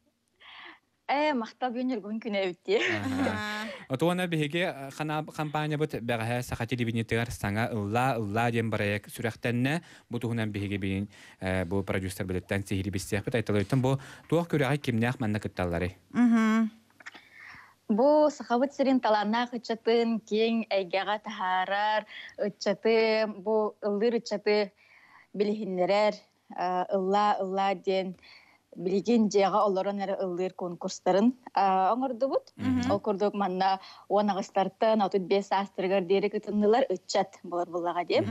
Э, мактап юнер гүн күнэ үтти. Отуана биге хана компания бут бага сахати дибинитер саңа ылла ылла дем барак сүрәхтәнне бу тугунан биге бин бу продюсер билеттен сихри бисех бит айтылыйтын бу туак күрәгә кимнәк манна кытталлары. Мм. Бу сахабыт сирин талана хычатын кең әйгәгә тахарар ычаты бу ылдыр ычаты билһиннерер ылла ылла ден билген жага олорон эре ылдыр конкурстарын оңорду бут. Ол көрдүк манна он агыстартан отуз беш астыргар дери кытыннылар ычат болор булага деп.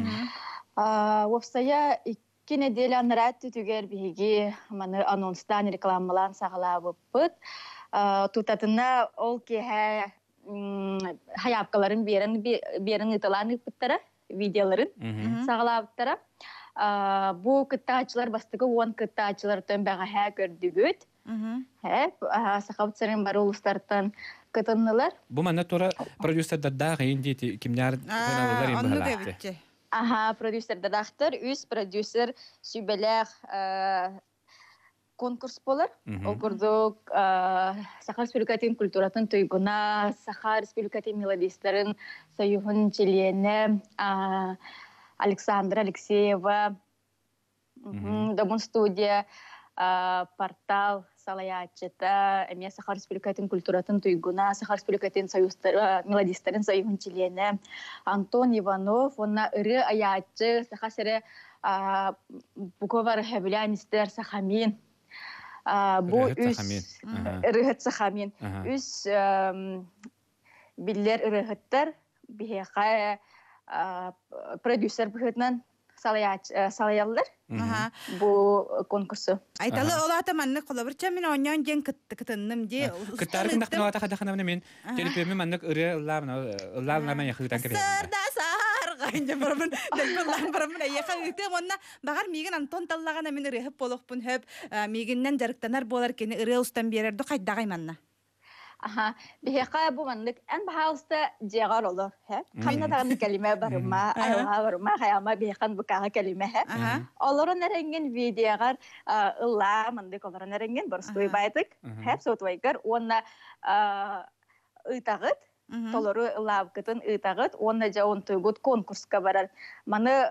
Вопсая икки неделя нарат түгер биги маны анонстан рекламалан сагалабыппыт. Тутатына ол кеһә хаяпкаларын берен берен италаны пыттара видеоларын сагалабыттара. Бу кыттаачылар бастыгы он кыттаачылар-төн бага ха көрдүгүт. Хеп, сахабыттарын бар улустартан кытыннылар. Бу мана тора продюсер да гынди кимнәр гыналар инде. Аха, продюсер да дактыр, үз продюсер Сүбелех конкурс болар. Ол көрдүк Сахар Республикатын культуратын тойгуна, Сахар Республикатын мелодистерин союгун члене Александра Алексеева, Домон студия, портал Салаячета, эме Сахар Республикатын культуратын тойгуна, Сахар Республикатын мелодистерин союгун члене Антон Иванов, онна ыры аячы, Сахасере Буковар Хевлянистер Сахамин. Бу үс ырыгыт Сахамин. Үс биллер ырыгыттар бихеха продюсер быһытнан салаяллар. Бу конкурсу. Айталы олата манны колобурча мен оньон жен кытынным де. Кыттар кындакна ата хадахана мен телепеме маннык ыры ламна ламна мен яхыдан кебе. Сарда сар гайнда бармын. Дәлбәлләр бармын. Яха үтә монна багар миген Антон таллагана мен ырыһып болохпун хөп мигеннән жарыктанар болар кене ыры устан берерде кайдагай манна. Аха, бихека бу маннык эн бахалста жегар олор, хэ? Камна тагын калиме барма, айга барма, хаяма бихекан букага калиме, хэ? Олорон эренген видеогар ылла мандык олорон эренген борстой байтык, хэ? Сотвайгар онна ыйтагыт, толору ыллабкытын ыйтагыт, онна жа он тойгут конкурска барар. Маны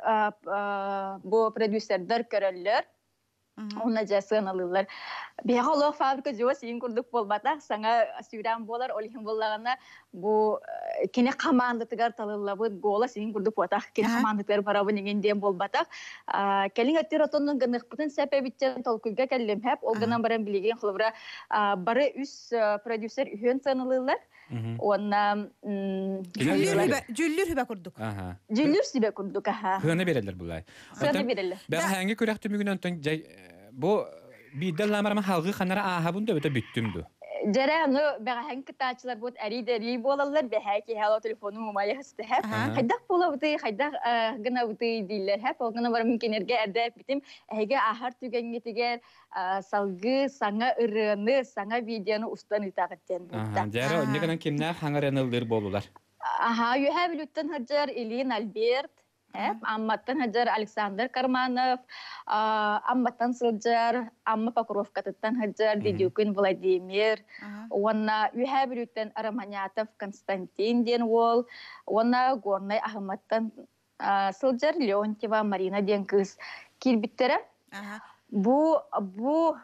бу продюсердер көрөллөр. Онна жасын алылар. Бега олох фабрика жоо син курдук болбатак саңа сүйран болар олихин боллагана бу кине командатыгар талылабыт гола син курдук батак кине командатыр барабы негенден болбатак келин аттер отонун гыныхпытын сепебиттен толкуга келлем хеп олганан баран билеген хлыбра бары үс продюсер үйөн санылылар. Онна жүллүр хүбә курдук. Жүллүр сибе курдук аха. Хыны берелер булай. Хыны берелер. Бәгә хәңге күрәк түмүгүнән тон бу бидел ламарма халгы ханара аха бунда өтө бүттүмдү. Жара аны бәгә хәңге кытачлар бут әриде ри болалар бәһә ки хәло телефону мумая хәсте һәп. Хайдак булабыты, хайдак гына быты диләр һәп. Ул гына бар мөмкинләргә әдәп битим. Әгә ахар түгәнгә тигәр салгы саңа ырыны, саңа видеоны устан итагыттен булды. Жара негәнән кимнәр хаңараны ылдыр болулар. Аха, you have Lutten Hajar, Elin Albert, Hep Ammattan Hajar Alexander Karmanov, Ammattan Sıljar, Amma Pakrovkattan Hajar, Didyukun Vladimir, Ona Ühebrüten Aramanyatov Konstantin Denwol, Ona Gornay Ahmattan Sıljar Leontьева Marina Denkız Kirbittere. Bu bu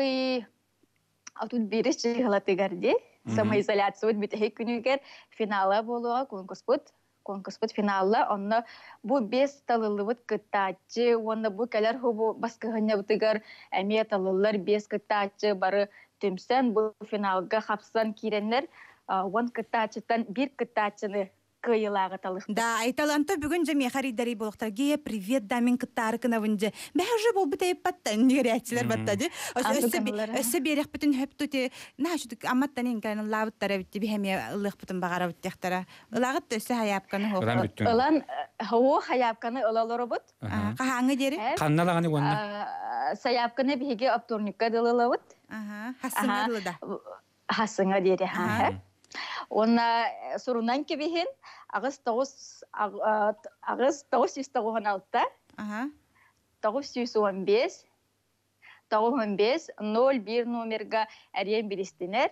тут бириш галатыгарди самоизоляция битеге күнүгер финала болуга конкурспут конкурспут финалла онно бу бес талылыбыт кыттачы онно бу келер хубу баскыгыня бутыгар эме талылар бес кыттачы бары түмсен бу финалга хапсан киренлер он кыттачытан бир кыттачыны кыйылагы талых. Да, айталанта бүгүн жеме харидери болуктар. Ге привет дамин кыттары кынавынжы. Бәжі бол бітей паттан нерятчылар баттады. Өсі берек бүтін хөп түте. Нашудық аматтан енкарын лавыттары бітті бихеме ылық бүтін бағара бүттектара. Ылагыт өсі хаяпканы хоқ. Илан хоу хаяпканы ылалары бұт. Қағаңы дері? Қанналағаны қонна? Саяпканы бихеге аптурникка дылылы бұт. Хасыңа дылыда? Хасыңа дері. Онна сурунан кебихин агыс тоғыз агыс тоғыз жүз тоғыз алты тоғыз жүз он бес тоғыз он бес ноль бир номерга әрен билистинер.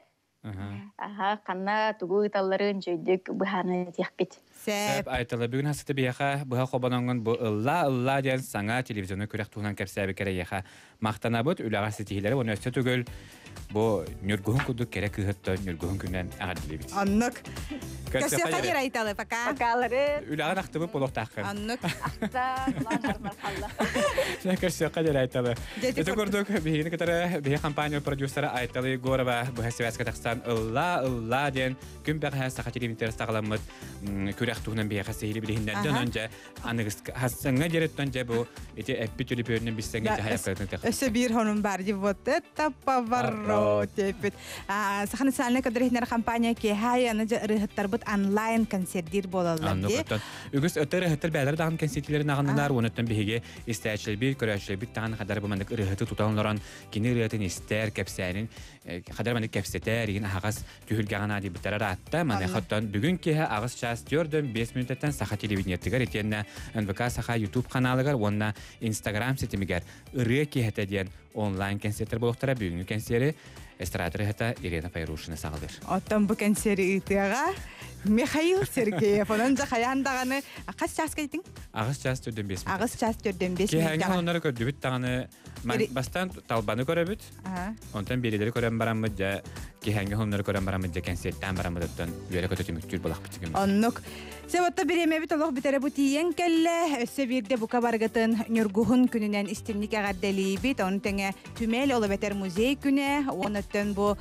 Аха, қанна тугу талларын жөйдік бұханы текпет. Сәп айтылы бүгін хасыты бияқа бұға қобананған бұл ылла-ылла ден саңа телевизионы көрек туғынан кәрсәбі кәрі еқа мақтана бұд үлаға сетихилері оны өсті түгіл бұл нүргуғын күдік керек күхітті нүргуғын күннен ағадылы бит. Аннық. Көсі қадер айталы, пака. Пакалары. Үлаға нақты бұл болық таққын. Аннық. Ақта, ұлан армарқалла. Көсі қадер айталы. Өті көрдік бейгені кітары бейі компания продюсері айталы Горова бұхасы Казахстан ылла-ылла ден күн бәқ хәс сақа телевизор сағаламыд көрек туғынан бейі қасы хилі білігінден önce анығыз хасыңа дереттен же бұл ете әппі төлі бөрінен бістенге же хаяп қайтын тек. Өсі бір хонum бар же вот это поворот тепет. Сақа национальный кадрихнер компания ке хай аны же рыхыттар бұд онлайн концертдер болалар де. Үгіз өті рыхыттар бәлер дағын концертлерін ағындылар, оныттан бейге істәчілі бір, көрәшілі бір тағын қадар бұмандық рыхыты тұталынларан кені рыхытын істер, кәпсәнін қадар мандық кәпсетер, еген ағас түйілгаған ады бұттарар атта. Маны қаттан бүгін кеге ағыз час төрден бес минуттан сақа телевидениеттігер етеніне эн вэ ка сақа YouTube каналығар, онына Instagram сетімігер ұры кехеті ден онлайн концерттер болуқтара бүгінгі концерті эстрадыры хата Ирина Пайрушина сағылыр. Оттан бұл концерті итіға Михаил Сергеев, онын жа қаяндағаны қас час кәйтің? Ағыз час төрден бес минут. Ағыз час төрден бес минут. Кехәңгі онлары көрді бүт тағаны бастан талбаны көрі бүт. Онтан бередері көрен барамыд жа кехәңгі онлары көрен барамыд жа концерттен барамыд оттан үйері көті мүктүр болақ бітігім. Оннық. Себатта биреме бит олох битере бу тиен келле өссө бирде бука баргатын нюргухун күнүнөн истимник агардели бит он теңе түмел оло бетер музей күнү онөттөн бу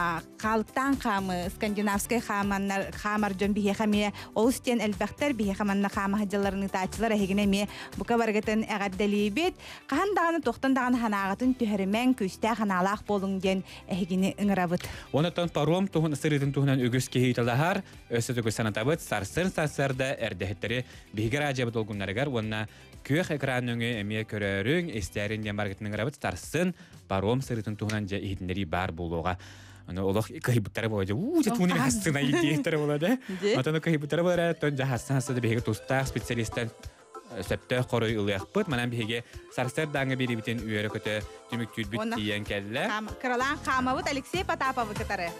калктан камы скандинавский хаманнар хамар жон бие хаме олстен элбактер бие хаманна хама хаҗаларны тачлар хегене ме бука баргатын агардели бит кандаганы токтондаган ханагатын төһөрмән күстә ханалак болуң ден хегене ыңырабыт онөттөн паром тухун сырытын тухунан өгөс кейталахар өссө төгөс санатабыт сарсыр сарда эрдехеттери бигер ажабы долгуннарыгар онна көх экраныңы эме көрөрүң эстерин ден баргытының рабыт тарсын паром сырытын тухунан же идинери бар болуга аны олох кайбыттары болажы уу же туны хастына идиеттер болады атаны кайбыттары бар тон жахасан хасады бигер тустак специалисттен септе корой ылыякпыт манан биге сарсыр даңы бери битен үйөрө көтө түмүктүр бүт диен келле кралан камабыт Алексей Потапов кытары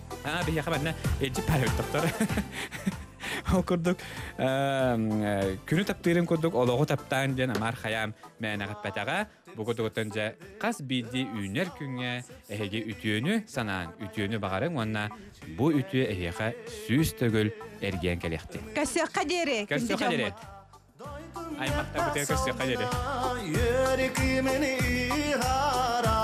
а биге хабарна эжи парык доктор Okurduk күнү таптырын көрдүк олого таптан ден амар хаям мен агаппатага богодоготон же кас биди үнер күнгө эге үтүөнү санаан үтүөнү багарын онна бу үтү эге сүз төгөл эрген келекти касы кадере касы кадере аймакта бутер касы кадере yüreğimini hara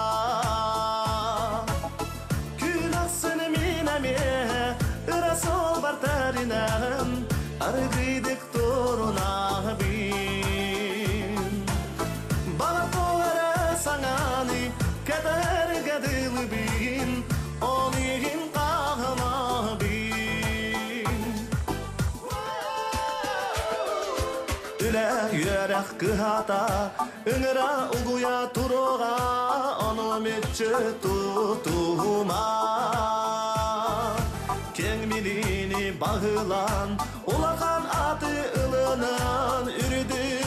külasını miname ırasol bartarinem argıdık toruna bin bana poğara sanani kadar gadıl bin olayım kahma bin üle yürek kıhata ıngıra uguya turuğa onu mütçü tutuma King Emilini bağılan Ulakan adı ılınan Ürdü